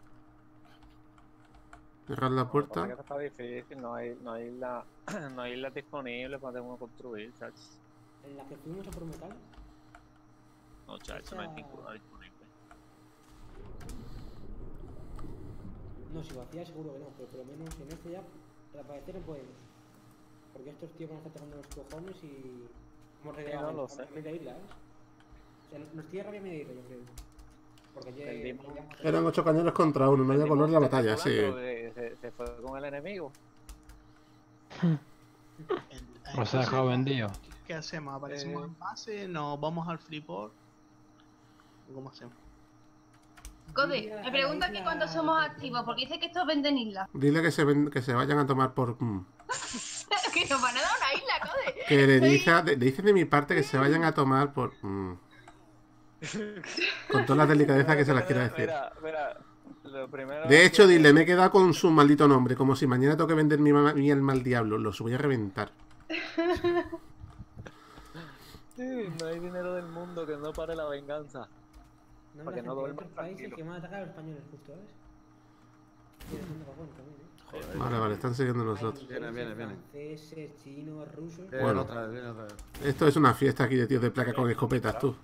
Cerrar la Lo que pasa puerta. es que esto está difícil, no hay, no hay islas no hay islas disponibles para uno construir, chachos. En la que fuimos a por metal. No, chachos, no hay Esa- ninguna disponible. No, si vacía seguro que no, pero por lo menos en este ya reaparecer no podemos. Porque estos tíos van a estar tocando los cojones y. Hemos regalado no lo a sé. media isla, ¿eh? O sea, nos tira rabia media isla, yo creo. Porque ayer. Perdimos. pillamos- Eran ocho cañones contra uno, no había color de la batalla, sí. Se, se, se fue con el enemigo. O sea, dejado vendido. ¿Qué hacemos? ¿Aparecemos Eh. en base? ¿Nos vamos al Freeport? ¿Cómo hacemos? Code, me pregunta que cuántos somos activos, porque dice que estos venden islas. Dile que se, ven- que se vayan a tomar por. mm. Que nos van a dar una isla, Code. Que le dice, a- de- le dice de mi parte que se vayan a tomar por. mm. Con toda la delicadeza que se las quiera decir. Mira, mira, lo primero De es hecho, que- dile, me he quedado con su maldito nombre. Como si mañana tengo que vender mi, ma- mi alma al diablo. Los voy a reventar. Sí, no hay dinero del mundo que no pare la venganza. No para me que no hacen duerman otros países tranquilo. que van a atacar a los españoles, justo, ¿ves? Sí, es una cosa. Vale, vale, están siguiendo nosotros. Vienen, vienen, vienen. Franceses, chinos, rusos. Vienen Bueno. otra vez, vienen otra vez. Esto es una fiesta aquí de tíos de placa con escopetas, tú.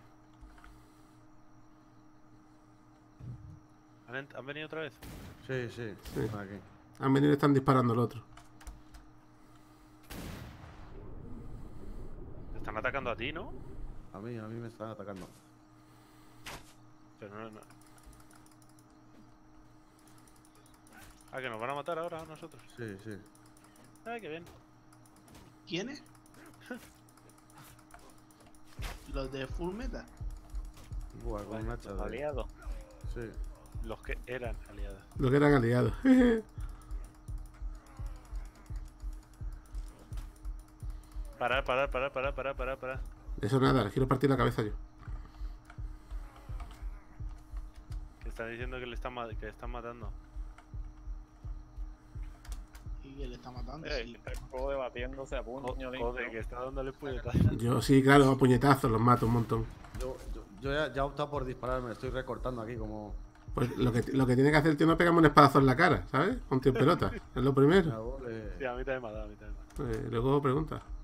¿Han, ent- han venido otra vez? Sí, sí. Sí. Están aquí. Han venido y están disparando al otro. Te están atacando a ti, ¿no? A mí, a mí me están atacando. Pero no, no. Ah, que nos van a matar ahora a nosotros. Sí, sí. Ay, qué bien. ¿Quiénes? Los de Full Metal. Buah, con un hacha de... Aliado. Sí. Los que eran aliados. Lo que eran aliados. Parar, parar, parar, parar, parar, parar, parar. Eso nada, les quiero partir la cabeza yo. Que están diciendo que le están, ma- que están matando. Y que le está matando. Eh, Sí. el juego debatiéndose a Co- puño limpio. Code, que está dándole puñetazos. Yo sí, claro, a puñetazos los mato un montón. Yo, yo, yo ya, ya he optado por disparar, me estoy recortando aquí como... Pues lo que, lo que tiene que hacer el tío no es pegarme un espadazo en la cara, ¿sabes? Un tío en pelota. Es lo primero. Hago, le- Sí, a mí también me ha dado, a mí también me ha Eh, luego pregunta. dado.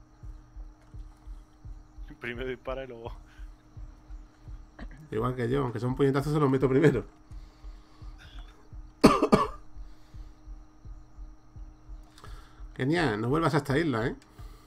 Primero dispara y luego. Igual que yo, aunque son puñetazos se los meto primero. Genial, no vuelvas a esta isla, ¿eh?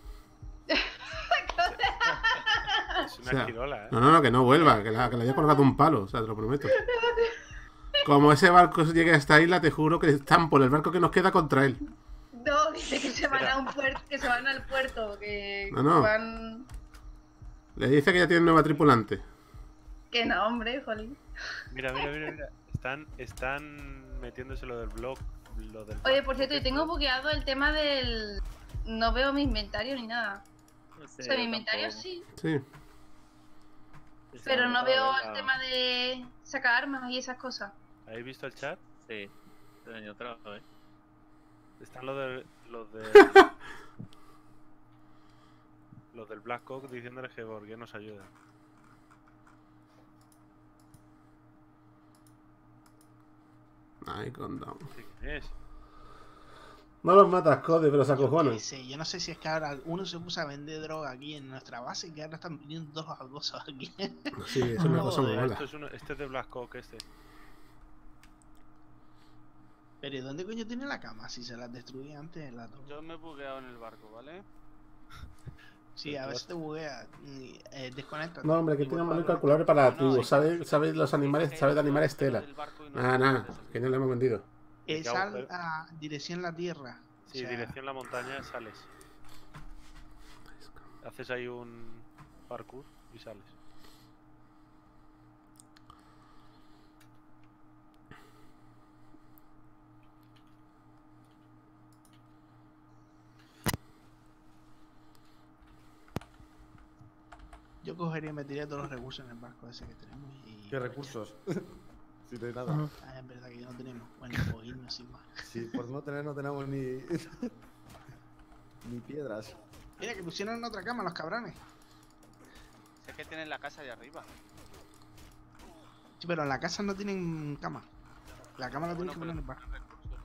Es una O sea, esquirola, ¿eh? No, no, no, que no vuelva, que la, que la haya colgado un palo, o sea, te lo prometo. Como ese barco llegue a esta isla, te juro que están por el barco que nos queda contra él. No, dice que se van a un puerto, que se van al puerto, que No, no. van. Le dice que ya tiene nueva tripulante. Que no, hombre, jolín. Mira, mira, mira, mira. Están, están metiéndose lo del blog. Lo del Oye, por cierto, yo tengo bugueado el tema del. No veo mi inventario ni nada. No sé, O sea, mi yo inventario tampoco. sí, Sí. Sí, se pero me no acaba veo de el la- tema de sacar armas y esas cosas. ¿Habéis visto el chat? Sí, se otra vez. Están los de. Los de. los del Black Hawk diciéndoles que por qué nos ayudan. Ay, condón. Sí, ¿quién es? No los matas, Code, pero se Yo qué acojonan. sé, yo no sé si es que ahora uno se puso a vender droga aquí en nuestra base y que ahora están viniendo dos acosos aquí. Sí, es una cosa muy Joder, mala. esto es uno- este es de Black Hawk, este. Pero ¿y dónde coño tiene la cama? Si se las destruí antes la torre. Yo me he bugueado en el barco, ¿vale? Sí, a veces te buguea. y, Eh, desconecta. No, hombre, que tiene un calculador para la tribu. Sabe, sabe los animales, sabe de animales tela. Nada, nada, que no le hemos vendido. Es Acabo, al pero- a dirección la tierra. O Sí, sea, dirección la montaña, sales. Haces ahí un parkour y sales. yo cogería y metería todos los recursos en el barco ese que tenemos y... ¿Qué recursos? Si no hay nada. Ah, es verdad que ya no tenemos. Bueno, pues irnos sin más. Sí, por no tener no tenemos ni... ni piedras. Mira, que pusieron en otra cama los cabrones. Si es que tienen la casa de arriba. Sí, pero en la casa no tienen cama. La cama la tienen que Bueno, poner en pero el barco. recursos.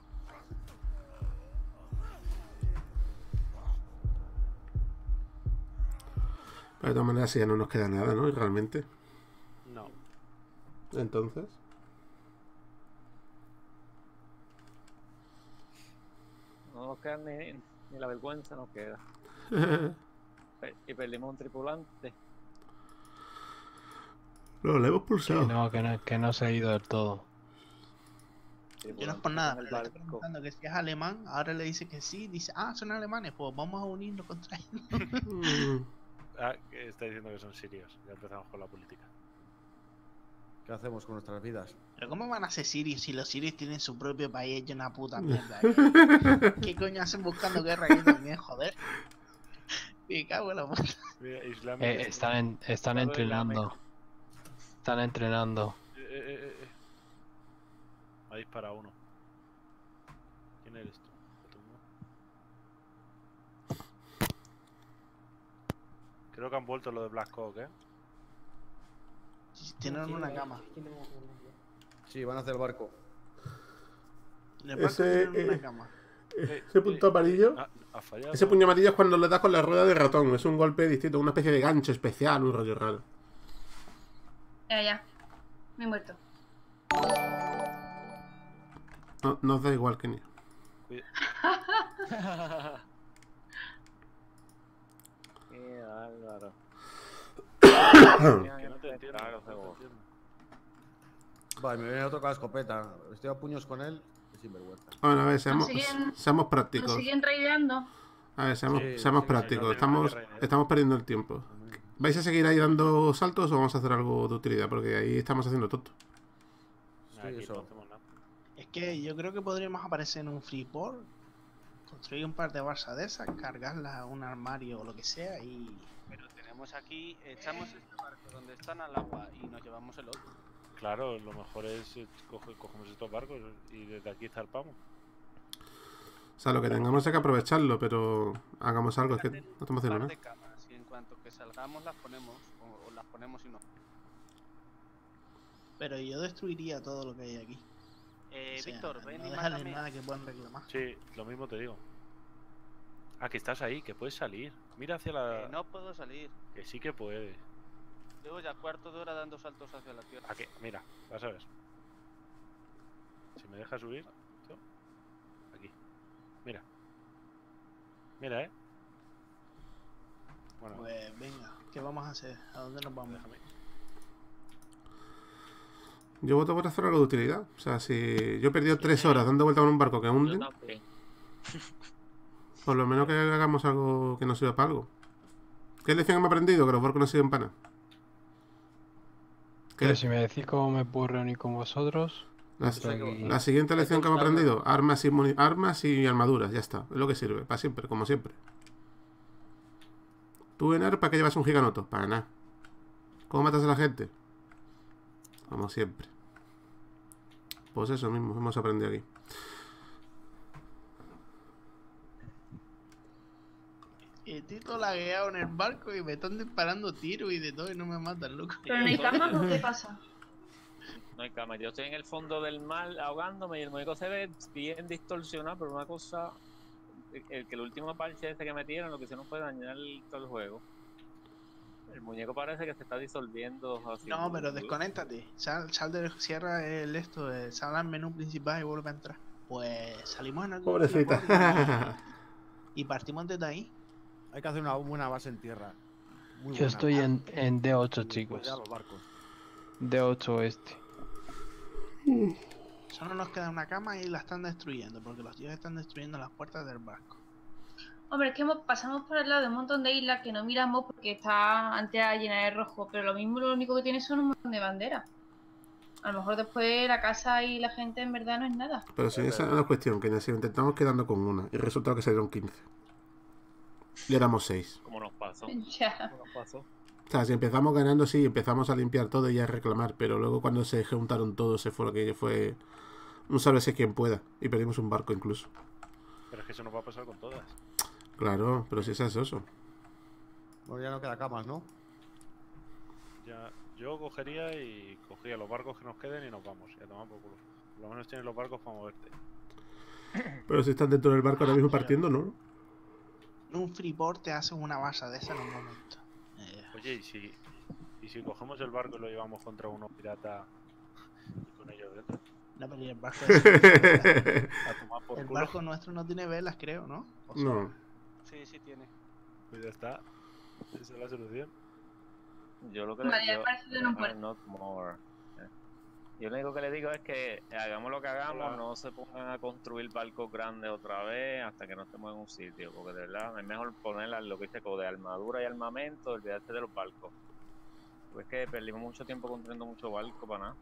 Pero de todas maneras, si ya no nos queda nada, ¿no? Realmente. No. Entonces. No nos queda ni, ni la vergüenza, nos queda. Pe- Y perdimos un tripulante. No, le hemos Que pulsado. no, que no, que no se ha ido del todo. Yo no es por nada, en el pero le estoy barco. preguntando que si es alemán, ahora le dice que sí, dice, ah, son alemanes, pues vamos a unirnos contra ellos. Mm, Ah, que está diciendo que son sirios. Ya empezamos con la política. ¿Qué hacemos con nuestras vidas? Pero ¿cómo van a ser sirios si los sirios tienen su propio país hecho una puta mierda? ¿Qué, qué coño hacen buscando guerra aquí también, joder? Me cago en la puta. Mira, islámico. Eh, están, en- están Todo entrenando. islámico. Están entrenando. Eh, eh, eh, eh. Me ha disparado uno. ¿Quién eres tú? ¿Te tumbo? Creo que han vuelto lo de Black Hawk, ¿eh? Tienen Sí, una ahí- cama. aquí tenemos una, ya. Sí, van hacia el barco. En el barco Ese, tienen una eh, cama. Ese punto amarillo. Ha, ha fallado. Ese puño amarillo es cuando le das con la rueda de ratón. Es un golpe distinto, una especie de gancho especial, un rollo raro. Ya, ya. Me he muerto. No, nos da igual, Kenia. Cuida- Qué bárbaro. Que no te entiendo. Claro, no te seguro. entiendo. Vale, me viene otro con la escopeta. Estoy a puños con él. Es sinvergüenza. Bueno, a ver, seamos, siguen- seamos Nos prácticos. siguen raideando. A ver, seamos, Sí, seamos sí, prácticos. no tiene nada Estamos, que reír. estamos perdiendo el tiempo. ¿Vais a seguir ahí dando saltos o vamos a hacer algo de utilidad? Porque ahí estamos haciendo tonto. Sí, Aquí eso. no hacemos nada. Es que yo creo que podríamos aparecer en un freeport, construir un par de balsas de esas, cargarlas a un armario o lo que sea y... Pero tenemos aquí, echamos este barco donde están al agua y nos llevamos el otro. Claro, lo mejor es eh, coge- cogemos estos barcos y desde aquí zarpamos. O sea, lo que tengamos hay que aprovecharlo, pero hagamos algo, es que no Hacer un estamos par haciendo de nada. cámaras y en cuanto que salgamos las ponemos, o, o las ponemos y no. Pero yo destruiría todo lo que hay aquí. Eh, O sea, Víctor, ven no y dejarles mándame. nada que puedan reclamar. Sí, lo mismo te digo. Ah, que estás ahí, que puedes salir. Mira hacia la... Eh, no puedo salir. Que sí que puedes. Llevo ya cuarto de hora dando saltos hacia la tierra. ¿A qué? Mira, vas a ver. Si me deja subir... yo- Aquí. Mira. Mira, ¿eh? Bueno, Pues venga, ¿qué vamos a hacer? ¿A dónde nos vamos? déjame. Yo voto por hacer algo de utilidad. O sea, si yo he perdido tres horas dando vuelta con un barco que Yo hunde, también. por lo menos que hagamos algo que nos sirva para algo. ¿Qué lección hemos aprendido? Que los barcos no sirven para nada. Pero ¿Qué? si me decís cómo me puedo reunir con vosotros, La, estoy aquí. la siguiente lección que hemos aprendido, armas y, muni- armas y armaduras, ya está. Es lo que sirve, para siempre, como siempre. ¿Tú, Enar, para qué llevas un giganoto? Para nada. ¿Cómo matas a la gente? Como siempre. Pues eso mismo, hemos aprendido aquí. Y Tito lagueado en el barco y me están disparando tiros y de todo y no me matan, loco. ¿Pero no hay camas o qué pasa? No hay cama. Yo estoy en el fondo del mar ahogándome y el muñeco se ve bien distorsionado, pero una cosa. El, el que el último parche este que metieron lo que hicieron fue dañar el- todo el juego. El muñeco parece que se está disolviendo así. No, pero desconéctate. Sal, sal de, cierra el esto, eh, sal al menú principal y vuelve a entrar. Pues salimos en algún Pobrecita. freeport y, y partimos desde ahí. Hay que hacer una buena base en tierra. Muy Yo buena. estoy en, en D ocho, Y después chicos. ya los barcos. D ocho este. Solo nos queda una cama y la están destruyendo, porque los tíos están destruyendo las puertas del barco. Hombre, es que hemos- pasamos por el lado de un montón de islas que no miramos porque está antea llena de rojo, pero lo mismo lo único que tiene son un montón de banderas. A lo mejor después la casa y la gente en verdad no es nada. Pero si esa no es la cuestión, que si intentamos quedando con una y resulta que salieron quince. Y éramos seis. Como nos pasó. Ya. Como nos pasó. O sea, si empezamos ganando, sí, empezamos a limpiar todo y a reclamar, pero luego cuando se juntaron todos, se fue lo que fue un sálvese quien pueda. Y perdimos un barco incluso. Pero es que eso nos va a pasar con todas. Claro, pero si es eso. Bueno, ya no queda camas, ¿no? Ya, yo cogería y cogería los barcos que nos queden y nos vamos. Y a tomar por culo. Por lo menos tienes los barcos para moverte. Pero si están dentro del barco ahora mismo partiendo, ¿no? En un freeport te hacen una base de esa en un momento. Eh, Oye, ¿y si, y si cogemos el barco y lo llevamos contra unos piratas y con ellos dentro? no, pero y el barco, es- A tomar por el culo. barco nuestro no tiene velas, creo, ¿no? O sea, No. Sí, sí tiene. Pues ya está. Esa es la solución. Yo lo que Vale, le ya parece que no ah, puede. not more. Eh. Yo lo único que le digo es que hagamos lo que hagamos, Hola. no se pongan a construir barcos grandes otra vez hasta que no estemos en un sitio, porque de verdad es mejor poner lo que dice de armadura y armamento, olvidarse de los barcos. Pues es que perdimos mucho tiempo construyendo mucho barco para nada.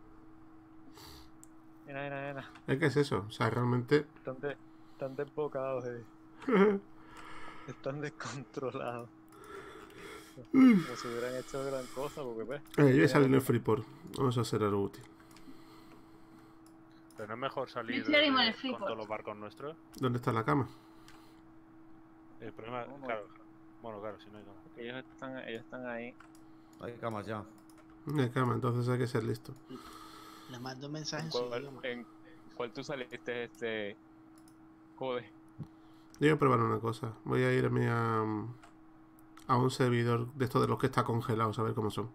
Mira, mira, mira. Es que es eso. O sea, realmente. Están, de, están desbocados, eh. Están descontrolados. Como si hubieran hecho gran cosa, porque pues. Eh, yo voy a salir en el Freeport. Vamos a hacer algo útil. Pero no es mejor salir Yo estoy ahora mismo en el con Freeport. todos los barcos nuestros. ¿Dónde está la cama? El problema, No, no. claro. Bueno, claro, si no hay cama. Ellos están, ellos están ahí. Hay camas ya. No hay cama, entonces hay que ser listo. le mando un mensaje ¿En en su cuál, idioma. en cuál tú saliste este Joder. Yo voy a probar una cosa. Voy a irme a, a un servidor de estos de los que está congelado, a ver cómo son.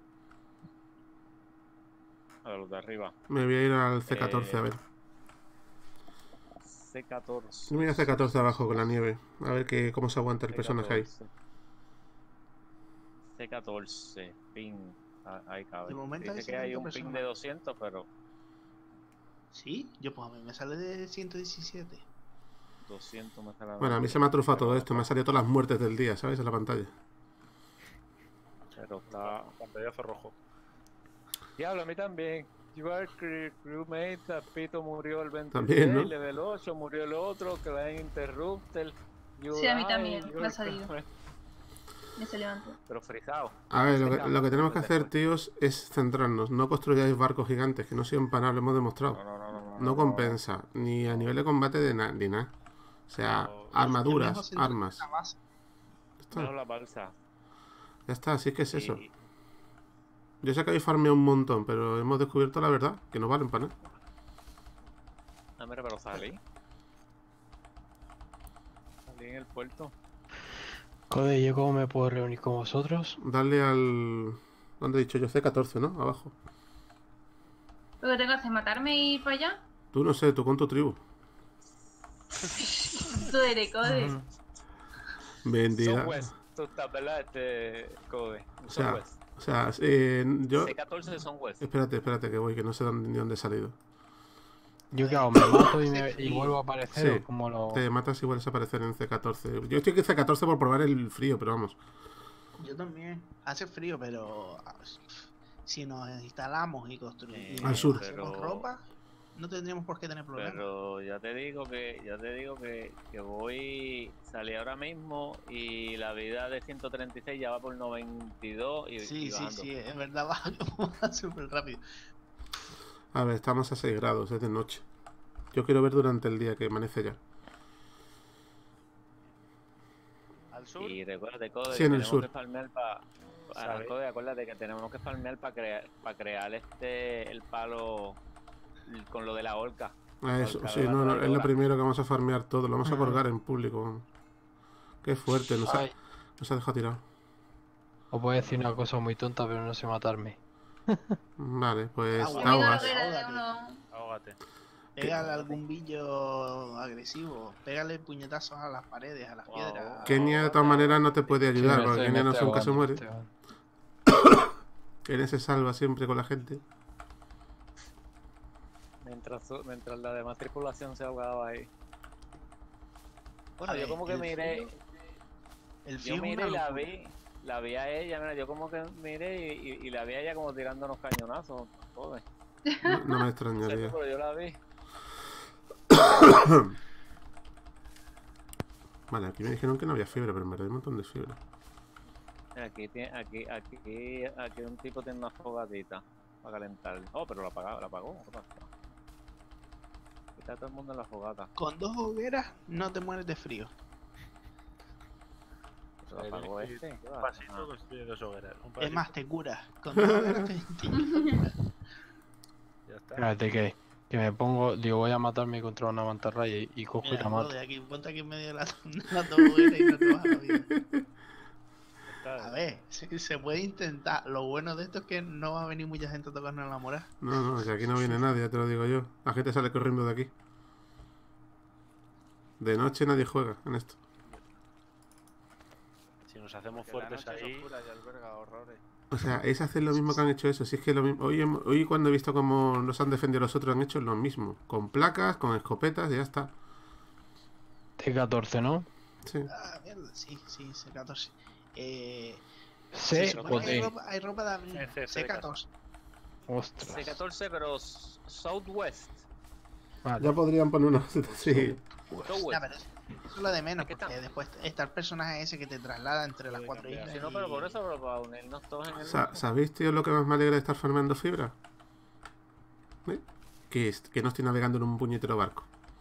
A los de arriba. Me voy a ir al C catorce, Eh, a ver. C catorce. Yo me voy a C catorce abajo con la nieve. A ver que, cómo se aguanta el personaje ahí. C catorce, ping. Ah, ahí cabe. De momento hay Dice que hay un setenta ping de doscientos, pero Sí, yo pues a mí me sale de ciento diecisiete. doscientos me sale. Bueno, a mí se me ha trufado todo esto. Me han salido todas las muertes del día, ¿sabes? En la pantalla. Pero está. Pantallazo rojo. Diablo, a mí también. You are cre- crewmate, Pito murió el veintiséis, También, ¿no? level ocho, murió el otro, Klein Interrupter. You Sí, a mí die, también, you me ha are salido. crewmate. Ya se levantó. Pero frisado. A ver, lo que, lo que tenemos que hacer, tíos, es centrarnos. No construyáis barcos gigantes, que no sean panar, lo hemos demostrado. No, no, no, no, no, No no, compensa, ni a nivel de combate de na- ni nada. O sea, No, armaduras, armas. La base. Ya está, Menos la balsa. ya está, así es que es eso. Y- Yo sé que habéis farmeado un montón, pero hemos descubierto la verdad, que no valen para nada. Ah, mira, pero salí. Salí en el puerto. Joder, ¿yo cómo me puedo reunir con vosotros? Dale al... ¿Dónde he dicho yo? C catorce, ¿no? Abajo. ¿Lo que tengo que hacer? ¿Matarme y ir para allá? Tú no sé, tú con tu tribu. Tú eres, code. Vendida. Southwest. Tú estás, ¿verdad? Este. Code. O sea, Southwest. o sea, eh, yo... C catorce son West. Espérate, espérate que voy, que no sé dónde, ni dónde he salido. Yo qué hago, me mato y, me, y Sí. vuelvo a aparecer. Sí, ¿O como lo... te matas y vuelves a aparecer en C catorce. Yo estoy en C catorce por probar el frío, pero vamos. Yo también. Hace frío, pero ah, si nos instalamos y construimos Eh, Al sur. hacemos pero- ropa, no tendríamos por qué tener problemas. Pero ya te digo que, ya te digo que, que voy, salí ahora mismo y la vida de ciento treinta y seis ya va por noventa y dos y, Sí, y sí, bajando. sí, es verdad, va, va súper rápido. A ver, estamos a seis grados, es de noche. Yo quiero ver durante el día que amanece ya. Al sur. Y recuérdate, Code, Sí, que en el tenemos sur. que farmear para... ¿Sabe? Code, acuérdate que tenemos que farmear para crear, para crear este, el palo con lo de la horca. Ah, eso, Por sí, cada no, no, es lo traidora. primero que vamos a farmear todo. Lo vamos a colgar en público. Qué fuerte, nos ha, Ay, nos ha dejado tirado. os voy a decir una cosa muy tonta, pero no sé matarme. Vale, pues Ah, te bueno. Amigo, ahogas. lo que era de Ahógate. uno. Ahógate. Pégale a algún billo agresivo, pégale puñetazos a las paredes, a las Wow. piedras. Kenia de todas maneras no te puede ayudar, Sí, me porque estoy- Kenia me no estoy nunca se ahogando, muere. me estoy ahogando. Kenia se salva siempre con la gente. Mientras, su- mientras la demás tripulación se ahogaba ahí. Bueno, A yo ver, como que el miré, frío- El yo frío es miré una y la locura. vi, la vi a ella, mira, yo como que miré y, y- y la vi a ella como tirándonos cañonazos, joder. No, no me No sé, extrañaría. pero yo la vi. Vale, aquí me dijeron que no había fiebre, pero en verdad hay un montón de fiebre. Aquí, tiene, aquí, aquí, aquí un tipo tiene una fogatita para calentar. Oh, pero la apagó, la apagó. ¿Qué pasó? Está todo el mundo en la fogata. Con dos hogueras no te mueres de frío. ¿Se la apagó este? ¿Qué Un va? pasito Ah, construye dos hogueras. Un Es pasito. más, te curas. Con dos hogueras te, te curas. Ya está. Espérate que, que me pongo, digo, voy a matarme contra una mantarraya y, y cojo y Mira, la mato. de aquí, ponte aquí en medio de la, de las dos hogueras y no te vas a la vida. Está- A ver, sí, se puede intentar. Lo bueno de esto es que no va a venir mucha gente a tocarnos la moral. No, no, si aquí no viene nadie, ya te lo digo yo. La gente sale corriendo de aquí. De noche nadie juega en esto. Si nos hacemos Que la fuertes noche es ahí. oscura y alberga horrores. O sea, es hacer lo mismo que han hecho eso. Si es que lo mismo. Hoy, hem- hoy cuando he visto cómo nos han defendido los otros, han hecho lo mismo. Con placas, con escopetas y ya está. C catorce, ¿no? Sí. Ah, mierda, sí, sí, C catorce. Eh, C se supone o que hay D. ropa, hay ropa de abrigo. C, C, C catorce. Ostras. C catorce, pero s- Southwest. Vale. Ya podrían poner una. Sí. Southwest. Ya, pero eso es lo de menos, Aquí porque está. después está el personaje ese que te traslada entre las Puede cuatro cambiar. islas. Si no, pero por y- eso, pero para unirnos todos en el. Sa- ¿Sabéis, tío, lo que más me alegra de estar farmando fibra? ¿Eh? Que, es- que no estoy navegando en un puñetero barco.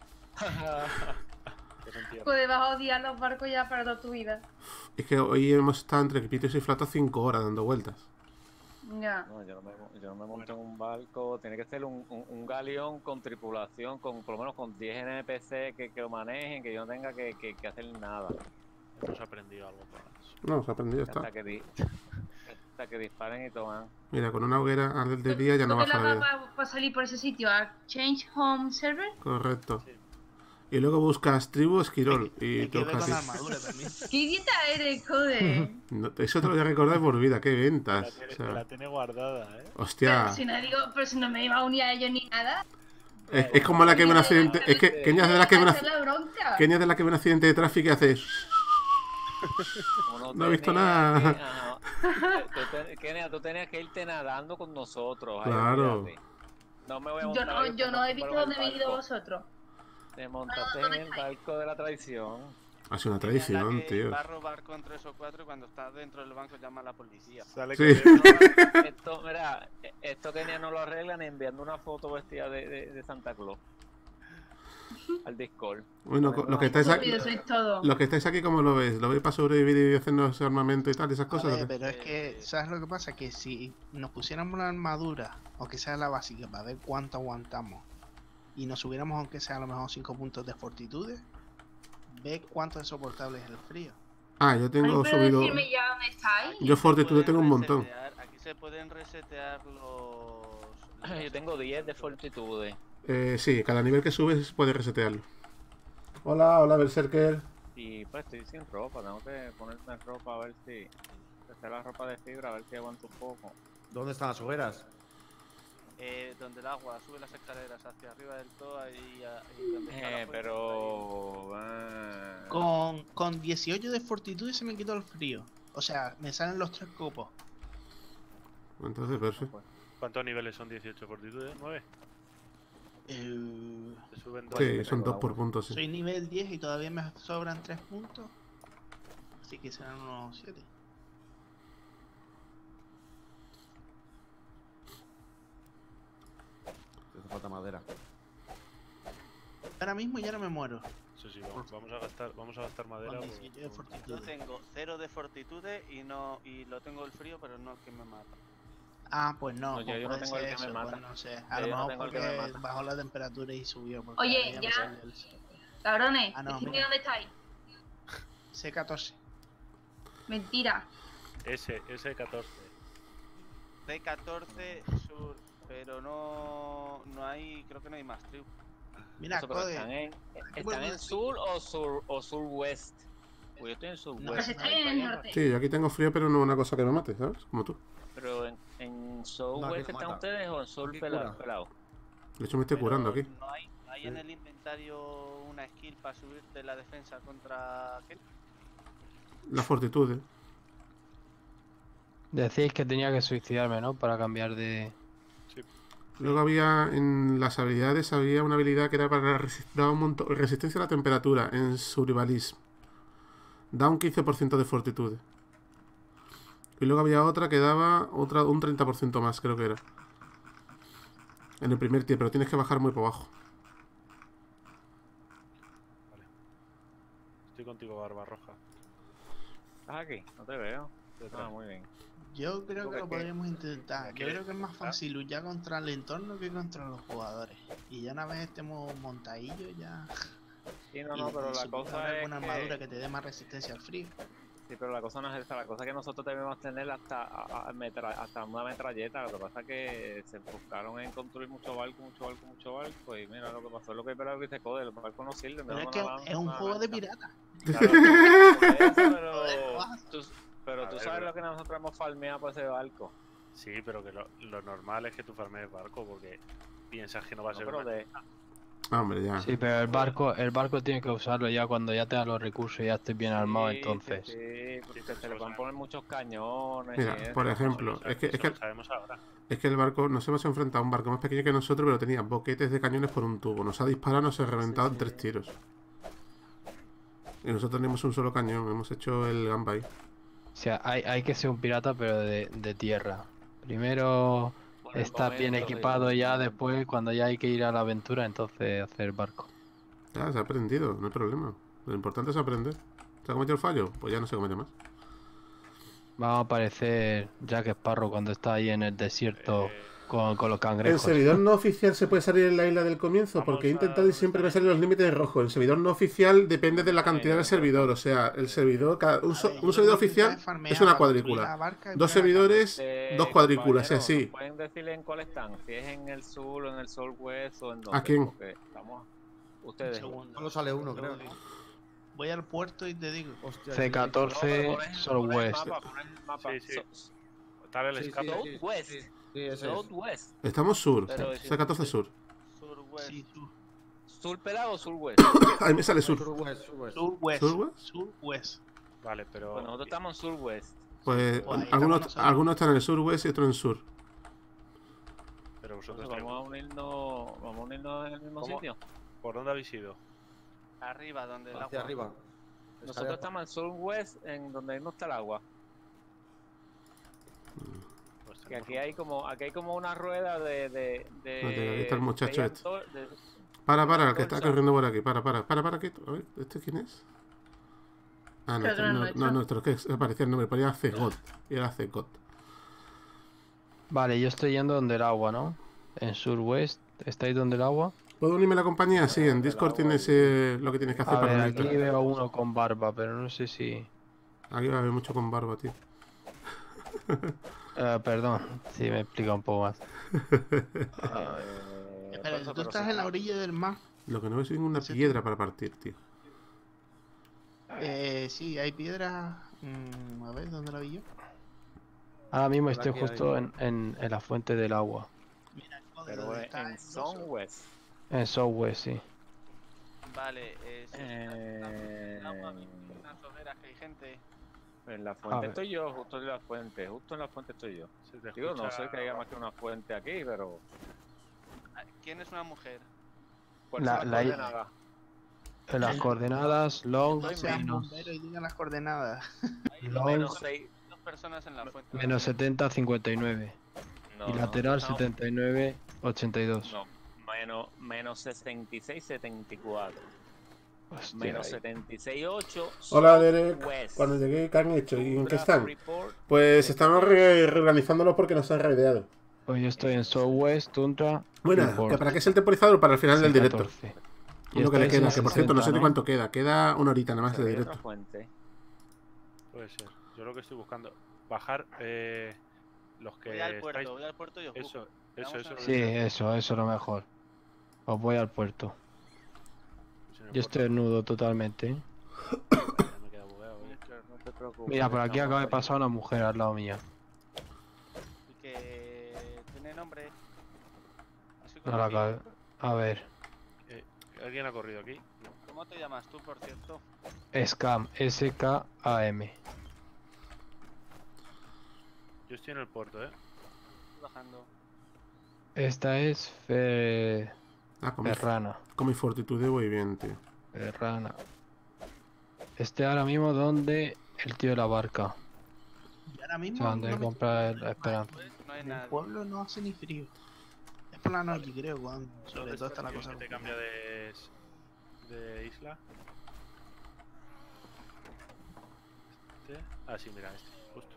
Que se entierra. Pues vas a odiar los barcos ya para toda tu vida. Es que hoy hemos estado entre Pipitos y Flauta cinco horas dando vueltas. Ya. No, yo no me, yo no me monto en un barco. Tiene que ser un, un, un galeón con tripulación, con por lo menos con diez N P C que, que lo manejen, que yo no tenga que, que, que hacer nada. Hemos aprendido algo por eso. No, se ha aprendido, está. Hasta que, di, hasta que disparen y toman. Mira, con una hoguera al de día ya no ¿Tú qué baja la la vas vida. para salir por ese sitio? ¿A Change Home Server? Correcto. Y luego buscas tribu Esquirol y Hay que ver toca con a ti. armadura también. ¿Qué idiota eres, joder? No, eso te lo voy a recordar por vida, qué La ventas. tiene, O sea, la tiene guardada, ¿eh? Pero hostia. si no digo, pero si no me iba a unir a ellos ni nada. Es, es como la que ve un accidente. Es que Kenia es de la que ve un Hacer accidente. la bronca. Kenia es de la que ve un accidente de tráfico y hace. Como No he visto tenías nada. que- ajá. Tú te- Kenia, tú tenías que irte nadando con nosotros. ahí, Claro. olvídate. No me voy a Yo montar no, ahí yo no he con visto el dónde habéis ido barco. vosotros. Te montaste en el barco de la traición. Ha sido una Kenia es la tradición, que tío. va a robar con tres o cuatro y cuando está dentro del banco llama a la policía. Sale Sí. corriendo. Esto, mira, esto Kenia no lo arreglan enviando una foto vestida de, de, de Santa Claus al Discord. Bueno, co- los que estáis aquí. Estúpidos sois todos. Los que estáis aquí, ¿cómo lo veis? ¿Lo veis para sobrevivir y hacernos armamento y tal, esas A cosas? o ver, qué? pero es que, ¿sabes lo que pasa? Que si nos pusiéramos la armadura, aunque sea la básica, para ver cuánto aguantamos, y nos subiéramos aunque sea a lo mejor cinco puntos de fortitude, ve cuánto es soportable es el frío. Ah, yo tengo Ay, pero subido. decirme ya dónde estáis. Yo fortitude Pueden tengo un montón. resetear- Aquí se pueden resetear los... Yo tengo diez de fortitude. Eh, sí, cada nivel que subes puedes resetearlo. Hola, hola, Berserker. Y pues estoy sin ropa, tengo que ponerme ropa a ver si. Hacer la ropa de fibra, a ver si aguanto un poco. ¿Dónde están las hogueras? Eh, donde el agua sube las escaleras hacia arriba del todo y, y donde está la Eh, fuente, pero. eh, Con, con dieciocho de fortitude se me quitó el frío. O sea, me salen los tres copos. Entonces, perfecto. ¿Cuántos niveles son dieciocho fortitudes? ¿nueve? Eh, Te suben dos. Sí, son dos por punto, sí. soy nivel diez y todavía me sobran tres puntos. Así que serán unos siete. Te hace falta madera. Ahora mismo ya no me muero. Eso sí, vamos, vamos a gastar, vamos a gastar madera. Con por- dieciocho de Yo fortitude. tengo cero de fortitude y no y lo tengo el frío, pero no el que me mata. Ah, pues no, No, yo- pues yo no puede tengo el ser que me eso, mata. pues no sé. Yo A lo no mejor tengo el que me porque mata. bajó la temperatura y subió. porque Oye, ahora me ya. sale el Cabrones, Ah, no, decidme mira. dónde estáis. C catorce. Mentira. S, S catorce. C catorce sur, pero no no hay, creo que no hay más tribu. Mira, eso, pero Code. ¿Están en, podemos ¿están en decir? sur o sur o sur-west? Pues yo estoy en sur-west. No, Pues estáis en el norte. Sí, yo aquí tengo frío, pero no una cosa que me mate, ¿sabes? Como tú. Pero en, en No, sur-west aquí no están mata. ustedes o en sur Aquí pelado. cura. pelado? De hecho, me estoy Pero curando aquí. No hay, no hay en el inventario una skill para subirte la defensa contra aquel. La fortitud. Decís que tenía que suicidarme, ¿no? Para cambiar de... Luego había en las habilidades había una habilidad que era para resi- daba un montón- resistencia a la temperatura en survivalism. Da un quince por ciento de fortitud. Y luego había otra que daba otra un treinta por ciento más, creo que era. En el primer tiempo, pero tienes que bajar muy por abajo. Estoy contigo, Barba Roja. ¿Estás aquí? No te veo. Detrás. Ah, muy bien. Yo creo que Porque lo que- podríamos intentar. Yo ¿quieres creo que es más intentar? fácil luchar contra el entorno que contra los jugadores. Y ya una vez estemos montadillos ya. Sí, no, y- no, pero y la supongo que cosa habrá es alguna armadura que... que te dé más resistencia al frío. Sí, pero la cosa no es esa. La cosa es que nosotros debemos tener hasta, a- a- metra- hasta una metralleta. Lo que pasa es que se enfocaron en construir mucho barco, mucho barco, mucho barco. Y mira lo que pasó, es lo que pero que se code. Los barcos no sirven. Pero mejor es que una lanza, es un una juego de lanza. pirata. Claro, por eso, pero tú, pero A tú ver, sabes pero- lo que nosotros hemos farmeado por ese barco. Sí, pero que lo, lo normal es que tú farmees barco porque piensas que no va a No, ser pero una... de, Ah, hombre, ya. Sí, pero el barco, el barco tiene que usarlo ya cuando ya tenga los recursos y ya estés bien armado, Sí, entonces. Sí, sí, porque Sí, se eso le lo pueden sabemos. poner muchos cañones. Mira, y eso. por ejemplo, Eso- es que, es eso que lo sabemos ahora. Es que el barco, nos hemos enfrentado a un barco más pequeño que nosotros, pero tenía boquetes de cañones por un tubo. Nos ha disparado, nos ha reventado en tres tiros. Y nosotros tenemos un solo cañón, hemos hecho el gamba ahí. O sea, hay, hay que ser un pirata, pero de, de tierra. Primero Por el estar bien momento, sí. equipado y ya después, cuando ya hay que ir a la aventura, entonces hacer barco. Ya, se ha aprendido, no hay problema. Lo importante es aprender. ¿Se ha cometido el fallo? Pues ya no se comete más. Vamos a aparecer Jack Sparrow cuando está ahí en el desierto Eh, con, con los En cangrejos. servidor no oficial se puede salir en la isla del comienzo, Vamos porque he a intentado y donde siempre me está salen los límites en rojo. En servidor no oficial depende de la cantidad del Bueno, servidor, o sea, el servidor, cada, un, so- A ver, un yo servidor lo que intenté oficial es farmear es una para construir cuadrícula. la barca y Dos poner la cama. servidores, Eh, dos cuadrículas, y compañeros, así. ¿nos pueden decirle en cuál están? Si es en el sur o en el southwest o en dónde. ¿A quién? Porque estamos... Un Ustedes. segundo. Solo sale uno, Te creo. lo digo. Voy al puerto y te digo. Hostia, C sí. catorce Southwest. Sí, sí. Tal el Sí, sí, escape. sí, sí, Southwest. sí, sí, ese es. Southwest. Estamos sur, Pero C catorce sur. Surwest. Sí, sur. ¿Sur pelado o surwest? Ahí me sale sur. Surwest, surwest. Surwest. ¿Surwest? Surwest. Vale, pero. Pues nosotros estamos en surwest. Pues Pues ahí algunos, estamos nosotros. algunos están en el surwest y otros en sur. Pero vosotros Entonces vamos a tenéis- unirnos, vamos a unirnos en el mismo ¿Cómo? sitio. ¿Por dónde habéis ido? Arriba, donde el Hacia agua. arriba. Nosotros Escalera. estamos en surwest, en donde no está el agua. Pues Que tenemos aquí hay como, aquí hay como una rueda de, de, de. Espérate, aquí está el muchacho de este. antor- de- Para, para, el que está Bolsa. corriendo por aquí. Para, para, para, para. ¿qué? A ver, ¿este quién es? Ah, no, Creo este que no es no, nuestro. no, nuestro, es que aparecía el nombre, ponía Cegot. Y era Cegot. Vale, yo estoy yendo donde el agua, ¿no? En Surwest. ¿Estáis donde el agua? ¿Puedo unirme a la compañía? Sí, en el Discord agua tienes eh, lo que tienes que hacer A para ver, aquí unirte. veo uno con barba, pero no sé si... Aquí va a haber mucho con barba, tío. Eh, perdón, sí, me explica un poco más. eh, Espera, Alfonso, tú pero estás sí. en la orilla del mar. Lo que no veo es ninguna Sí, piedra para partir, tío. Eh, sí, hay piedras. mm, a ver, ¿dónde la vi yo? Ahora mismo Por estoy aquí justo hay. en, en, en la fuente del agua. Mira, joder, Pero ¿dónde en, está en el oso? southwest. En Southwest, sí. Vale, eh, sí, Eh, el agua, unas hogueras que hay gente. En la A fuente ver. estoy yo, justo en la fuente, justo en la fuente estoy yo. Se te Digo, no escucha- sé que haya más que una fuente aquí, pero... Ah, ¿Quién es una mujer? Por La- eso la- coordenada. En las coordenadas, long, No seas menos, bombero y digan las coordenadas. Hay long, Menos seis... dos personas en la fuente. menos setenta, cincuenta y nueve. No, Y no, lateral, no, setenta y nueve, ochenta y dos. No, menos, menos sesenta y seis, setenta y cuatro. Hostia, Menos ahí. setenta y seis, ocho. Hola, Derek. Southwest. Cuando llegué, ¿qué han hecho? ¿Y en qué Tundra están? Report. Pues estamos re- reorganizándolos porque nos han raideado. Pues yo estoy en Southwest, Tundra, Bueno, Report, ¿que ¿para qué es el temporizador? Para el final del C directo. catorce. Y Lo que le estáis queda, en que por cierto, no sé sesenta, ni cuánto queda. Queda una horita nada más Se de ve otra directo. fuente. Puede ser. Yo lo que estoy buscando. Bajar eh, los que. Voy al puerto, estáis- voy al puerto y os busco. Eso, eso, Vamos eso. a- Sí, eso, eso es lo mejor. Os voy al puerto. Si no Yo estoy desnudo totalmente. ¿eh? importa, ya me queda bugueado, oye. No te preocupes. Mira, por aquí estamos acaba de ahí. pasar una mujer al lado mía. Y que tiene nombre. Así No la conocido. cabe. A ver. ¿Alguien ha corrido aquí? No. ¿Cómo te llamas tú, por cierto? Scam, S K A M. Yo estoy en el puerto, ¿eh? Estoy bajando. Esta es Fe... Ah, con mi, Ferrana. con mi fortitude voy bien, tío. Ferrana. Este ahora mismo donde el tío de la barca. Y ahora O mismo. sea, donde no me- compra la esperanza. No hay En nada. el pueblo no hace ni frío. Es por la noche, creo, cuando sobre ¿Dónde todo está la el cosa. que te cambia de, de isla? ¿Este? Ah, sí, mira, este, justo.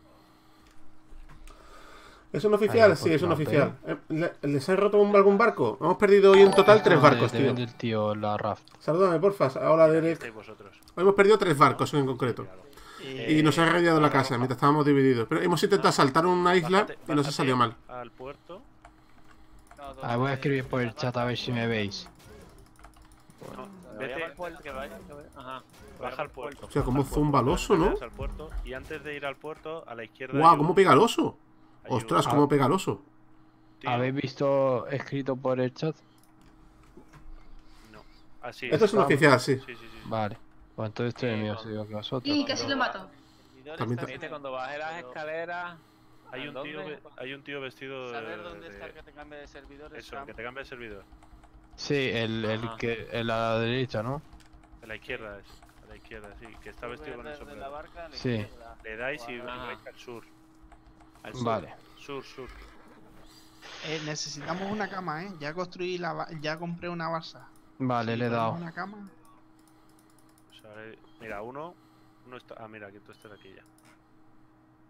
¿Es un oficial? Ahí, Sí, es un por oficial. Eh, ¿le- ¿Les ha roto un- algún barco? Hemos perdido hoy en total tres barcos, Te tío. vende el tío la raft. Salúdame, porfa. Hola, Aquí Derek. estáis vosotros. Hoy hemos perdido tres barcos en concreto. Míralo. Y nos han rayado la casa mientras estábamos divididos. Pero hemos intentado saltar una isla Bájate- y nos ha bájate salido mal. Al puerto. No, Ah, voy donde- a escribir por el chat a ver si me veis. No, Vete vete, al puerto, que vaya, que vaya. Ajá. baja al puerto. O sea, como baja al puerto, zumba el oso, ¿no? vas al puerto, y antes de ir al puerto, a la izquierda. ¡Guau! hay ¿Cómo un- pega el oso? hay un- Ostras, Ah. cómo pega el oso. tío, ¿Habéis visto escrito por el chat? No. Ah, sí. Esto es un Vamos. oficial, sí. Sí, sí, sí. Vale. Pues entonces estoy en Sí, mío, no. soy yo que vosotros. Y casi lo mato. servidor También está te- Viste, en el- cuando baje las pero escaleras. Hay ¿a un, dónde? tío, ve- hay un tío vestido de. Saber dónde de- está el que te cambia de servidor es Eso, el que te cambia el servidor. Sí, el, el Ajá. que el a la derecha, ¿no? A la izquierda es. A la izquierda, sí. Que está vestido con el desde la sombrero. barca, a la Sí. izquierda. Le dais y Ajá. vais al sur. Al sur. Vale. Sur, sur. Eh, necesitamos una cama, ¿eh? Ya construí la. ba- Ya compré una balsa. Vale, Si le he ponemos dado. Una cama. O sea, eh, mira, uno. Uno está. Ah, mira, aquí tú estás aquí ya.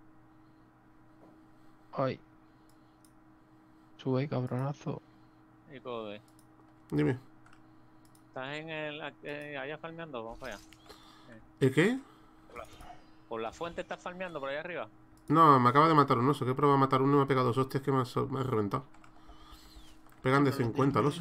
Ay. Sube, cabronazo. Y code. Dime. ¿Estás en el eh, allá farmeando? Vamos para allá. ¿El qué? Por la, por la fuente estás farmeando por allá arriba. No, me acaba de matar un oso. Que he probado a matar uno y me ha pegado dos hostias que me ha, me ha reventado. Pegan de cincuenta al oso.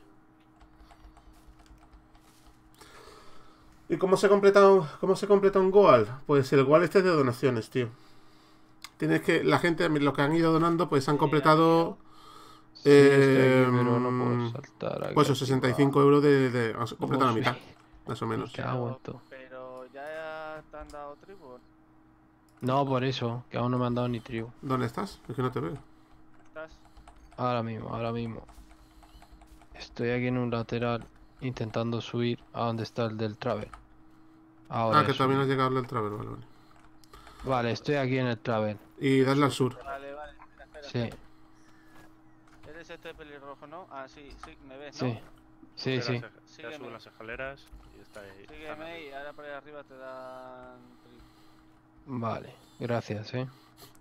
¿Y cómo se completa un, cómo se completa un Goal? Pues el Goal este es de donaciones, tío. Tienes que... La gente, los que han ido donando, pues han completado... Sí, eh, estoy aquí, pero no puedo saltar aquí pues esos sesenta y cinco euros de... de han completado la sí. mitad. Más o menos. ¿Qué hago esto? Pero ya te han dado tribu. No, por eso, que aún no me han dado ni tribu. ¿Dónde estás? Es que no te veo. ¿Estás? Ahora mismo, ahora mismo. Estoy aquí en un lateral intentando subir a donde está el del Travel. Ahora Ah, que he también has subido. llegado al Travel, vale, vale. Vale, estoy aquí en el Travel. Y darle al sur. Vale, vale. Espera, espera, Sí, espera. Eres este pelirrojo, ¿no? Ah, sí, sí, me ves, ¿no? sí. Sí, sí. Ya Sígueme. sube las escaleras y está ahí. Sígueme y ahora por ahí arriba te dan tribu. Vale, gracias, eh.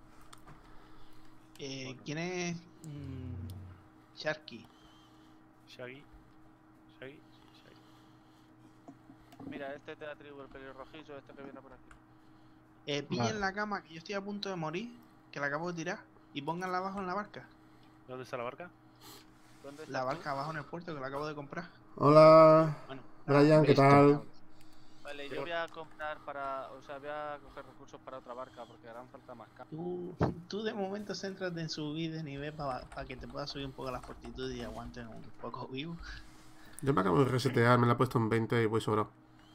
Eh, ¿Quién es mm, Sharky? Shaggy. Shaggy. Sí, Shaggy. Mira, este te da tribu el pelirrojizo, este que viene por aquí. Eh, pillen Vale. la cama, que yo estoy a punto de morir, que la acabo de tirar, y pónganla abajo en la barca. ¿Dónde está la barca? ¿Dónde La estás tú? barca abajo en el puerto, que la acabo de comprar. Hola, Bueno, Brian, ¿qué Listo. tal? Vale, yo voy a comprar para... O sea, voy a coger recursos para otra barca porque harán falta más capas. tú, tú de momento céntrate en subir de nivel para que te puedas subir un poco la fortitud y aguantes un poco vivo. Yo me acabo de resetear, me la he puesto en veinte y voy sobrado.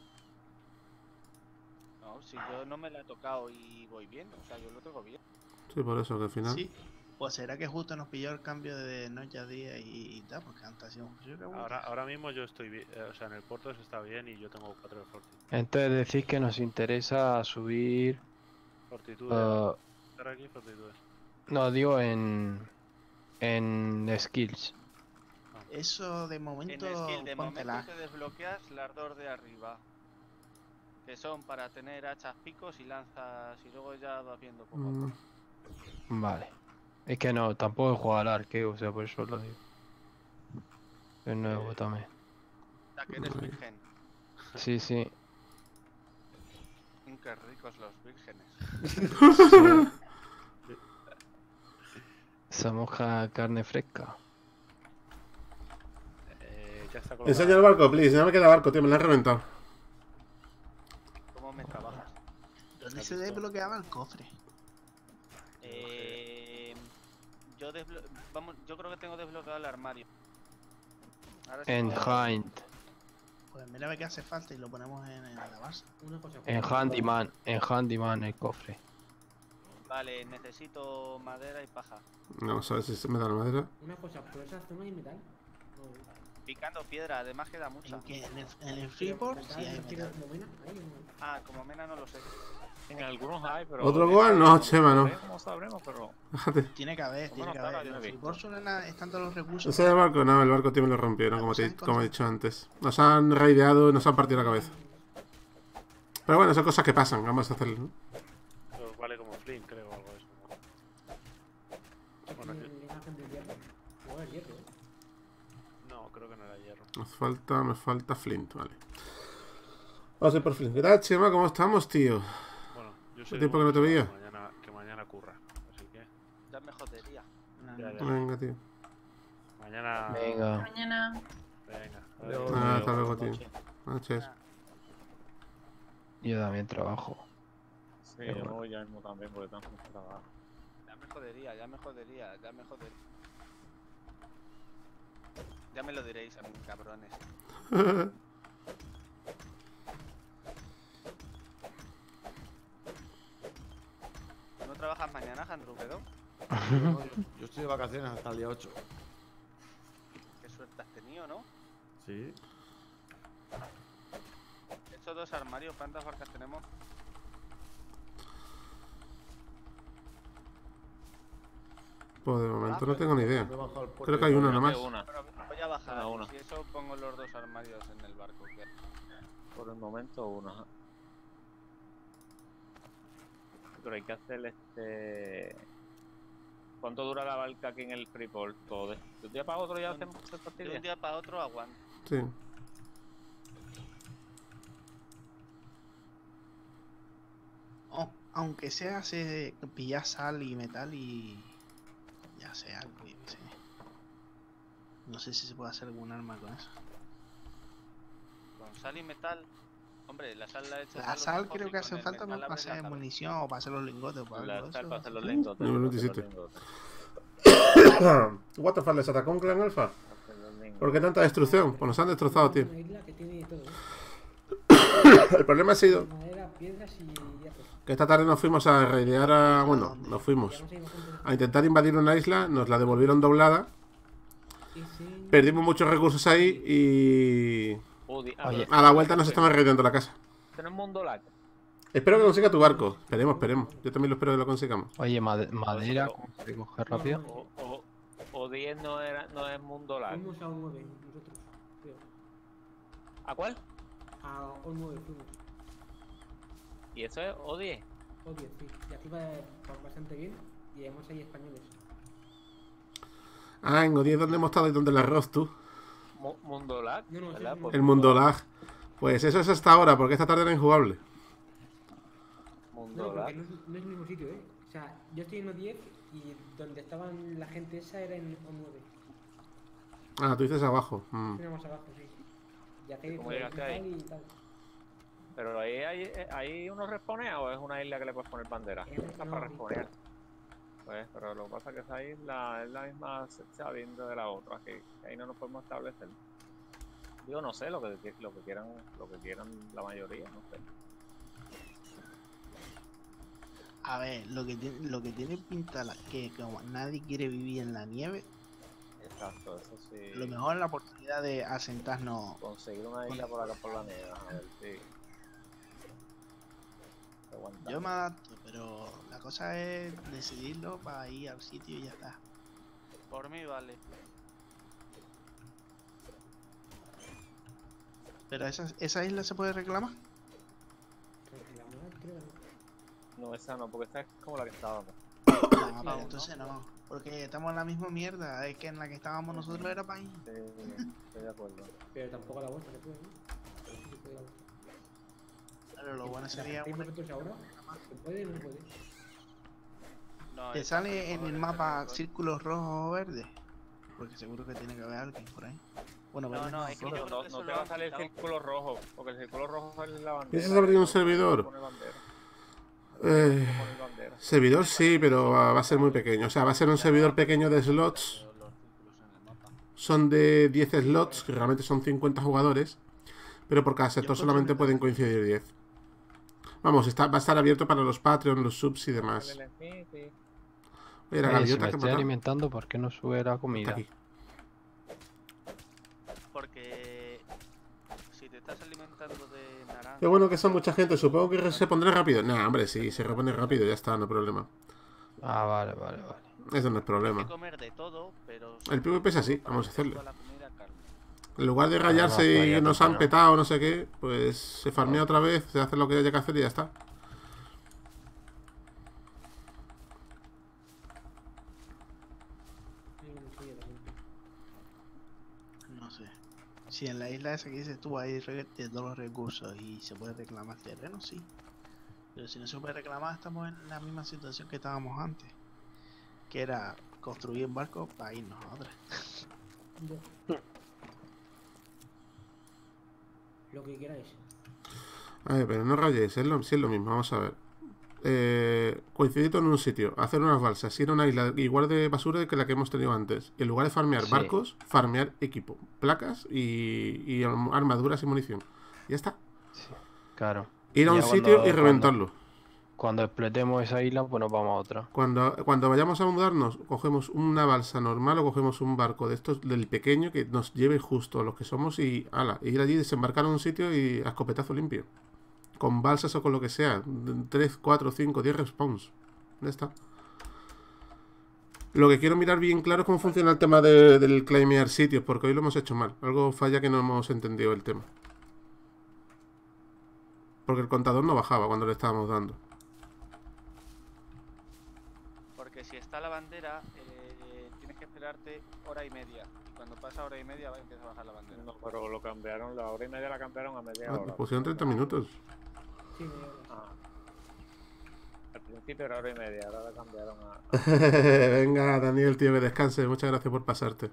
No, si yo no me la he tocado y voy bien, o sea, yo lo tengo bien. Sí, por eso que al final... Sí. Pues será que justo nos pilló el cambio de noche a día y, y tal, porque antes hacía un frío que aguanta. Ahora, ahora mismo yo estoy bien. O sea, en el puerto se está bien y yo tengo cuatro de fortitud. Entonces decís que nos interesa subir... Fortitudes. ah, Estar aquí, fortitudes. no, digo en... En skills. Eso de En momento, el skill de momento póntela. te desbloqueas las dos de arriba. Que son para tener hachas, picos y lanzas y luego ya vas viendo poco a poco. Mm, Vale. Es que no, tampoco he jugado al arqueo, o sea, por eso lo digo. Es nuevo también. Ya que eres virgen. Sí, sí. Mm, Qué ricos los vírgenes. Se moja carne fresca. Eh, ya está colocado. Enseña el barco, please. Ya me queda barco, tío, me la he reventado. ¿Cómo me trabajas? ¿Dónde ¿Has se visto? desbloqueaba el cofre? Eh, yo desblo vamos, yo creo que tengo desbloqueado el armario. Ahora sí En puedo- Hind. Pues mira a ver qué hace falta y lo ponemos en, en la base. Una cosa. En Handyman. En Handyman el cofre. Vale, necesito madera y paja. Vamos a ver si se me da la madera. Una cosa, por esa zona hay metal. No, Picando piedra, además queda mucha. ¿En, qué? ¿En el, en el pero Freeport? metal, Sí, hay no quiero metal. como mena, ahí, no. Ah, como mena no lo sé. En algunos hay, pero... ¿Otro en Goal? esta No, Chema, no. sabremos, sabremos, pero... Déjate. Tiene que haber, tiene Bueno, que está, haber. yo En lo el he visto. Freeport suelen a- están todos los recursos. ¿Enseña el barco? No, el barco, tío, me lo rompieron, como, te, como he dicho antes. Nos han raideado y nos han partido la cabeza. Pero bueno, son cosas que pasan, vamos a hacerlo, ¿no? Eso vale como Flint, creo, o algo de eso. Bueno, Tiene aquí- la imagen del hierro. O el hierro, ¿eh? No, creo que no era hierro. Nos falta, me falta Flint, vale. Vamos a ir por Flint. ¿Qué tal, Chema? ¿Cómo estamos, tío? Bueno, yo ¿Hace soy tiempo que no te veía? Que mañana, que mañana curra. Así que... Ya me jodería. Ya, ya. Venga, tío. Mañana... Venga. Mañana. Venga. Adiós. Ah, hasta Buenas luego, tío. noches. Noches. Yo también trabajo. Sí, yo me voy ya mismo también porque tengo mucho trabajo. Ya me jodería, ya me jodería, ya me jodería. Ya me lo diréis a mí, cabrones. ¿No trabajas mañana, Jandrupedo? No, yo, yo estoy de vacaciones hasta el día ocho. Qué suerte has tenido, ¿no? Sí. Estos dos armarios, ¿cuántas barcas tenemos? Pues de Ah, momento no tengo ni idea. Me he bajado al puerto Creo que y hay todo. una Creo nomás. que una. Bueno, voy a bajar. Una, una. Y si eso pongo los dos armarios en el barco. que- Por el momento una. ajá. Pero hay que hacer este... ¿Cuánto dura la barca aquí en el Freeport? Todo. De un día para otro ya hacemos esta De actividad. un día para otro aguanta. Sí. O- aunque sea se pillar sal y metal y ya sea algo, yo qué sé. No sé si se puede hacer algún arma con eso. Con sal y metal. Hombre, la sal la he hecho. La sal creo que hace falta más para hacer munición o para hacer los lingotes o para algo La de sal eso. para hacer los lingotes. Número para hacer los veintisiete. lingotes, What the fuck, ¿les atacó un clan alfa? para hacer los lingotes. ¿Por qué tanta destrucción? Pues nos han destrozado, tío. Una isla que tiene de todo, ¿eh? El problema ha sido Madera, piedras y hierro. que esta tarde nos fuimos a raidear a... Bueno, ¿Dónde? nos fuimos Ya no sé, imagínate. a intentar invadir una isla, nos la devolvieron doblada, Sí, sí. perdimos muchos recursos ahí y... Udi- ah, Oye. pero- A la vuelta nos estaban raideando la casa. Esto no es mundo lag. Espero que consiga tu barco. Esperemos, esperemos. Yo también lo espero que lo consigamos. Oye, made- madera, ¿cómo se coge rápido? O, o, o diez no, era, no es mundo lag. Fuimos a un nueve nosotros, creo. ¿A cuál? A un nueve fuimos. ¿Y eso es O diez? O diez, sí. Y aquí va, va bastante bien. Y además hay españoles. Ah, en Odiez, ¿dónde hemos estado y dónde el arroz, tú? Mu- Mundo lag. No, no, ¿verdad? sí, Pues El mundo lag. Pues eso es hasta ahora, porque esta tarde era injugable. No, Mundo no, porque lag. no es, no es el mismo sitio, ¿eh? O sea, yo estoy en O diez y donde estaban la gente esa era en O nueve. Ah, tú dices abajo. Mm. Una más abajo, sí. Y aquí hay ¿Cómo flores llegaste y ahí? tal y tal. Pero ahí hay, hay uno responea o es una isla que le puedes poner bandera. Eh, Está no, para sí. responear. Pues, pero lo que pasa es que esa isla es la misma sabiendo de la otra, que ahí no nos podemos establecer. Digo, no sé, lo que, lo que quieran, lo que quieran la mayoría, no sé. A ver, lo que tiene, lo que tiene pinta la, que como nadie quiere vivir en la nieve, Exacto, eso sí. lo mejor es la oportunidad de asentarnos. Conseguir una isla por acá por la nieve, a ver si. Aguantamos. Yo me adapto, pero la cosa es decidirlo para ir al sitio y ya está. Por mí vale. Pero esa, esa isla se puede reclamar. Reclamar, creo que no. No, esa no, porque esta es como la que estábamos. No, Aún pero no. entonces no. Porque estamos en la misma mierda. Es que en la que estábamos nosotros era para ir. Sí, estoy de acuerdo. Pero tampoco la vuestra se puede, ¿no? Pero sí se puede la vuestra. Pero lo bueno sería ¿Hay una nosotros ahora? ¿Se puede o no puede? No, que esta sale en no, el esta mapa no. círculos rojos o verdes. Porque seguro que tiene que haber alguien por ahí. Bueno, No, verdes no, es que rojos. yo No, creo no, que no eso te lo va a han salir el quitado. círculo rojo, porque el círculo rojo es la bandera. ¿Piensas abrir un servidor? Pone bandera. Eh, Pone bandera. servidor sí, pero va va a ser muy pequeño. O sea, va a ser un servidor pequeño de slots. Pero los círculos en el mapa. Son de diez slots, que realmente son cincuenta jugadores. Pero por cada sector Yo solamente encuentro pueden coincidir diez. Vamos, está, va a estar abierto para los Patreon, los subs y demás. Dale, sí, sí. Oye, la Oye, si gaviota me que estoy mata. alimentando, ¿por qué no sube la Está comida? aquí. Porque si te estás alimentando de naranja. Qué bueno que son mucha gente. Supongo que se pondrá rápido. Nah, hombre, sí, se repone rápido, ya está, no hay problema. Ah, vale, vale, vale. Eso no es Hay que problema. comer de todo, pero. El PvP es así, vamos a hacerlo. Toda la comida, carne. En lugar de rayarse Además, y vaya nos han claro. petado no sé qué, pues se farmea otra vez, se hace lo que haya que hacer y ya está. Hay una silla también. No sé. Si en la isla esa que dices tú hay re- de todos los recursos y se puede reclamar terreno, sí. Pero si no se puede reclamar, estamos en la misma situación que estábamos antes. Que era construir barcos para irnos a otra. Ya. Lo que queráis. A ver, pero no rayéis, es lo, sí es lo mismo, vamos a ver. Eh, coincidir en un sitio, hacer unas balsas, ir a una isla igual de basura que la que hemos tenido antes. En lugar de farmear Sí. barcos, farmear equipo, placas y, y arm- armaduras y munición. Ya está. Sí, claro. Ir a un Ya sitio cuando- y reventarlo. Cuando explotemos esa isla, pues nos vamos a otra. Cuando, cuando vayamos a mudarnos, cogemos una balsa normal o cogemos un barco de estos del pequeño que nos lleve justo a los que somos y ala, ir allí, desembarcar en un sitio y a escopetazo limpio. Con balsas o con lo que sea. tres, cuatro, cinco, diez respawns. Ya está. Lo que quiero mirar bien claro es cómo funciona el tema de- del claimear sitios, porque hoy lo hemos hecho mal. Algo falla que no hemos entendido el tema. Porque el contador no bajaba cuando le estábamos dando. Porque si está la bandera, eh, tienes que esperarte hora y media. Y cuando pasa hora y media va a empezar a bajar la bandera. No, pero lo cambiaron, la hora y media la cambiaron a media Ah, hora. pusieron treinta minutos. Sí, media hora. Ah. Al principio era hora y media, ahora la cambiaron a... Venga, Daniel, tío, que descanse. Muchas gracias por pasarte.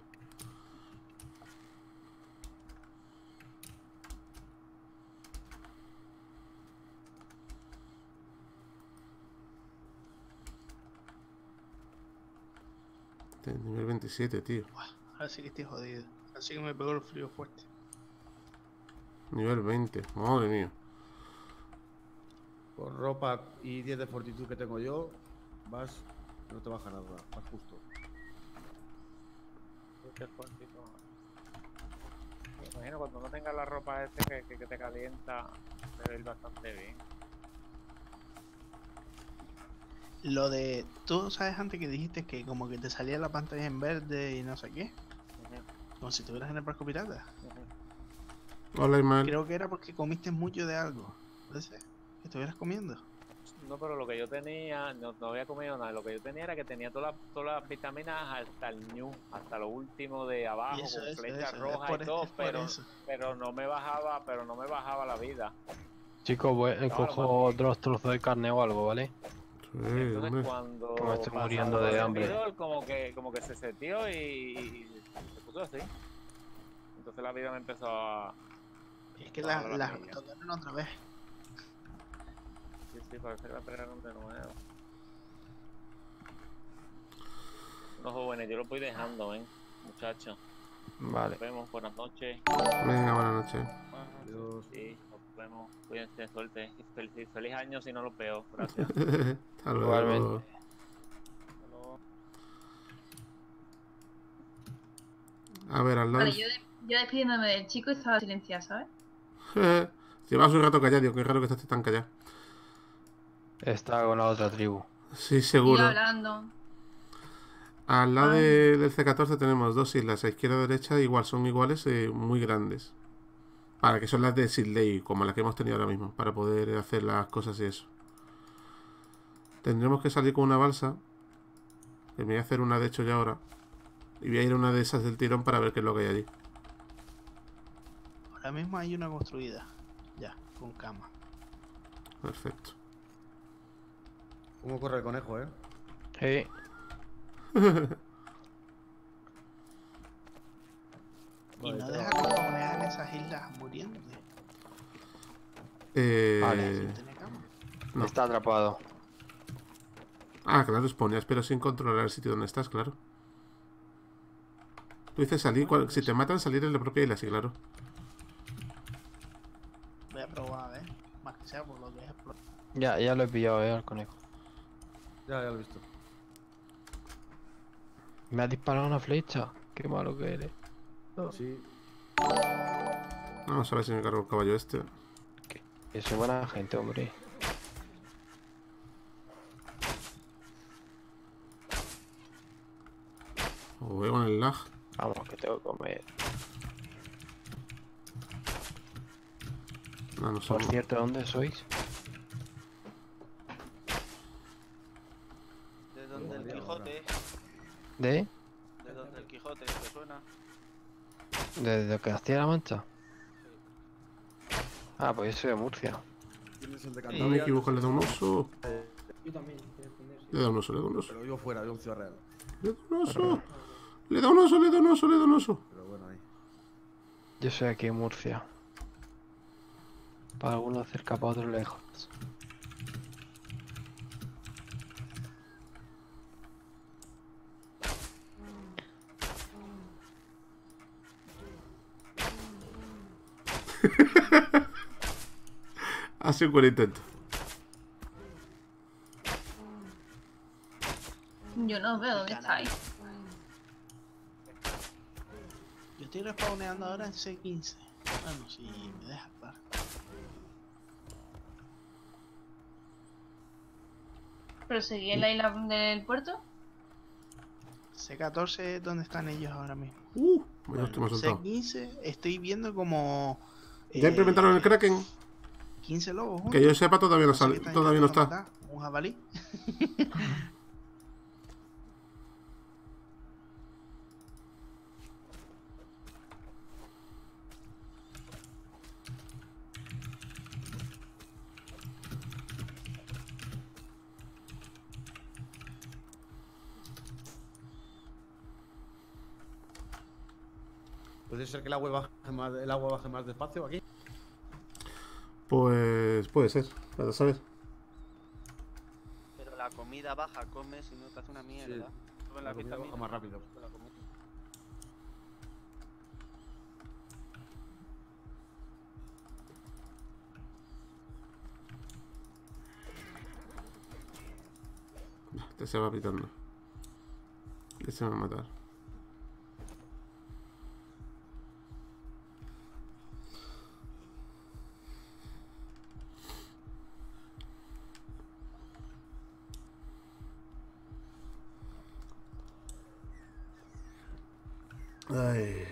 Este, nivel veintisiete, tío. Ahora sí que estoy jodido. Así que me pegó el frío fuerte. Nivel veinte, madre mía. Con ropa y diez de fortitud que tengo yo, vas, no te baja nada, vas justo. Qué fuertito. Me imagino cuando no tengas la ropa este que, que, que te calienta, debe ir bastante bien. Lo de... Tú sabes antes que dijiste que como que te salía la pantalla en verde y no sé qué. Ujú, Como si estuvieras en el barco pirata. ujú. Hola, Ismael. Creo que era porque comiste mucho de algo. ¿Puede ser? Que estuvieras comiendo. No, pero lo que yo tenía, no, no había comido nada, lo que yo tenía era que tenía todas las, todas las vitaminas hasta el ñu, hasta lo último de abajo, Y eso, con eso, flecha eso, es roja por- y todo, es por pero, eso. pero no me bajaba, pero no me bajaba la vida. Chicos, voy, eh, Claro, cojo otros trozos de carne o algo, ¿vale? Sí, Entonces hombre. cuando Que me estoy pasaba muriendo el de hambre. servidor, como que, como que se setió y, y se puso así. Entonces la vida me empezó a... Es que Todas las las la, millas. tocaron otra vez. Sí, sí, parece que la pegaron de nuevo. No, jóvenes, yo lo voy dejando, ¿ven? Muchachos. Vale. Nos vemos, buenas noches. Venga, buenas noches. Adiós. Sí, nos vemos. Cuídense, suerte. Feliz, feliz año si no lo veo. Gracias. Hasta luego. Igualmente. Hasta luego. A ver, al lado. Vale, yo, de- yo despidiéndome del chico estaba silenciada, ¿sabes? Llevas un rato callado, qué raro que estés tan callado. Está con la otra tribu. Sí, Y seguro. hablando. Al lado Ay. de- del C catorce tenemos dos islas, a izquierda y derecha, igual, son iguales, eh, muy grandes. Para que son las de Sidley, como las que hemos tenido ahora mismo, para poder hacer las cosas y eso. Tendremos que salir con una balsa. Que me voy a hacer una de hecho ya ahora. Y voy a ir a una de esas del tirón para ver qué es lo que hay allí. Ahora mismo hay una construida. Ya, con cama. Perfecto. ¿Cómo corre el conejo, eh? Sí. Y Vale, no te deja va. que poner en esas islas muriéndote. Eh, Vale. Sin tener cama. No. Está atrapado. Ah, claro, spawneas, pero sin controlar el sitio donde estás, claro. Tú dices salir, cual- si te matan, salir en la propia isla, sí, claro. Voy a probar, a ver. Más que sea por lo que es explotar. Ya, ya lo he pillado, eh, al conejo. Ya, ya lo he visto. Me ha disparado una flecha. Qué malo que eres. Sí. Vamos a ver si me cargo el caballo este. Que soy buena gente, hombre. O veo con el lag. Vamos, que tengo que comer. No, no sé. Por cierto, ¿dónde sois? De donde el Quijote, ¿De? de donde el Quijote, ¿te suena? ¿Desde Castilla-La Mancha? Ah, pues yo soy de Murcia. Tienes el de No me Cantabria, equivoco, le da un oso. Yo también, quiero responder, sí. Le da un oso, le da un oso. pero yo fuera, yo en Ciudad Real. Le da un oso. Le da un oso, le da un oso, le da un oso. Pero bueno, ahí. Yo soy aquí en Murcia. Para algunos cerca, para otros lejos. Hace un buen intento. Yo no veo dónde estáis. Yo estoy respawneando ahora en C quince. Bueno, si me dejas, claro. Pero seguí en la isla del puerto. C catorce es donde están ellos ahora mismo. Uh, vaya hostia, me ha C soltado. quince estoy viendo como... Ya eh, implementaron el Kraken. quince lobos juntos. Que yo sepa, todavía no, No sé sale, qué están todavía no intentando está. matar, un jabalí. ¿Puede ser que el agua baje más, el agua baje más despacio aquí? Pues puede ser, para saber. Pero la comida baja, comes y no te hace una mierda. Sube la la comida baja vitamina. más rápido. Sube la comida. Este se va pitando. Este se va a matar. Ay.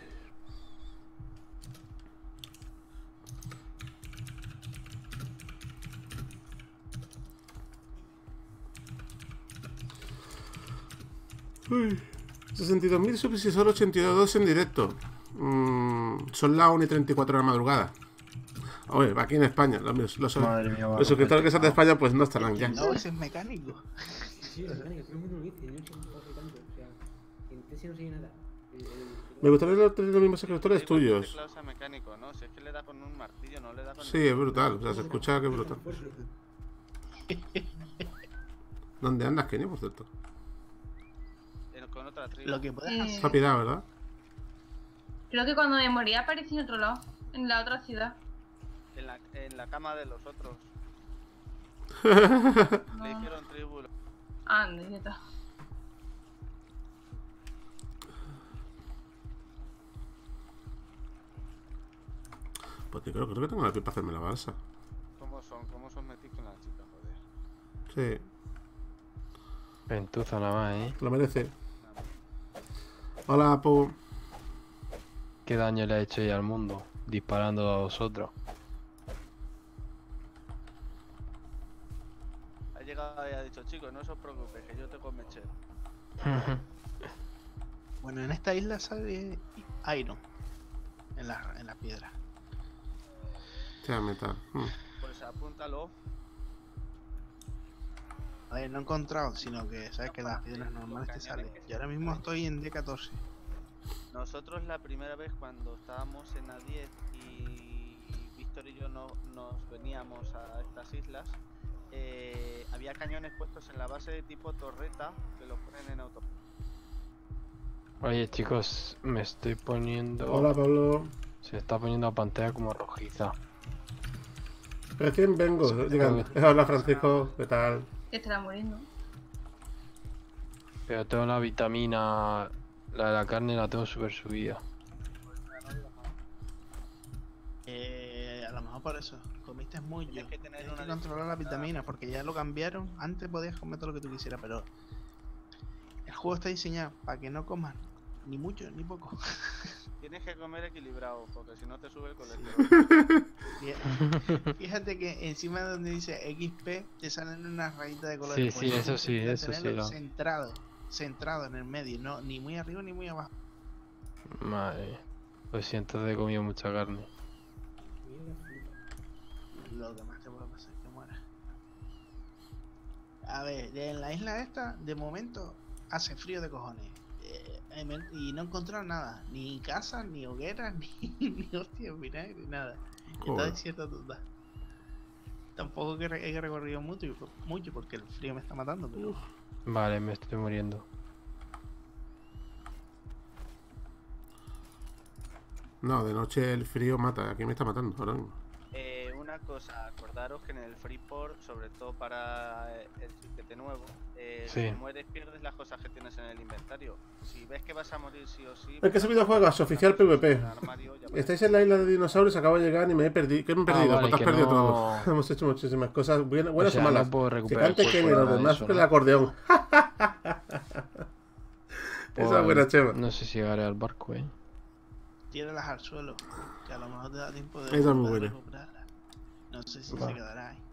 Uy. sesenta y dos mil subs y solo ochenta y dos en directo. Mm, son las una y treinta y cuatro de la madrugada. Oye, aquí en España. Los, los, Madre mía, los suscriptores que son de España pues no estarán ya. No, ese es mecánico. Sí, es mecánico, todo el mundo lo dice, yo no sé por qué tanto, o sea, en Tesla no sé nada. El- el- Me gustaría tener los mismos suscriptores Sí, porque el tuyos. teclado sea mecánico, ¿no? Si es que le da con un martillo, no le da con Sí, el- es brutal. O sea, se escucha que es brutal. ¿Dónde andas, Kenny, por cierto? eh, con otra tribu. Lo que puedes Eh, hacer. Se ha pirado, ¿verdad? Creo que cuando me morí aparecí en otro lado, en la otra ciudad. En la, en la cama de los otros. No. Le hicieron tribu. Ande, ya está. Pues yo creo, creo que tengo la piel para hacerme la balsa. ¿Cómo son? ¿Cómo son metí con la chica, joder? Sí, Ventuza nada más, ¿eh? lo merece. Hola, Apu. ¿Qué daño le ha hecho ella al mundo? Disparando a vosotros. Ha llegado y ha dicho, chicos, no os preocupéis, que yo tengo mechero. Bueno, en esta isla sale Iron. En la, en la piedra. Sea metal. Mm. Pues apúntalo. A ver, no he encontrado, sino que sabes que las piedras normales te salen. Yo ahora mismo estoy en D catorce. Nosotros la primera vez cuando estábamos en A diez y Víctor y yo no, nos veníamos a estas islas, eh, había cañones puestos en la base de tipo torreta que los ponen en auto. Oye, chicos, me estoy poniendo... Hola, Pablo. Se está poniendo la pantalla como rojiza. Recién vengo. Digan, hola, Francisco. ¿Qué tal? Que estará muriendo. Pero tengo la vitamina... La de la carne la tengo súper subida. Eh, a lo mejor por eso. Comiste muy yo. Tienes que tener Tienes que una controlar las vitaminas porque ya lo cambiaron. Antes podías comer todo lo que tú quisieras, pero el juego está diseñado para que no comas ni mucho ni poco. Tienes que comer equilibrado, porque si no te sube el colesterol. Fí- Fíjate que encima de donde dice X P te salen unas rayitas de colores. Sí, Pues sí, eso sí, tienes que eso sí tenerlo lo- Centrado, centrado en el medio, no ni muy arriba ni muy abajo. Madre. Pues sí, entonces he comido mucha carne. Lo que más te puede pasar es que mueras. A ver, en la isla esta, de momento, hace frío de cojones. Eh, em- y no he encontrado nada. Ni casas, ni hogueras, ni, ni hostias, vinagre, nada. Está Joder. desierto total. Tampoco que re- he recorrido mucho, mucho porque el frío me está matando, pero... Vale, me estoy muriendo. No, de noche el frío mata. Aquí me está matando ahora mismo. Eh, una cosa, acordaros que en el Freeport, sobre todo para eh, el chiquete nuevo, eh, Sí. si mueres pierdes las cosas que tienes en el inventario. Si ves que vas a morir sí o sí... Es que ese videojuego es oficial PvP. en el armario, ya Estáis en la isla de dinosaurios, acabo de llegar y me he perdido. ¿Qué me he perdido? Ah, vale, Pues te has que perdido no- todo. Hemos hecho muchísimas cosas buenas, buenas O sea, o malas. no puedo que recuperar cante el Kenny, cuerpo, los nada de demás eso, con el ¿no? acordeón. Esa Pues, es buena, Chema. No sé si llegaré al barco, eh. Tíralas al suelo, que a lo mejor te da tiempo de, Esa es muy de buena. recuperarlas. No sé si Va. se quedará ahí.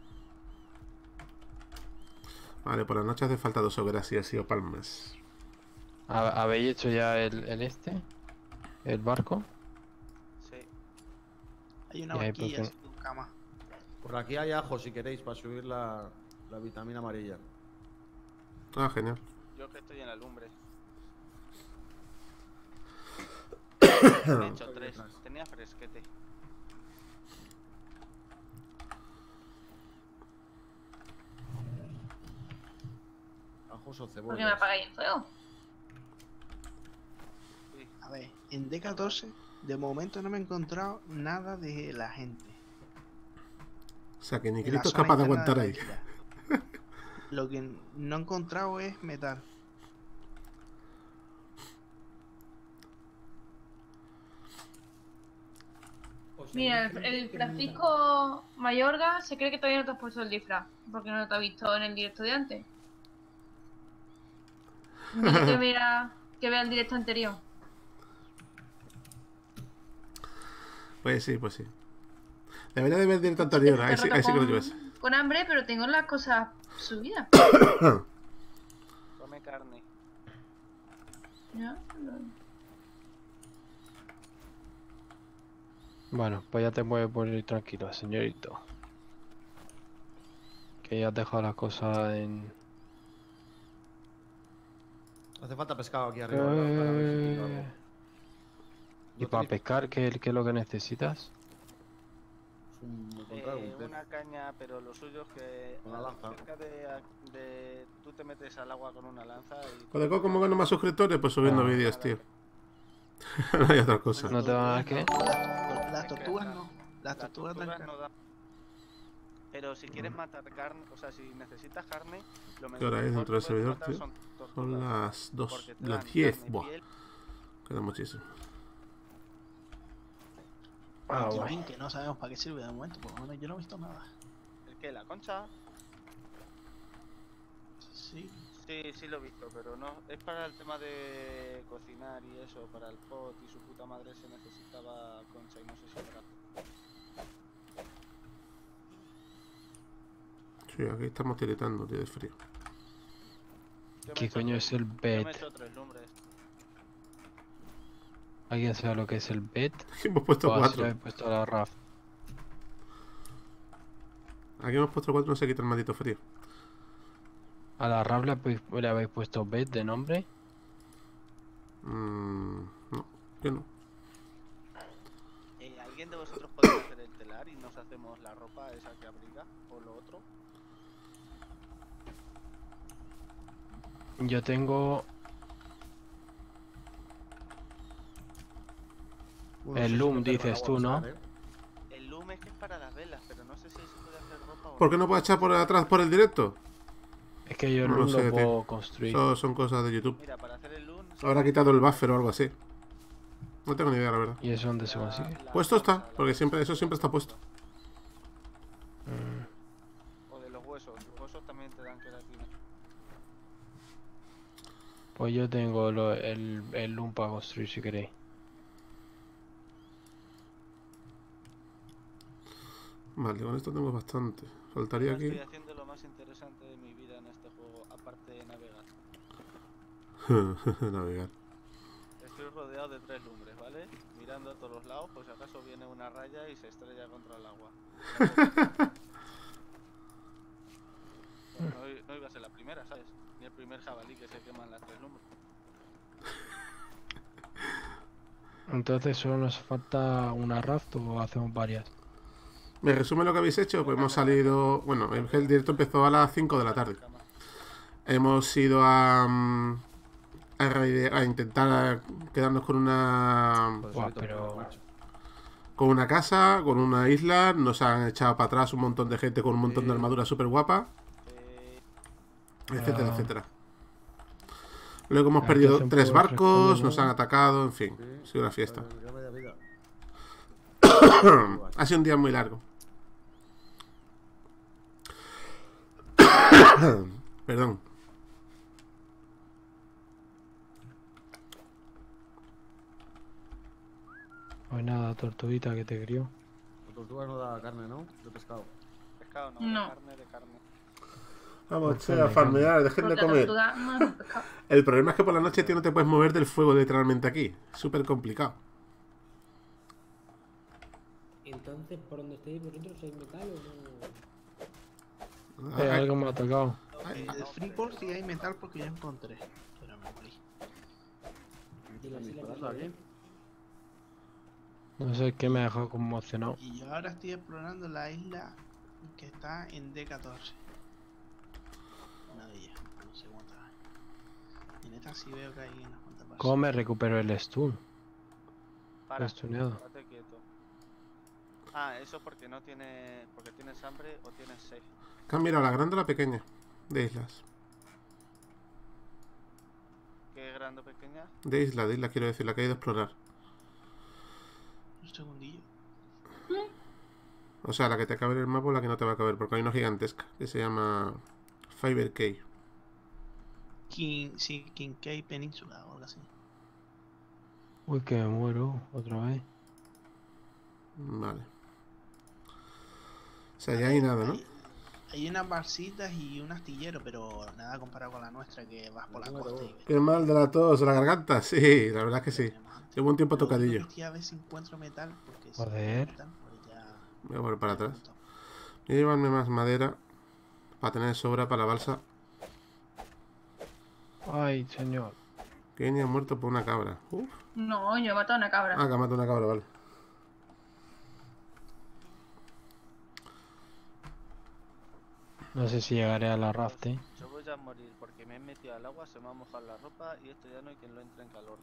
Vale, por la noche hace falta dos hogueras y así o palmas. ¿Ha- ¿Habéis hecho ya el, el este? ¿El barco? Sí. Hay una Y ahí, vaquilla pues, así con cama. Por aquí hay ajo si queréis para subir la, la vitamina amarilla. Ah, genial. Yo que estoy en la lumbre. Me he hecho tres. Tenía fresquete. Ajos o ¿Por qué me cebollas. apagáis el fuego? A ver, en D catorce de momento no me he encontrado nada de la gente. O sea que ni En la Cristo es zona capaz de interna aguantar la ahí. isla. Lo que no he encontrado es metal. O sea, Mira, hay el, gente el que no mira. Francisco Mayorga se cree que todavía no te has puesto el disfraz, porque no te ha visto en el directo de antes. Dile que mira, que vea el directo anterior. Pues sí, pues sí. Debería de ver directo anterior, ahí sí, ahí sí que lo con, llevas. con hambre, pero tengo las cosas subidas. Come carne. ¿Ya? Bueno, pues ya te puedes poner tranquilo, señorito. Que ya has dejado las cosas en... Hace falta pescado aquí arriba. ¿verdad? Para ver si pillo algo. Eh, ¿Y ¿No para tenéis- pescar qué, qué es lo que necesitas? Es un, encontrar Eh, un pez. una caña, pero lo suyo es que Una al- lanza. cerca de, de... Tú te metes al agua con una lanza y... Joder, ¿cómo gano más suscriptores? Pues subiendo Ah. vídeos, tío. No hay otra cosa. ¿No te van a dar qué? Las, las tortugas no. Las Las tortugas tortugas dan no dan. Pero si quieres matar carne, o sea, si necesitas carne, lo ¿Qué hora es mejor dentro del que puedes servidor, matar tío? son Son tortugas, las dos, porque te las dan diez. carne, Buah, piel. queda muchísimo. Ah, Qué bueno. bien, que no sabemos para qué sirve de momento, por lo menos yo no he visto nada. ¿El qué? ¿La concha? Sí. Sí, sí lo he visto, pero no. Es para el tema de cocinar y eso, para el pot y su puta madre se necesitaba concha y no sé si habrá. Sí, aquí estamos tiritando, tío, de frío. Yo me he ¿Qué hecho coño tres- es el Yo me he bet? hecho tres lumbres. ¿Alguien sabe lo que es el bet? Aquí hemos puesto O así le cuatro. habéis puesto a la R A F. Aquí hemos puesto cuatro, no se quita el maldito frío. ¿A la R A F le habéis, le habéis puesto bet de nombre? Mm, no, yo no. Eh, ¿Alguien de vosotros podría hacer el telar y nos hacemos la ropa esa que abriga o lo otro? Yo tengo Bueno, el no sé si loom, meterlo al dices agua tú, a ¿no? pescar, ¿eh? El loom es que es para las velas, pero no sé si se puede hacer ropa o ¿Por qué no puedes echar por atrás por el directo? Es que yo No no lo sé, lo puedo tío. construir. Eso son cosas de YouTube. Mira, para hacer el loom... se Habrá quitado el buffer o algo así. No tengo ni idea, la verdad. ¿Y eso dónde se consigue? la Puesto bolsa, está, la porque bolsa. siempre eso siempre está puesto. Mm, O de los huesos, los huesos también te dan queratina. Pues yo tengo lo- el, el loom para construir si queréis. Vale, con esto tengo bastante. Faltaría Yo aquí. estoy haciendo lo más interesante de mi vida en este juego, aparte de navegar. Navegar. Estoy rodeado de tres lumbres, ¿vale? Mirando a todos los lados, por si acaso viene una raya y se estrella contra el agua. Bueno, no, i- no iba a ser la primera, ¿sabes? Ni el primer jabalí que se quema en las tres lumbres. Entonces solo nos falta una raft o hacemos varias. ¿Me resume lo que habéis hecho? Pues hemos salido. Bueno, el el directo empezó a las cinco de la tarde. Cama. Hemos ido a. mm, A, raide- a intentar quedarnos con una. Joder, Buah, solito, pero- macho. Con una casa, con una isla. Nos han echado para atrás un montón de gente con un montón de Sí. armadura súper guapa. Eh, Etcétera, Ah. etcétera. Luego hemos Aquí perdido hacen tres puro barcos, fresco, nos ¿no? han atacado, en fin. Sí, Ha sido una fiesta. joder, qué vaya vida. Ha sido un día muy largo. Perdón. Pues nada, tortuguita que te crió. La tortuga no da carne, ¿no? De pescado. pescado no, No. de carne, de carne. Vamos, Pues che, a come, farmear, dejen de Porque la comer. tortuga no es pescado. El problema es que por la noche, tío, no te puedes mover del fuego literalmente aquí. Súper complicado. Entonces, ¿por donde estéis vosotros hay metal o no? Eh, Ay, algo me ha atacado. ay, En el Freeport sí hay metal porque yo encontré. Pero me morí. Y las islas disparando de aquí. No sé qué me ha dejado conmocionado. Y yo ahora estoy explorando la isla que está en D catorce. Una de ellas, no sé cuántas hay. En esta sí veo que hay unas cuantas partes. ¿Cómo me recupero el stun? Para, Estuneado. estate quieto. Ah, eso porque no tiene, porque tienes hambre o tienes sed. ¿Qué has mirado, la grande o la pequeña? De islas. ¿Qué grande o pequeña? De isla, de isla quiero decir, la que he ido a explorar. Un segundillo. O sea, la que te cabe en el mapa o la que no te va a caber, porque hay una gigantesca que se llama Fiber Cave. King, sí, King Cave Península o algo así. Uy, que me muero otra vez. Vale. O sea, ya hay nada, ¿no? Hay, hay unas barcitas y un astillero, pero nada comparado con la nuestra que vas por la costa y ves. Qué mal de la tos, la garganta. Sí, la verdad es que sí. Llevo un tiempo Lo único tocadillo. que a ver si encuentro metal, porque si Joder. encuentro metal, pues ya... Voy a volver para ya atrás. punto. Voy a llevarme más madera para tener sobra para la balsa. Ay, señor. Que ni ha muerto por una cabra. Uf. No, yo he matado a una cabra. Ah, que ha matado una cabra, vale. No sé si llegaré a la raft, ¿eh? Yo voy a morir porque me he metido al agua, se me ha mojado la ropa y esto ya no hay quien lo entre en calor.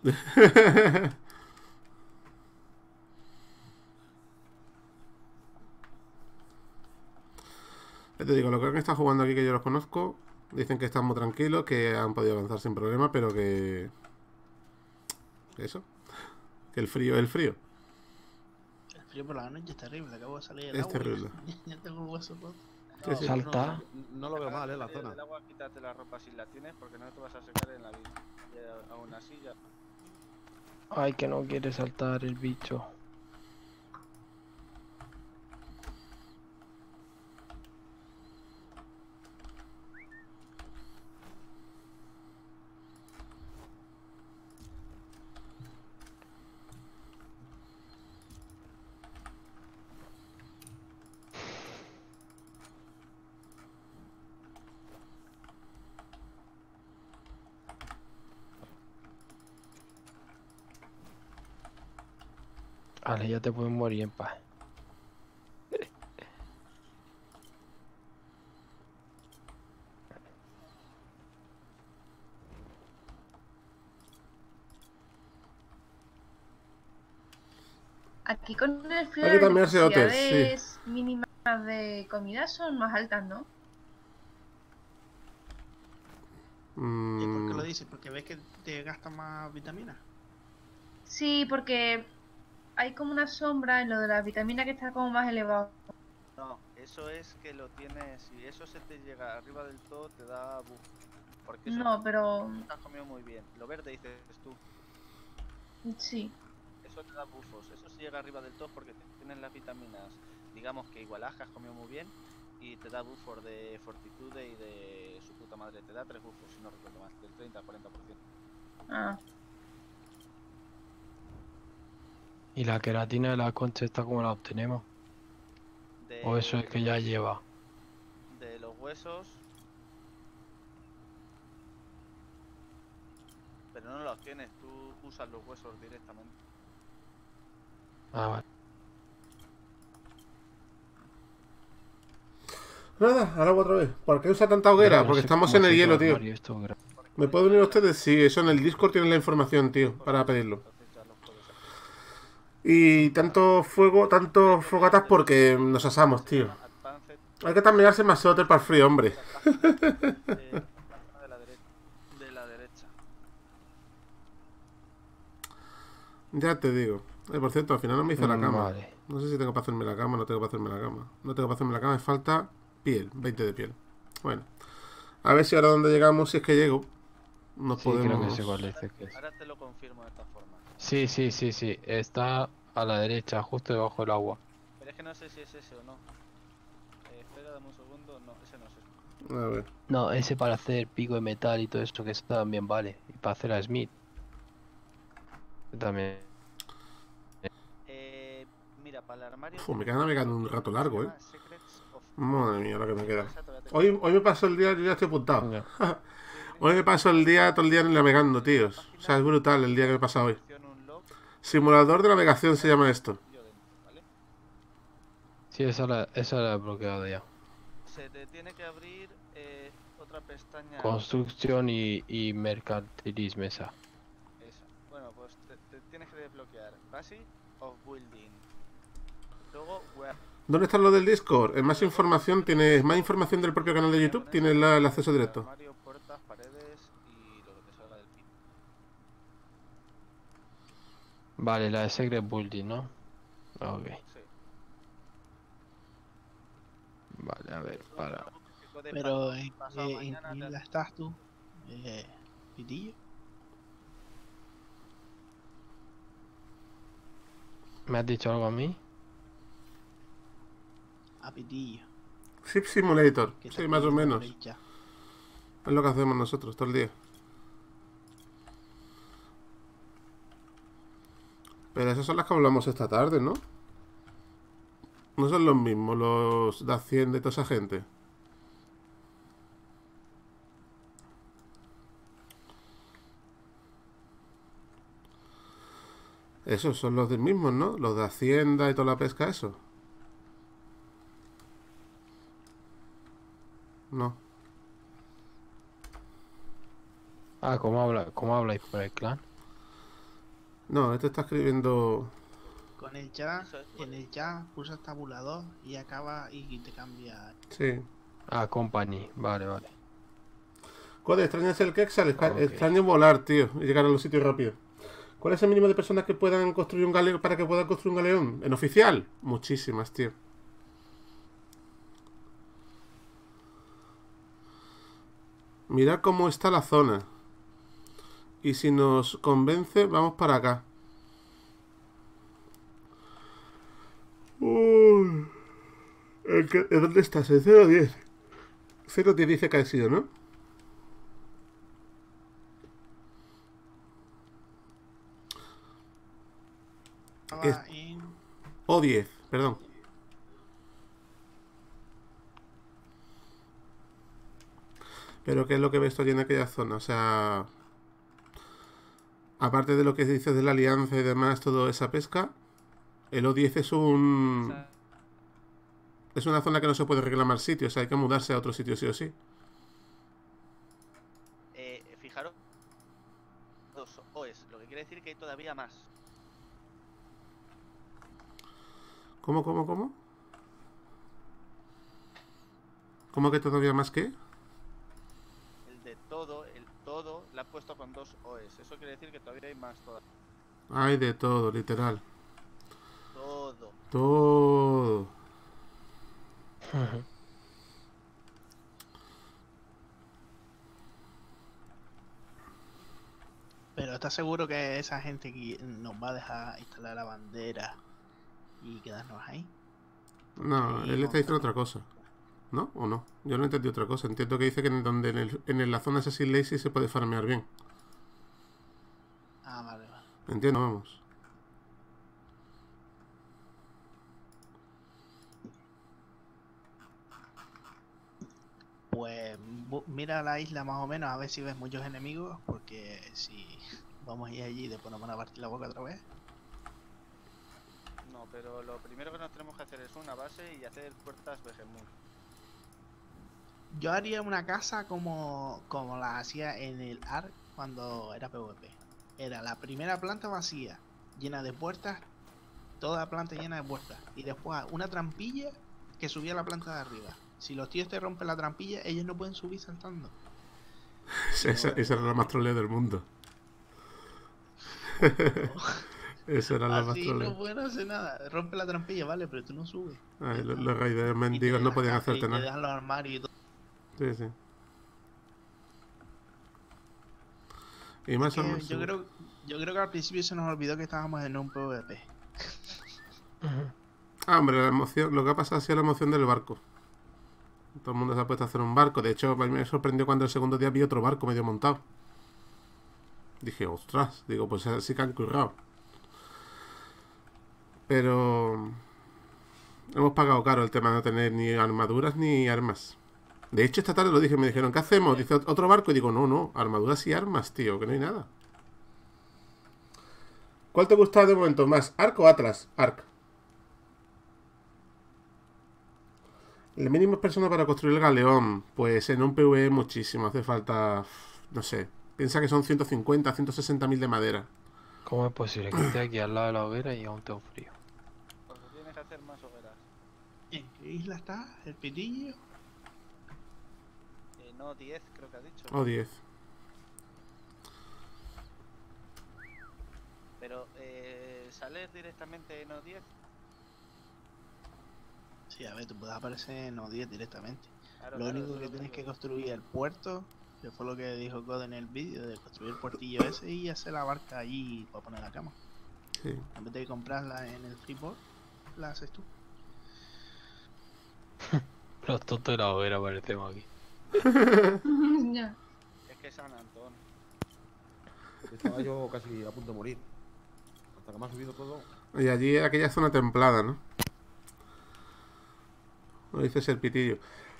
Ya te digo, lo que están jugando aquí que yo los conozco, dicen que están muy tranquilos, que han podido avanzar sin problema, pero que... ¿Eso? Que el frío es el frío. El frío por la noche es terrible, acabo de salir del Es agua. terrible. Ya tengo el hueso roto. Sí, sí. Salta. No, no lo veo mal, eh, la Salir zona. del agua, quítate la ropa si la tienes porque no te vas a secar en la vida. Y a- aún así ya... Ay, que no quiere saltar el bicho. Vale, ya te puedes morir en paz. Aquí con el frío Hay que las cambiarse hotel, sí. necesidades mínimas de comida son más altas, ¿no? ¿Y por qué Mm, lo dices? ¿Porque ves que te gasta más vitaminas? Sí, porque hay como una sombra en lo de las vitaminas que está como más elevado. No, eso es que lo tienes, si eso se te llega arriba del todo te da buff. Porque eso No, pero te has comido muy bien. Lo verde dices tú, sí. eso te da buffos. Eso si llega arriba del todo porque te- tienes las vitaminas, digamos que igualadas, que has comido muy bien, y te da buffos de fortitude y de su puta madre. Te da tres buffos, si no recuerdo más, del treinta al cuarenta por ciento. Ah, ¿Y la queratina de la concha esta cómo la obtenemos? De, ¿O eso es que ya lleva? de los huesos, pero no los tienes, tú usas los huesos directamente. Ah, vale. Nada, ahora voy otra vez. ¿Por qué usa tanta hoguera? No Porque sé estamos cómo en el se hielo, llama, tío. Mario, esto, gra- ¿Me pueden unir ustedes? Sí, eso en el Discord tienen la información, tío, para pedirlo. Entonces ya los puedes hacer. Y tanto fuego, tanto fogatas porque nos asamos, tío. Advanced, Hay que terminarse más hotel para el frío, hombre. eh, de la derecha. De la derecha. Ya te digo. Eh, por cierto, al final no me hice la Mm, cama. vale. No sé si tengo para hacerme la cama o no tengo para hacerme la cama. No tengo para hacerme la cama, me falta piel, veinte de piel. Bueno, a ver si ahora donde llegamos, si es que llego, nos Sí, creo que podemos... sé cuál dice que es. Ahora te lo confirmo de esta forma. Sí, sí, sí, sí. Está a la derecha, justo debajo del agua. Pero es que no sé si es ese o no. Eh, espera, dame un segundo. No, ese no es ese. A ver. No, ese para hacer pico de metal y todo eso, que eso también vale. Y para hacer a Smith. Que también. Eh, mira, para el armario. Uf, me tienes queda navegando un otro rato que se largo, llama eh. Secrets of- Madre mía, lo que me queda. Esa todavía te Hoy, hoy me paso el día, yo ya estoy apuntado. Venga. Hoy me paso el día, todo el día navegando, tíos. O sea, es brutal el día que me he pasado hoy. Selecciona un log. Simulador de navegación se llama esto. Yo dentro, ¿vale? Sí, esa la, esa la he bloqueado ya. Se te tiene que abrir eh, otra pestaña. Construcción y, y mercantilismo esa. Esa. Bueno, pues te, te tienes que desbloquear Basic of Building. Luego, where. ¿Dónde está lo del Discord? En más información, tienes más información del propio canal de YouTube, tienes la- el acceso directo. Armario, puertas, paredes y lo que te salga del pin. Vale, la de Secret Building, ¿no? Ok. Sí. Vale, a ver, para. Pero en Pasado qué mañana en te- la estás tú, eh, Pitillo. ¿Me has dicho algo a mí? A Pitillo. Ship Simulator, que sí, está más o escribiendo menos. por el chat. Es lo que hacemos nosotros todo el día. Pero esas son las que hablamos esta tarde, ¿no? No son los mismos, los de Hacienda y toda esa gente. Esos son los del mismos, ¿no? Los de Hacienda y toda la pesca, eso. No. Ah, ¿cómo, habla, ¿cómo habláis por el clan? No, este está escribiendo... Con el chat, Eso es, en el chat pulsas tabulador y acaba y te cambia. Sí. Ah, company, vale, vale. Code, extrañas el Quexal, extra- Ok. extraño volar, tío, y llegar a los sitios rápido. ¿Cuál es el mínimo de personas que puedan construir un galeón para que puedan construir un galeón? ¿En oficial? Muchísimas, tío. Mirad cómo está la zona. Y si nos convence, vamos para acá. Uy. ¿En qué- ¿en dónde estás? En cero diez. cero diez dice que ha sido, ¿no? Estaba Es- en. O diez, perdón. Pero ¿qué es lo que ves tú allí en aquella zona? O sea... Aparte de lo que dices de la alianza y demás, toda esa pesca, el O diez es un... Esa- Es una zona que no se puede reclamar sitio, o sea, hay que mudarse a otro sitio sí o sí. Eh, fijaros, dos O Es, lo que quiere decir que hay todavía más. ¿Cómo, cómo, cómo? ¿Cómo que todavía más que? El de todo, el todo, la ha puesto con dos O Es. Eso quiere decir que todavía hay más todavía. Hay de todo, literal. Todo. Todo. Pero ¿estás seguro que esa gente que nos va a dejar instalar la bandera y quedarnos ahí? No, Sí, él está diciendo no. otra cosa. ¿No? ¿O no? Yo no entendí otra cosa. Entiendo que dice que en, donde en, el- en la zona Assassin Lazy se puede farmear bien. Ah, vale, vale. Entiendo, vamos. Pues bu- mira la isla más o menos a ver si ves muchos enemigos, porque si vamos a ir allí y después nos van a partir la boca otra vez. No, pero lo primero que nos tenemos que hacer es una base y hacer puertas Behemoth. Yo haría una casa como, como la hacía en el Ark cuando era PvP. Era la primera planta vacía, llena de puertas, toda la planta llena de puertas. Y después una trampilla que subía a la planta de arriba. Si los tíos te rompen la trampilla, ellos no pueden subir saltando. Esa, esa era la más troleo del mundo. Esa era la más Así no troleo. pueden hacer nada. Rompe la trampilla, vale, pero tú no subes. Ay, Ya los, está. los raiders Y te mendigos no dejan podían ca- hacerte y te nada. dejan los armarios y todo. Sí, sí. Y más o Que menos. yo creo, yo creo que al principio se nos olvidó que estábamos en un PvP. Ah, hombre, la emoción, lo que ha pasado ha sido la emoción del barco. Todo el mundo se ha puesto a hacer un barco. De hecho, a mí me sorprendió cuando el segundo día vi otro barco medio montado. Dije, ostras, digo, pues sí que han currado. Pero hemos pagado caro el tema de no tener ni armaduras ni armas. De hecho, esta tarde lo dije, me dijeron, ¿qué hacemos? Dice, ¿otro barco? Y digo, no, no, armaduras y armas, tío, que no hay nada. ¿Cuál te gusta de momento más? ¿Ark o Atlas? Ark. El mínimo personas para construir el galeón. Pues en un PvE muchísimo. Hace falta... No sé. Piensa que son ciento cincuenta, ciento sesenta mil de madera. ¿Cómo es posible que esté aquí al lado de la hoguera y aún tengo frío? Porque tienes que hacer más hogueras. ¿En qué isla está? ¿El pitillo? Eh, no, diez creo que ha dicho. O diez. Pero, eh, ¿sales directamente en O diez? Sí, a ver, tú puedes aparecer en O diez directamente. Claro, Lo claro, único eso que es lo tienes que que digo. construir es el puerto, que fue lo que dijo God en el vídeo, de construir el puertillo ese y hacer la barca allí para poner la cama. Sí. En vez de comprarla en el Freeport, la haces tú. Los tontos de la hoguera parecemos aquí. Ya. Es que San Antón. Estaba yo casi a punto de morir. Hasta que me ha subido todo. Y allí aquella zona templada, ¿no? Lo dices el pitillo.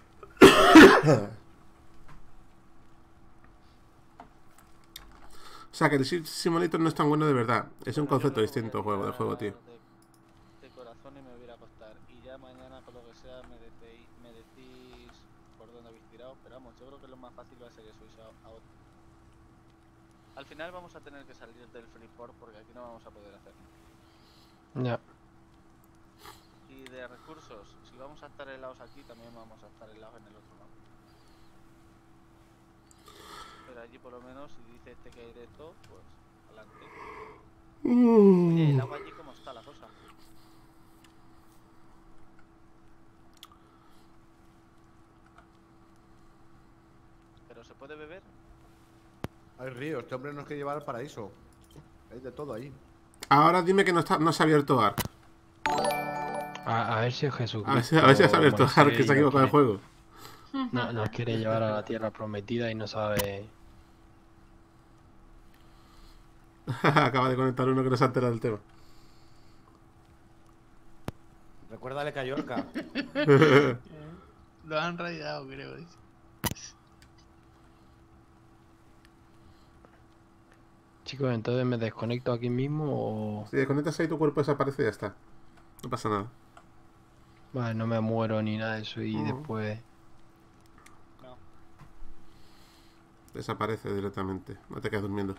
O sea, que el Sim Simulator no es tan bueno de verdad. Es un Bueno, yo concepto creo que distinto voy a juego, de juego, tío. De, de corazón y me voy a ir a acostar. Y ya mañana, con lo que sea, me decís, me decís por dónde habéis tirado. Pero vamos, yo creo que lo más fácil va a ser eso. Y a, a otro. Al final vamos a tener que salir del Freeport porque aquí no vamos a poder hacer. Ya. Y de recursos, si vamos a estar helados aquí, también vamos a estar helados en el otro lado. Pero allí por lo menos, si dice este que hay de esto, pues adelante. Oye, el agua allí cómo está la cosa. ¿Pero se puede beber? Hay río, este hombre nos quiere llevar al paraíso. Hay de todo ahí. Ahora dime que no, está, no se ha abierto Ark. A, a ver si es Jesucristo. A ver si, a ver si has abierto Moisés Ark, que se ha nos equivocado el quiere- juego. No, nos quiere llevar a la tierra prometida y no sabe. Acaba de conectar uno que no se ha enterado del tema. Recuérdale que a Yorka. Lo han raidado, creo. Dice. Chicos, entonces me desconecto aquí mismo o. Si desconectas ahí, tu cuerpo desaparece y ya está. No pasa nada. Vale, no me muero ni nada de eso y No. después. No. Desaparece directamente. No te quedas durmiendo.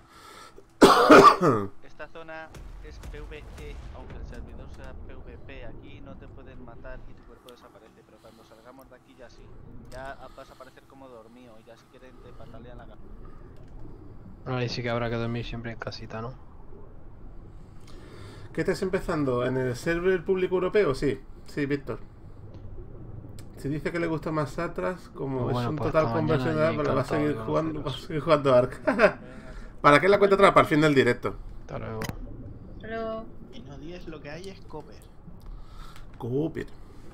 Esta zona es PvE, aunque el servidor sea PvP. Aquí no te pueden matar y tu cuerpo desaparece. Pero cuando salgamos de aquí ya sí. Ya vas a aparecer como dormido y ya si quieren te patalean la cama. Ahí sí que habrá que dormir siempre en casita, ¿no? ¿Qué estás empezando? ¿En el server público europeo? Sí, sí, Víctor. Si dice que le gusta más Atlas, como Pues es bueno, un pues total hasta mañana conversional, y pues va a encantado seguir de jugando, va a conoceros. seguir jugando Ark. ¿Para qué la cuenta atrás? Para el fin del directo. Hasta luego. Pero En O diez lo que hay es Copper. Cooper.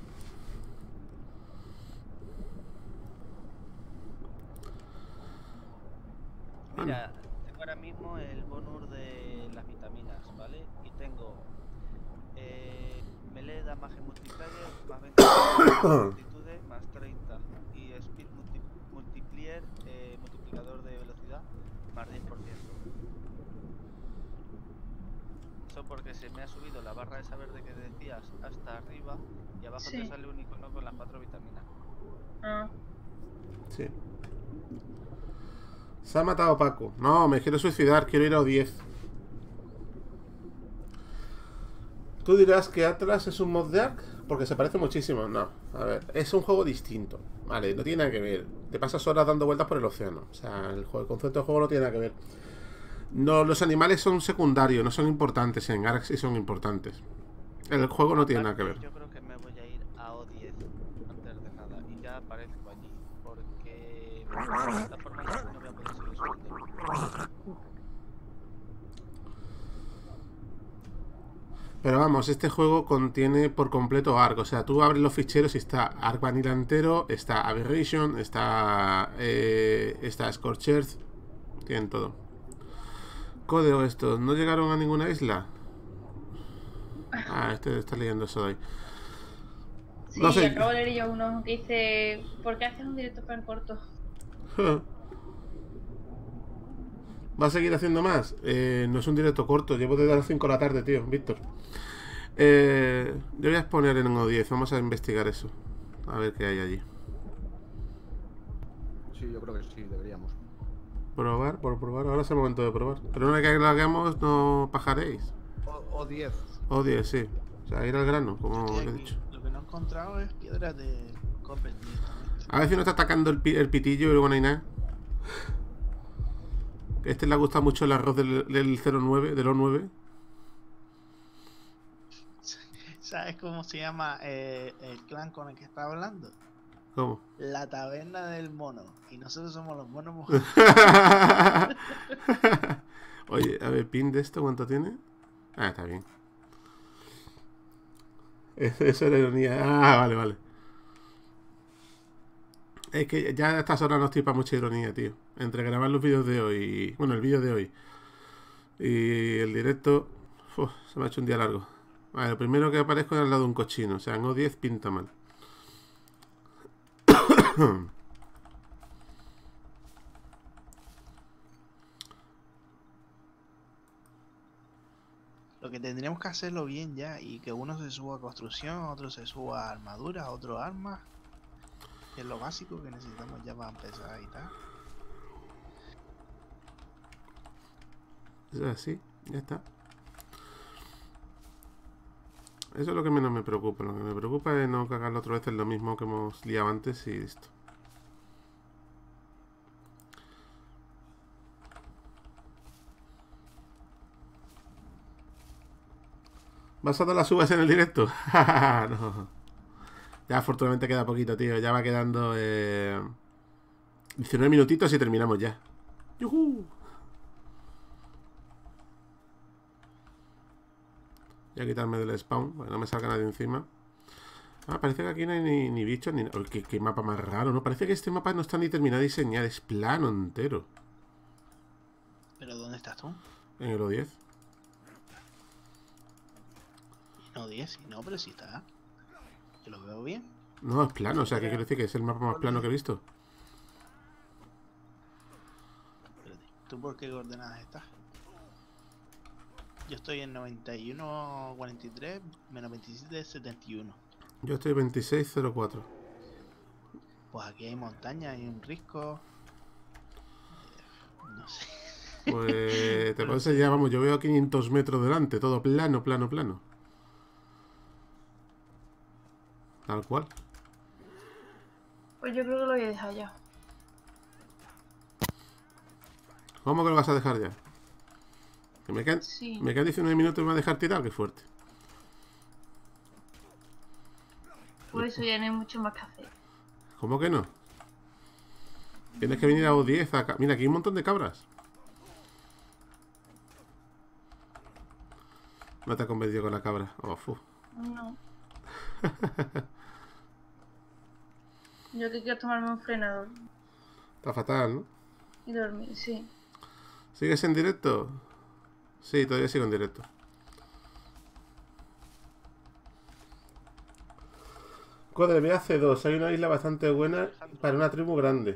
Mira, tengo ahora mismo el bonus de las vitaminas, ¿vale? Y tengo eh, melee damage multiplier más veinte multitudes más treinta y speed multi multiplier eh, multiplicador de velocidad más diez por ciento. Eso porque se me ha subido la barra esa verde que decías hasta arriba y abajo Sí. te sale un icono con las cuatro vitaminas. ah, Sí. Se ha matado Paco. No, me quiero suicidar, quiero ir a O diez. Tú dirás que Atlas es un mod de Ark porque se parece muchísimo. No, a ver, es un juego distinto. Vale, no tiene nada que ver. Te pasas horas dando vueltas por el océano. O sea, el, juego, el concepto de juego no tiene nada que ver. No, los animales son secundarios, no son importantes. En Ark sí son importantes. El juego no tiene nada que ver. Yo creo que me voy a ir a O diez antes de nada y ya aparezco allí porque de esta forma ya no voy a poder seguir subiendo. Pero vamos, este juego contiene por completo Ark. O sea, tú abres los ficheros y está Ark Vanilla entero, está Aberration, está eh, está Scorched, tienen todo. Código estos, ¿no llegaron a ninguna isla? Ah, este está leyendo eso de ahí. sí, No sé. acabo de leer yo uno que dice: ¿por qué haces un directo tan corto? ¿Va a seguir haciendo más? Eh, no es un directo corto, llevo desde las cinco de la tarde, tío, Víctor. Eh, yo voy a exponer en O diez, vamos a investigar eso. A ver qué hay allí. Sí, yo creo que sí, deberíamos. Probar, por probar, ahora es el momento de probar. Pero una vez que lo hagamos, no pajaréis. O diez. O diez, sí. O sea, ir al grano, como Estoy le he aquí. dicho. Lo que no he encontrado es piedras de copper directamente. A ver si no está atacando el, pi- el pitillo y luego no hay nada. Este le ha gustado mucho el arroz del, del cero nueve, del O nueve. ¿Sabes cómo se llama eh, el clan con el que está hablando? ¿Cómo? La taberna del mono. Y nosotros somos los monos mojados. Oye, a ver, pin de esto, ¿cuánto tiene? Ah, está bien. Eso, eso era ironía. Ah, vale, vale. Es que ya a estas horas no estoy para mucha ironía, tío. Entre grabar los vídeos de hoy, bueno, el vídeo de hoy y el directo, uf, se me ha hecho un día largo. Vale, lo primero que aparezco es al lado de un cochino. O sea, en O diez pinta mal. Lo que tendríamos que hacerlo bien ya. Y que uno se suba a construcción, otro se suba a armadura, otro armas. Que es lo básico que necesitamos ya para empezar y tal. Eso es así, ya está. Eso es lo que menos me preocupa. Lo que me preocupa es no cagarlo otra vez en lo mismo que hemos liado antes y listo. ¿Vas a dar las uvas en el directo? No. Ya afortunadamente queda poquito, tío. Ya va quedando eh, diecinueve minutitos y terminamos ya. ¡Yujú! Voy a quitarme del spawn, para que no me salga nadie encima. Ah, parece que aquí no hay ni, ni bichos ni nada. ¿Qué, qué mapa más raro, ¿no? Parece que este mapa no está ni terminado de diseñar, es plano entero. ¿Pero dónde estás tú? En el O diez. No, diez, no, pero sí está. Yo lo veo bien. No, es plano, o sea, ¿qué quiere decir? Que es el mapa más plano que he visto. Espérate, ¿tú por qué coordenadas estás? Yo estoy en noventa y uno cuarenta y tres menos veintisiete setenta y uno. Yo estoy veintiséis cero cuatro. Pues aquí hay montaña, hay un risco. Eh, No sé. Pues te parece ya, vamos, yo veo quinientos metros delante, todo plano, plano, plano. Tal cual. Pues yo creo que lo voy a dejar ya. ¿Cómo que lo vas a dejar ya? Que me quedan, Sí. me quedan diecinueve minutos y me va a dejar tirado, qué fuerte. Por eso ya no hay mucho más que hacer. ¿Cómo que no? Tienes que venir a O diez. A... Mira, aquí hay un montón de cabras. No te ha convencido con la cabra. Oh, fu. No. Yo que quiero tomarme un frenador Está fatal, ¿no? y dormir, sí. ¿Sigues en directo? Sí, todavía sigo en directo. Code B A C dos. Hay una isla bastante buena para una tribu grande.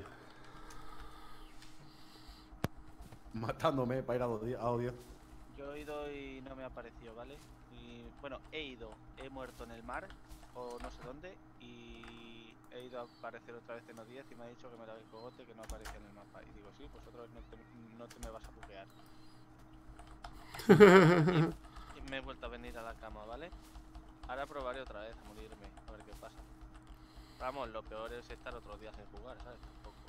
Matándome para ir a O- a O diez. Yo he ido y no me ha aparecido, ¿vale? Y, bueno, he ido, he muerto en el mar, o no sé dónde, y he ido a aparecer otra vez en O diez y me ha dicho que me la el cogote que no aparece en el mapa. Y digo, sí, pues otra vez no te, no te me vas a buquear. Y, y me he vuelto a venir a la cama, ¿vale? Ahora probaré otra vez a morirme, a ver qué pasa. Vamos, lo peor es estar otros días sin jugar, ¿sabes? Tampoco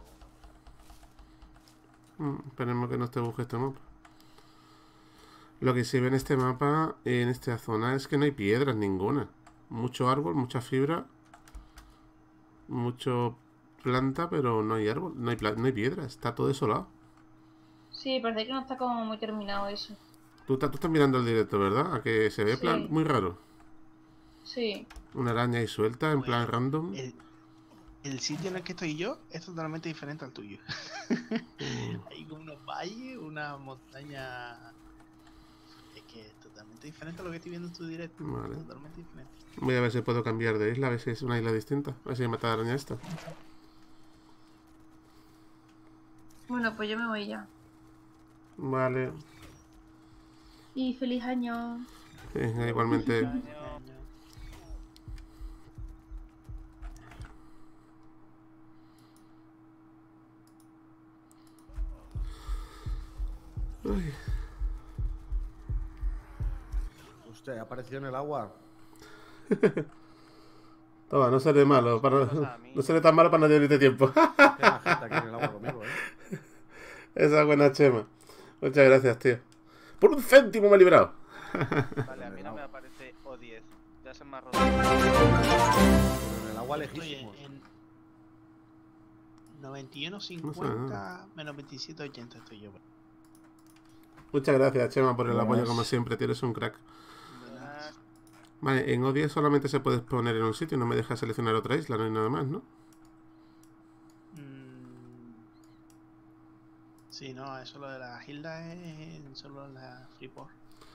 una cosa. Mm, esperemos que no te busque este mapa. Lo que se ve en este mapa, en esta zona, es que no hay piedras ninguna. Mucho árbol, mucha fibra. Mucho planta, pero no hay árbol, no hay, pla- no hay piedra. Está todo desolado. Sí, parece que no está como muy terminado eso. Tú, ta- tú estás mirando el directo, ¿verdad? A que se ve Sí. plan muy raro. Sí. Una araña ahí suelta, en plan random. El, el sitio en el que estoy yo es totalmente diferente al tuyo. Mm, Hay como unos valles, una montaña. Es que es totalmente diferente a lo que estoy viendo en tu directo. Vale. Totalmente diferente. Voy a ver si puedo cambiar de isla, a ver si es una isla distinta. A ver si me mata la araña esta. Bueno, pues yo me voy ya. Vale. Y feliz año. Venga, igualmente. Uy. Usted apareció en el agua. Toma, no seré malo. Para... Cosa a mí. No seré tan malo para no llevarte tiempo. Queda gente aquí en el agua conmigo, ¿eh? Esa buena Chema. Muchas gracias, tío. Por un céntimo me he librado. Vale, a mí no me aparece O diez. Ya se me ha roto. Pero en el agua Estoy lejísimos. en, en noventa y uno cincuenta menos veintisiete ochenta estoy yo. Muchas gracias, Chema, por el Buenas. apoyo, como siempre. Tienes un crack. Buenas. Vale, en O diez solamente se puede poner en un sitio. No me deja seleccionar otra isla, no hay nada más, ¿no? Mm, sí, no, eso lo de las islas es solo en la Freeport.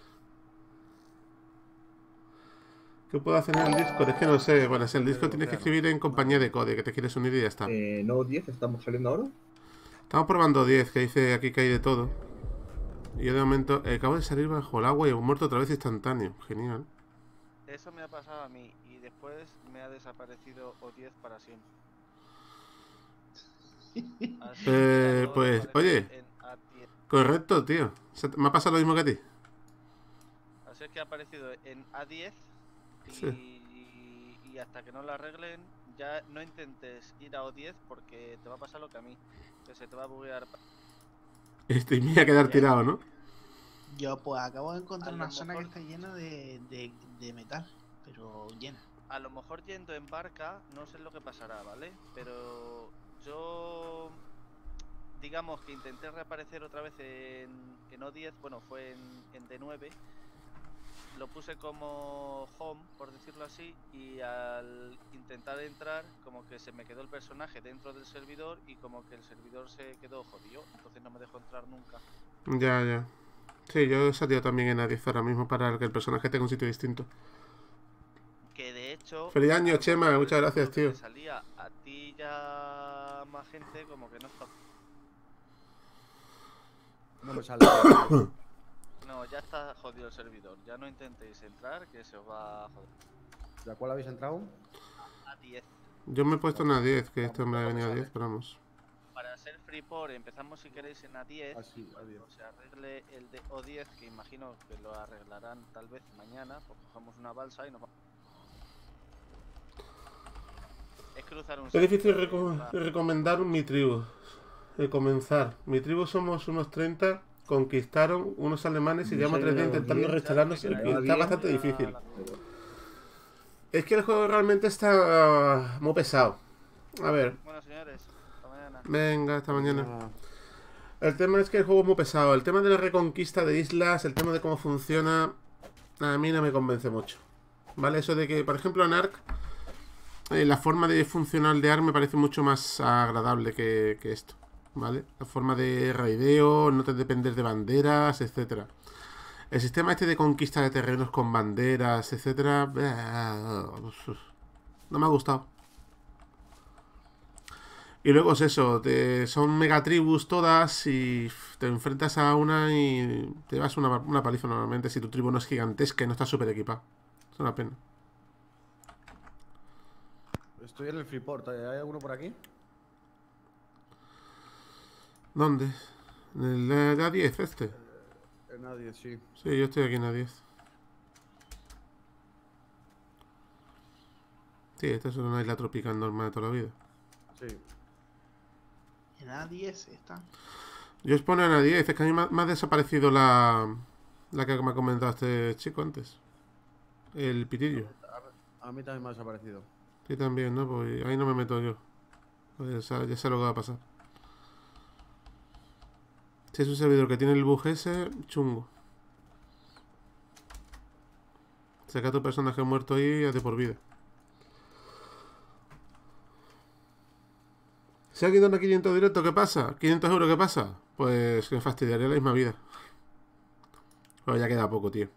¿Qué puedo hacer en el Discord? Es que no sé. Bueno, si el Discord tienes que escribir en compañía de Code, que te quieres unir y ya está. Eh, no diez, estamos saliendo ahora. Estamos probando diez, que dice aquí que hay de todo. Y yo de momento eh, acabo de salir bajo el agua y he muerto otra vez instantáneo. Genial. Eso me ha pasado a mí y después me ha desaparecido O diez para siempre. Así Eh, que acabo de pues, aparecer oye. en A diez. Correcto, tío. Se te- Me ha pasado lo mismo que a ti. Así es que ha aparecido en A diez y, Sí. y hasta que no lo arreglen, ya no intentes ir a O diez porque te va a pasar lo que a mí, que se te va a buguear. Este, y me voy a quedar tirado, ¿no? Yo pues acabo de encontrar A una lo zona mejor- que está llena de, de, de metal, pero llena. A lo mejor yendo en barca, no sé lo que pasará, ¿vale? Pero yo, digamos que intenté reaparecer otra vez en, en O diez, bueno, fue en, en D nueve. Lo puse como home, por decirlo así, y al intentar entrar, como que se me quedó el personaje dentro del servidor y como que el servidor se quedó jodido, entonces no me dejó entrar nunca. Ya, ya. Sí, yo he salido también en A diez ahora mismo para que el personaje tenga un sitio distinto. Que de hecho... Feliz a año, lo Chema, mejor muchas el gracias, escudo que tío. te salía a ti y a más gente, como que no está... No me sale. No, ya está jodido el servidor. Ya no intentéis entrar, que se os va a joder. ¿De a cuál habéis entrado? A diez. Yo me he puesto en A diez, que este hombre ha venido a diez, pero vamos. Para ser Freeport empezamos si queréis en A diez. Ah, sí, A diez. Cuando se arregle el de O diez, que imagino que lo arreglarán tal vez mañana, pues cogemos una balsa y nos vamos. Es cruzar un Es difícil sitio, reco- va- recomendar mi tribu. Eh, comenzar. Mi tribu somos unos treinta. Conquistaron unos alemanes y Me llevamos sale tres días la intentando diez, reinstalarnos. ya, y que la está diez, bastante ya difícil. la- Es que el juego realmente está muy pesado. A ver, Bueno, señores, hasta mañana. venga, hasta mañana. Ah, El tema es que el juego es muy pesado. El tema de la reconquista de islas, el tema de cómo funciona, a mí no me convence mucho. ¿Vale? Eso de que, por ejemplo, en Ark, eh, la forma de funcionar de Ark me parece mucho más agradable que, que esto. ¿Vale? La forma de raideo, no te depender de banderas, etcétera. El sistema este de conquista de terrenos con banderas, etcétera, no me ha gustado. Y luego es eso, te- son megatribus todas y f, te enfrentas a una y te vas una, una paliza normalmente si tu tribu no es gigantesca y no está súper equipada. Es una pena. estoy en el Freeport. ¿Hay alguno por aquí? ¿Dónde? ¿En el de de A diez este? En A diez, sí. Sí, yo estoy aquí en A diez. Sí, esta es una isla tropical normal de toda la vida. Sí. En A diez está. Yo os pongo en A diez, es que a mí me ha, me ha desaparecido la, la que me ha comentado este chico antes. El pitillo. A mí también me ha desaparecido. Sí, también, ¿no? Pues ahí no me meto yo. Pues ya sé- ya sé lo que va a pasar. Si es un servidor que tiene el bug ese, chungo. Saca a tu personaje muerto ahí y de por vida. Si alguien dona quinientos directo, ¿qué pasa? ¿quinientos euros qué pasa? Pues me fastidiaría la misma vida. Pero ya queda poco, tío.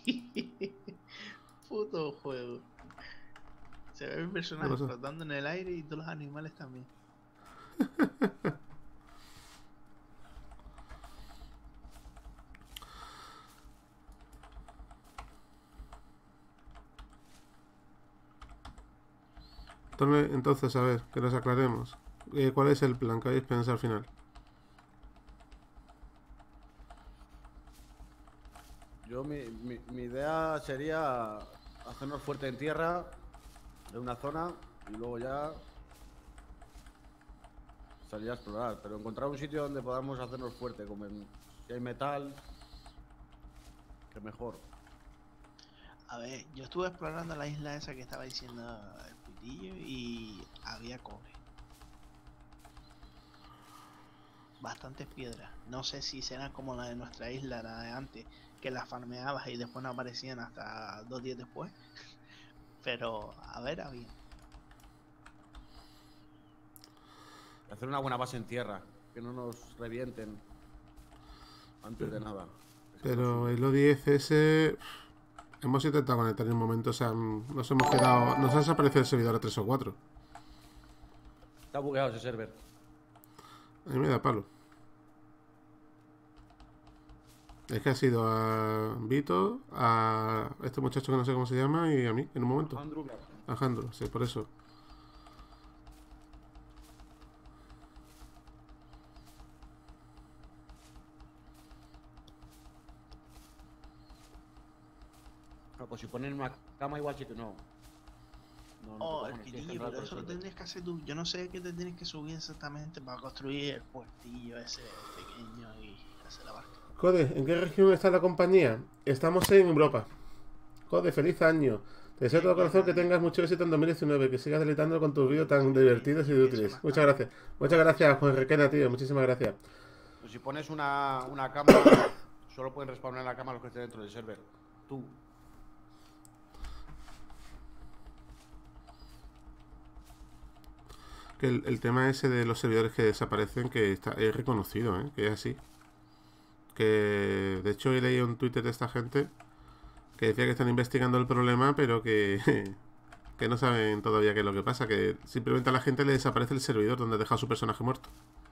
Puto juego. Se ve el ¿Qué personaje pasa? flotando en el aire y todos los animales también. Entonces, entonces, a ver, que nos aclaremos. Eh, ¿Cuál es el plan que habéis pensado al final? Yo, mi, mi, mi idea sería hacernos fuerte en tierra, de una zona, y luego ya salir a explorar. Pero encontrar un sitio donde podamos hacernos fuerte, como en, si hay metal, que mejor. A ver, yo estuve explorando la isla esa que estaba diciendo el pitillo y había cobre. Bastantes piedras. No sé si serán como la de nuestra isla, la de antes, que las farmeabas y después no aparecían hasta dos días después. Pero, a ver, había. Hacer una buena base en tierra, que no nos revienten antes de nada. Es que Pero no el O diez ese... Hemos intentado conectar en un momento, o sea, nos hemos quedado... Nos ha desaparecido el servidor a tres o cuatro. está bugueado ese server. A mí me da palo. Es que ha sido a Vito, a este muchacho que no sé cómo se llama y a mí, en un momento. Andrew, A Jandro, sí, por eso. no, pues si ponen una cama igual sí que no. No, no Oh, te el cojones, tienes que pitillo, entrar pero por eso el lo server. tendrías que hacer tú. Yo no sé qué te tienes que subir exactamente para construir el puertillo ese pequeño y hacer la barca. Code, ¿en qué región está la compañía? Estamos en Europa. Code, feliz año. Te deseo de todo corazón que tengas mucho éxito en dos mil diecinueve, que sigas deleitando con tus vídeos tan divertidos y útiles. Muchas gracias. Muchas gracias, Juan Requena, tío. Muchísimas gracias. Pues si pones una, una cama, solo pueden respawnar en la cama los que estén dentro del server. Tú. Que el, el tema ese de los servidores que desaparecen, que está, es reconocido, ¿eh? Que es así. Que de hecho he leído un Twitter de esta gente que decía que están investigando el problema, pero que, que no saben todavía qué es lo que pasa, que simplemente a la gente le desaparece el servidor donde deja a su personaje muerto.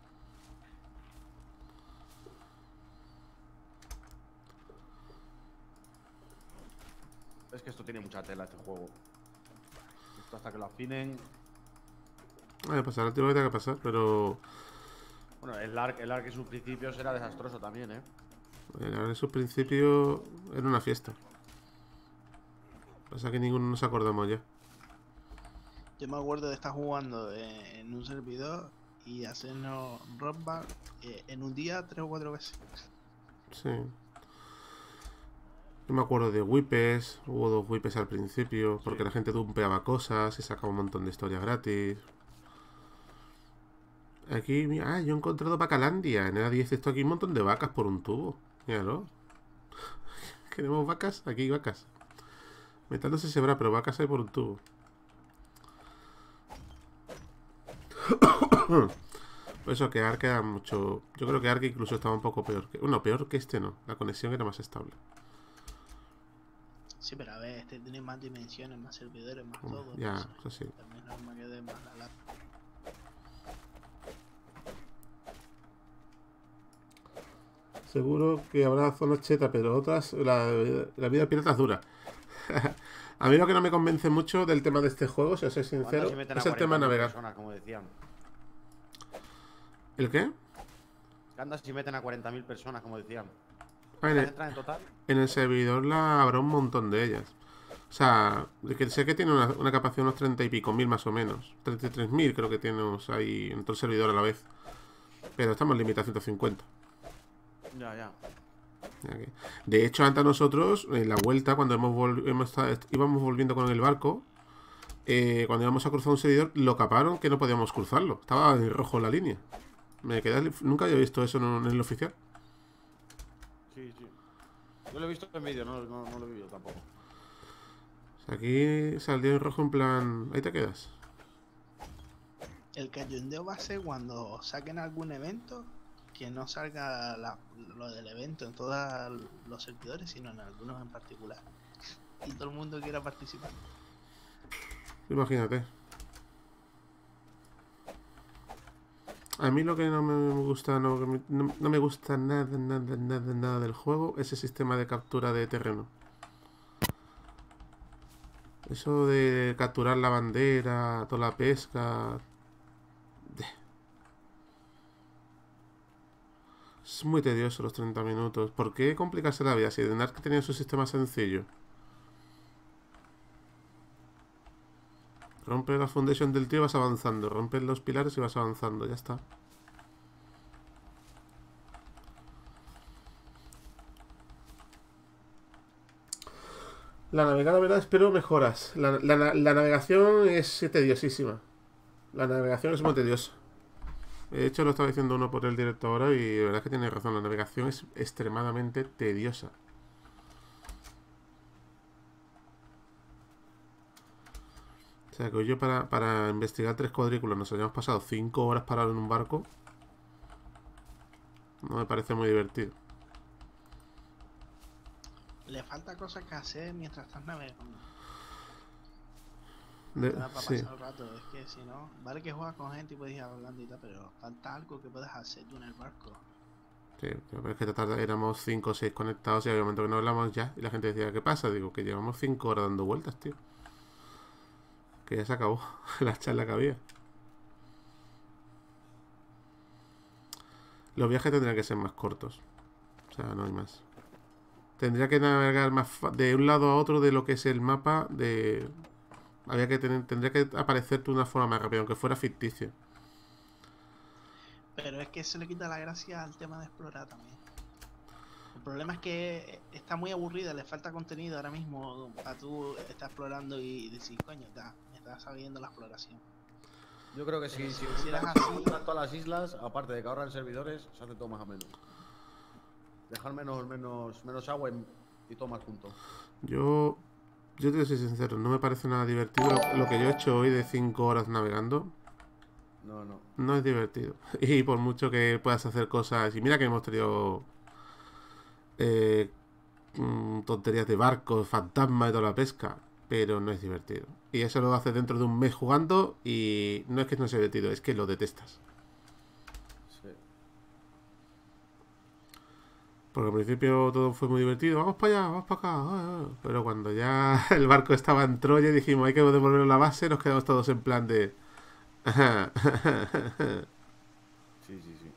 Es que esto tiene mucha tela, este juego. Esto hasta que lo afinen. Vale, pasará el tiempo que tenga que pasar, pero Bueno, el arc, el arc en sus principios era desastroso también, ¿eh? en su principio era una fiesta. Pasa que ninguno nos acordamos ya. Yo me acuerdo de estar jugando eh, en un servidor y hacernos rockback eh, en un día tres o cuatro veces. Sí. Yo me acuerdo de whippes, hubo dos whippes al principio, porque Sí. la gente dumpeaba cosas y sacaba un montón de historias gratis. Aquí, mira, ah, yo he encontrado Vacalandia. En E A diez esto aquí un montón de vacas por un tubo. Míralo. ¿Queremos vacas? Aquí hay vacas. Metal no sé si habrá, pero vacas hay por un tubo. Por eso que Ark era mucho... Yo creo que Ark incluso estaba un poco peor que... Bueno, peor que este no. La conexión era más estable. Sí, pero a ver, este tiene más dimensiones, más servidores, más Hombre, todo. ya, entonces, eso sí. también es normal que dé más la lata. Seguro que habrá zonas chetas, pero otras, la, la vida pirata es dura. A mí lo que no me convence mucho del tema de este juego, si os soy sincero, se meten a es el tema de cuarenta mil navegar. personas, como decían. ¿El qué? Que anda si meten a cuarenta mil personas, como decían. Ah, en, ¿Cuántas el, entran en total? en el servidor la habrá un montón de ellas. O sea, de que sé que tiene una, una capacidad de unos treinta y pico mil más o menos. treinta y tres mil creo que tenemos ahí en todo el servidor a la vez. Pero estamos limitados a ciento cincuenta. Ya, ya. Ya que- De hecho, antes nosotros, en la vuelta, cuando hemos vol- hemos estado- íbamos volviendo con el barco, eh, cuando íbamos a cruzar un servidor, lo caparon que no podíamos cruzarlo. Estaba en rojo la línea. Me quedé, nunca había visto eso en, en el oficial. Sí, sí. Yo lo he visto en vídeo, no, no, no lo he visto tampoco. O sea, aquí salió en rojo en plan... Ahí te quedas. El cachondeo va a ser cuando saquen algún evento que no salga la- lo del evento en todos los servidores, sino en algunos en particular. Y todo el mundo quiera participar. Imagínate. A mí lo que no me gusta, no, que me- no, no me gusta nada, nada, nada, nada del juego es el sistema de captura de terreno. Eso de capturar la bandera, toda la pesca... Es muy tedioso los treinta minutos. ¿Por qué complicarse la vida si tendrás que tener su sistema sencillo? Rompe la foundation del tío y vas avanzando. Rompe los pilares y vas avanzando. Ya está. La navegada, verdad, espero mejoras. La, la, la navegación es tediosísima. La navegación es muy tediosa. De hecho, lo estaba diciendo uno por el directo ahora y de verdad que tiene razón. La navegación es extremadamente tediosa. O sea, que hoy yo para, para investigar tres cuadrículos nos hayamos pasado cinco horas parados en un barco. No me parece muy divertido. Le falta cosas que hacer mientras estás navegando. De, Para sí. pasar el rato, es que si no, vale que juegas con gente y puedes ir hablando y tal, pero falta algo que puedas hacer tú en el barco. Sí, pero es que tratar de- éramos cinco o seis conectados y había un momento que no hablamos ya. Y la gente decía, ¿qué pasa? Digo, que llevamos cinco horas dando vueltas, tío. Que ya se acabó la charla que había. Los viajes tendrían que ser más cortos. O sea, no hay más. Tendría que navegar más fa- de un lado a otro de lo que es el mapa de... Había que tener, tendría que aparecerte de una forma más rápida, aunque fuera ficticio. Pero es que eso le quita la gracia al tema de explorar también. El problema es que está muy aburrida, le falta contenido ahora mismo para tú estar explorando y decir, coño, ya, me está sabiendo la exploración. Yo creo que si, Pero si si hicieras juntas- así- juntas todas las islas, aparte de que ahorran servidores, se hace todo más o menos. Dejar menos, menos, menos agua y, y todo más junto. Yo... Yo te soy sincero, no me parece nada divertido. Lo, lo que yo he hecho hoy de cinco horas navegando No, no. no es divertido. Y por mucho que puedas hacer cosas... Y mira que hemos tenido... eh, mm, tonterías de barcos, fantasmas y toda la pesca. Pero no es divertido. Y eso lo haces dentro de un mes jugando y no es que no sea divertido, es que lo detestas. Sí. Porque al principio todo fue muy divertido. Vamos para allá, vamos para acá. ah, ah. Pero cuando ya el barco estaba en Troya y dijimos hay que devolverlo a la base, nos quedamos todos en plan de... Sí, sí, sí.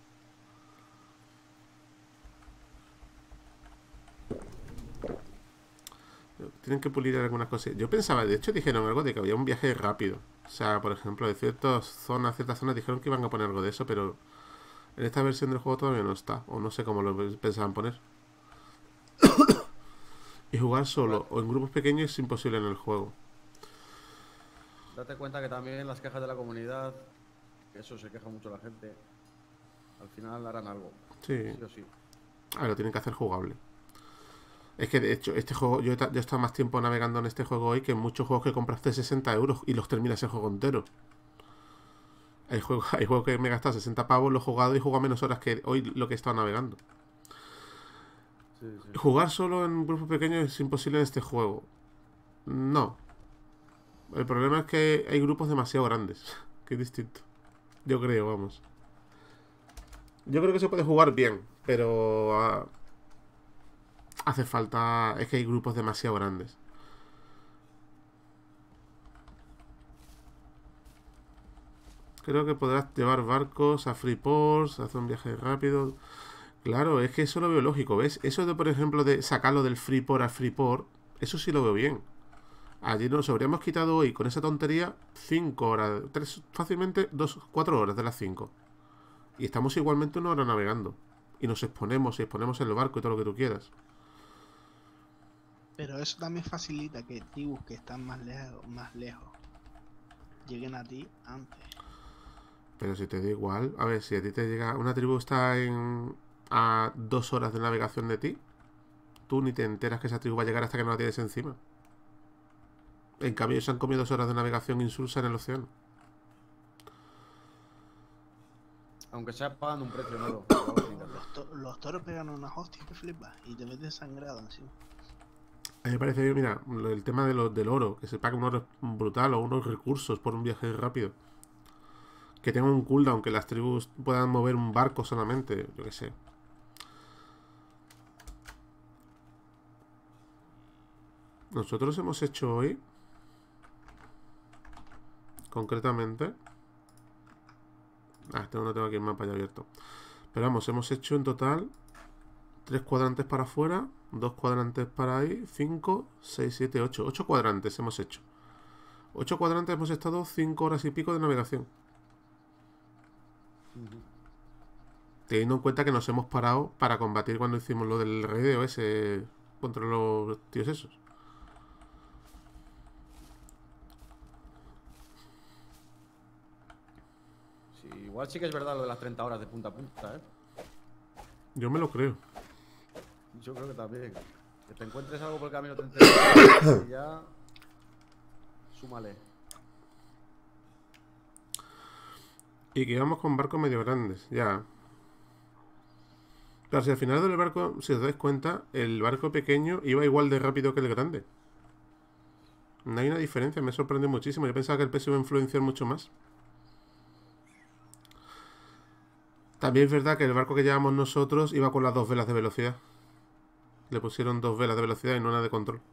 Tienen que pulir algunas cosas. Yo pensaba, de hecho dijeron algo de que había un viaje rápido. O sea, por ejemplo, de ciertas zonas, ciertas zonas dijeron que iban a poner algo de eso, pero en esta versión del juego todavía no está. O no sé cómo lo pensaban poner. Y jugar solo o en grupos pequeños es imposible en el juego. Date cuenta que también las quejas de la comunidad, que eso se queja mucho la gente, al final harán algo. Sí. Sí o sí. Ah, lo tienen que hacer jugable. Es que de hecho, este juego, yo he, ta- yo he estado más tiempo navegando en este juego hoy que en muchos juegos que compraste sesenta euros y los terminas el juego entero. Hay juegos, hay juegos que me he gastado sesenta pavos, lo he jugado y he jugado menos horas que hoy lo que he estado navegando. Sí, sí. Jugar solo en grupos pequeños es imposible en este juego. No. El problema es que hay grupos demasiado grandes. Que es distinto. Yo creo, vamos. Yo creo que se puede jugar bien, pero... ah, hace falta... Es que hay grupos demasiado grandes. Creo que podrás llevar barcos a Freeports, hacer un viaje rápido. Claro, es que eso lo veo lógico, ¿ves? Eso de, por ejemplo, de sacarlo del Freeport a Freeport, eso sí lo veo bien. Allí nos habríamos quitado hoy con esa tontería cinco horas, tres, fácilmente dos, cuatro horas de las cinco. Y estamos igualmente una hora navegando. Y nos exponemos y exponemos en el barco y todo lo que tú quieras. Pero eso también facilita que tribus que están más lejos, más lejos lleguen a ti antes. Pero si te da igual, a ver, si a ti te llega... Una tribu está en... a dos horas de navegación de ti, tú ni te enteras que esa tribu va a llegar hasta que no la tienes encima. En cambio, ellos han comido dos horas de navegación insulsa en el océano. Aunque sea pagando un precio nuevo. Los, to- los toros pegan unas hostias que flipas y te metes sangrado encima. A mí me parece bien, mira, lo- el tema de lo- del oro, que se pague un oro brutal o unos recursos por un viaje rápido. Que tenga un cooldown, que las tribus puedan mover un barco solamente, yo qué sé. Nosotros hemos hecho hoy concretamente. Ah, tengo, no tengo aquí el mapa ya abierto. Pero vamos, hemos hecho en total tres cuadrantes para afuera, dos cuadrantes para ahí, cinco, seis, siete, ocho. ocho cuadrantes hemos hecho. ocho cuadrantes hemos estado cinco horas y pico de navegación. Ujú. Teniendo en cuenta que nos hemos parado para combatir cuando hicimos lo del raideo ese contra los tíos esos. Sí, igual sí que es verdad lo de las treinta horas de punta a punta, ¿eh? Yo me lo creo. Yo creo que también. Que te encuentres algo por el camino, te enteras y ya... Súmale. Y que íbamos con barcos medio grandes, ya. Claro, si al final del barco, si os dais cuenta, el barco pequeño iba igual de rápido que el grande. No hay una diferencia, me sorprende muchísimo. Yo pensaba que el peso iba a influenciar mucho más. También es verdad que el barco que llevamos nosotros iba con las dos velas de velocidad. Le pusieron dos velas de velocidad y no una de control.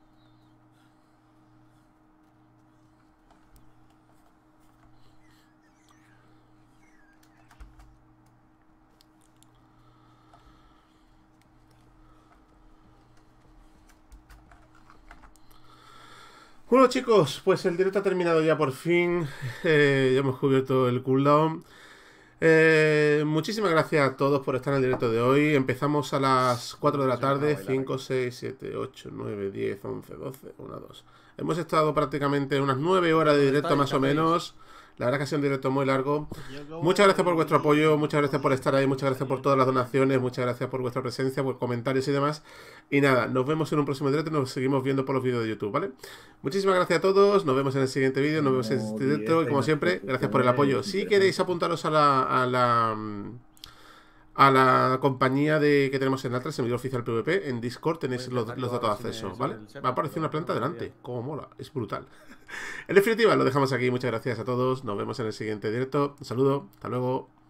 Bueno chicos, pues el directo ha terminado ya por fin. Eh, ya hemos cubierto el cooldown. Eh, muchísimas gracias a todos por estar en el directo de hoy. Empezamos a las cuatro de la tarde. cinco, seis, siete, ocho, nueve, diez, once, doce, uno, dos. Hemos estado prácticamente unas nueve horas de directo más o menos. La verdad que ha sido un directo muy largo. Muchas gracias por vuestro apoyo, muchas gracias por estar ahí, muchas gracias por todas las donaciones, muchas gracias por vuestra presencia, por comentarios y demás. Y nada, nos vemos en un próximo directo y nos seguimos viendo por los vídeos de YouTube, ¿vale? Muchísimas gracias a todos, nos vemos en el siguiente vídeo, nos vemos en este directo y como siempre, gracias por el apoyo. Si queréis apuntaros a la... A la a la compañía de que tenemos en Atlas, servidor oficial PvP, en Discord tenéis los, los datos de acceso, ¿vale? Va a aparecer una planta delante, como mola, es brutal. En definitiva, lo dejamos aquí, muchas gracias a todos, nos vemos en el siguiente directo, un saludo, hasta luego.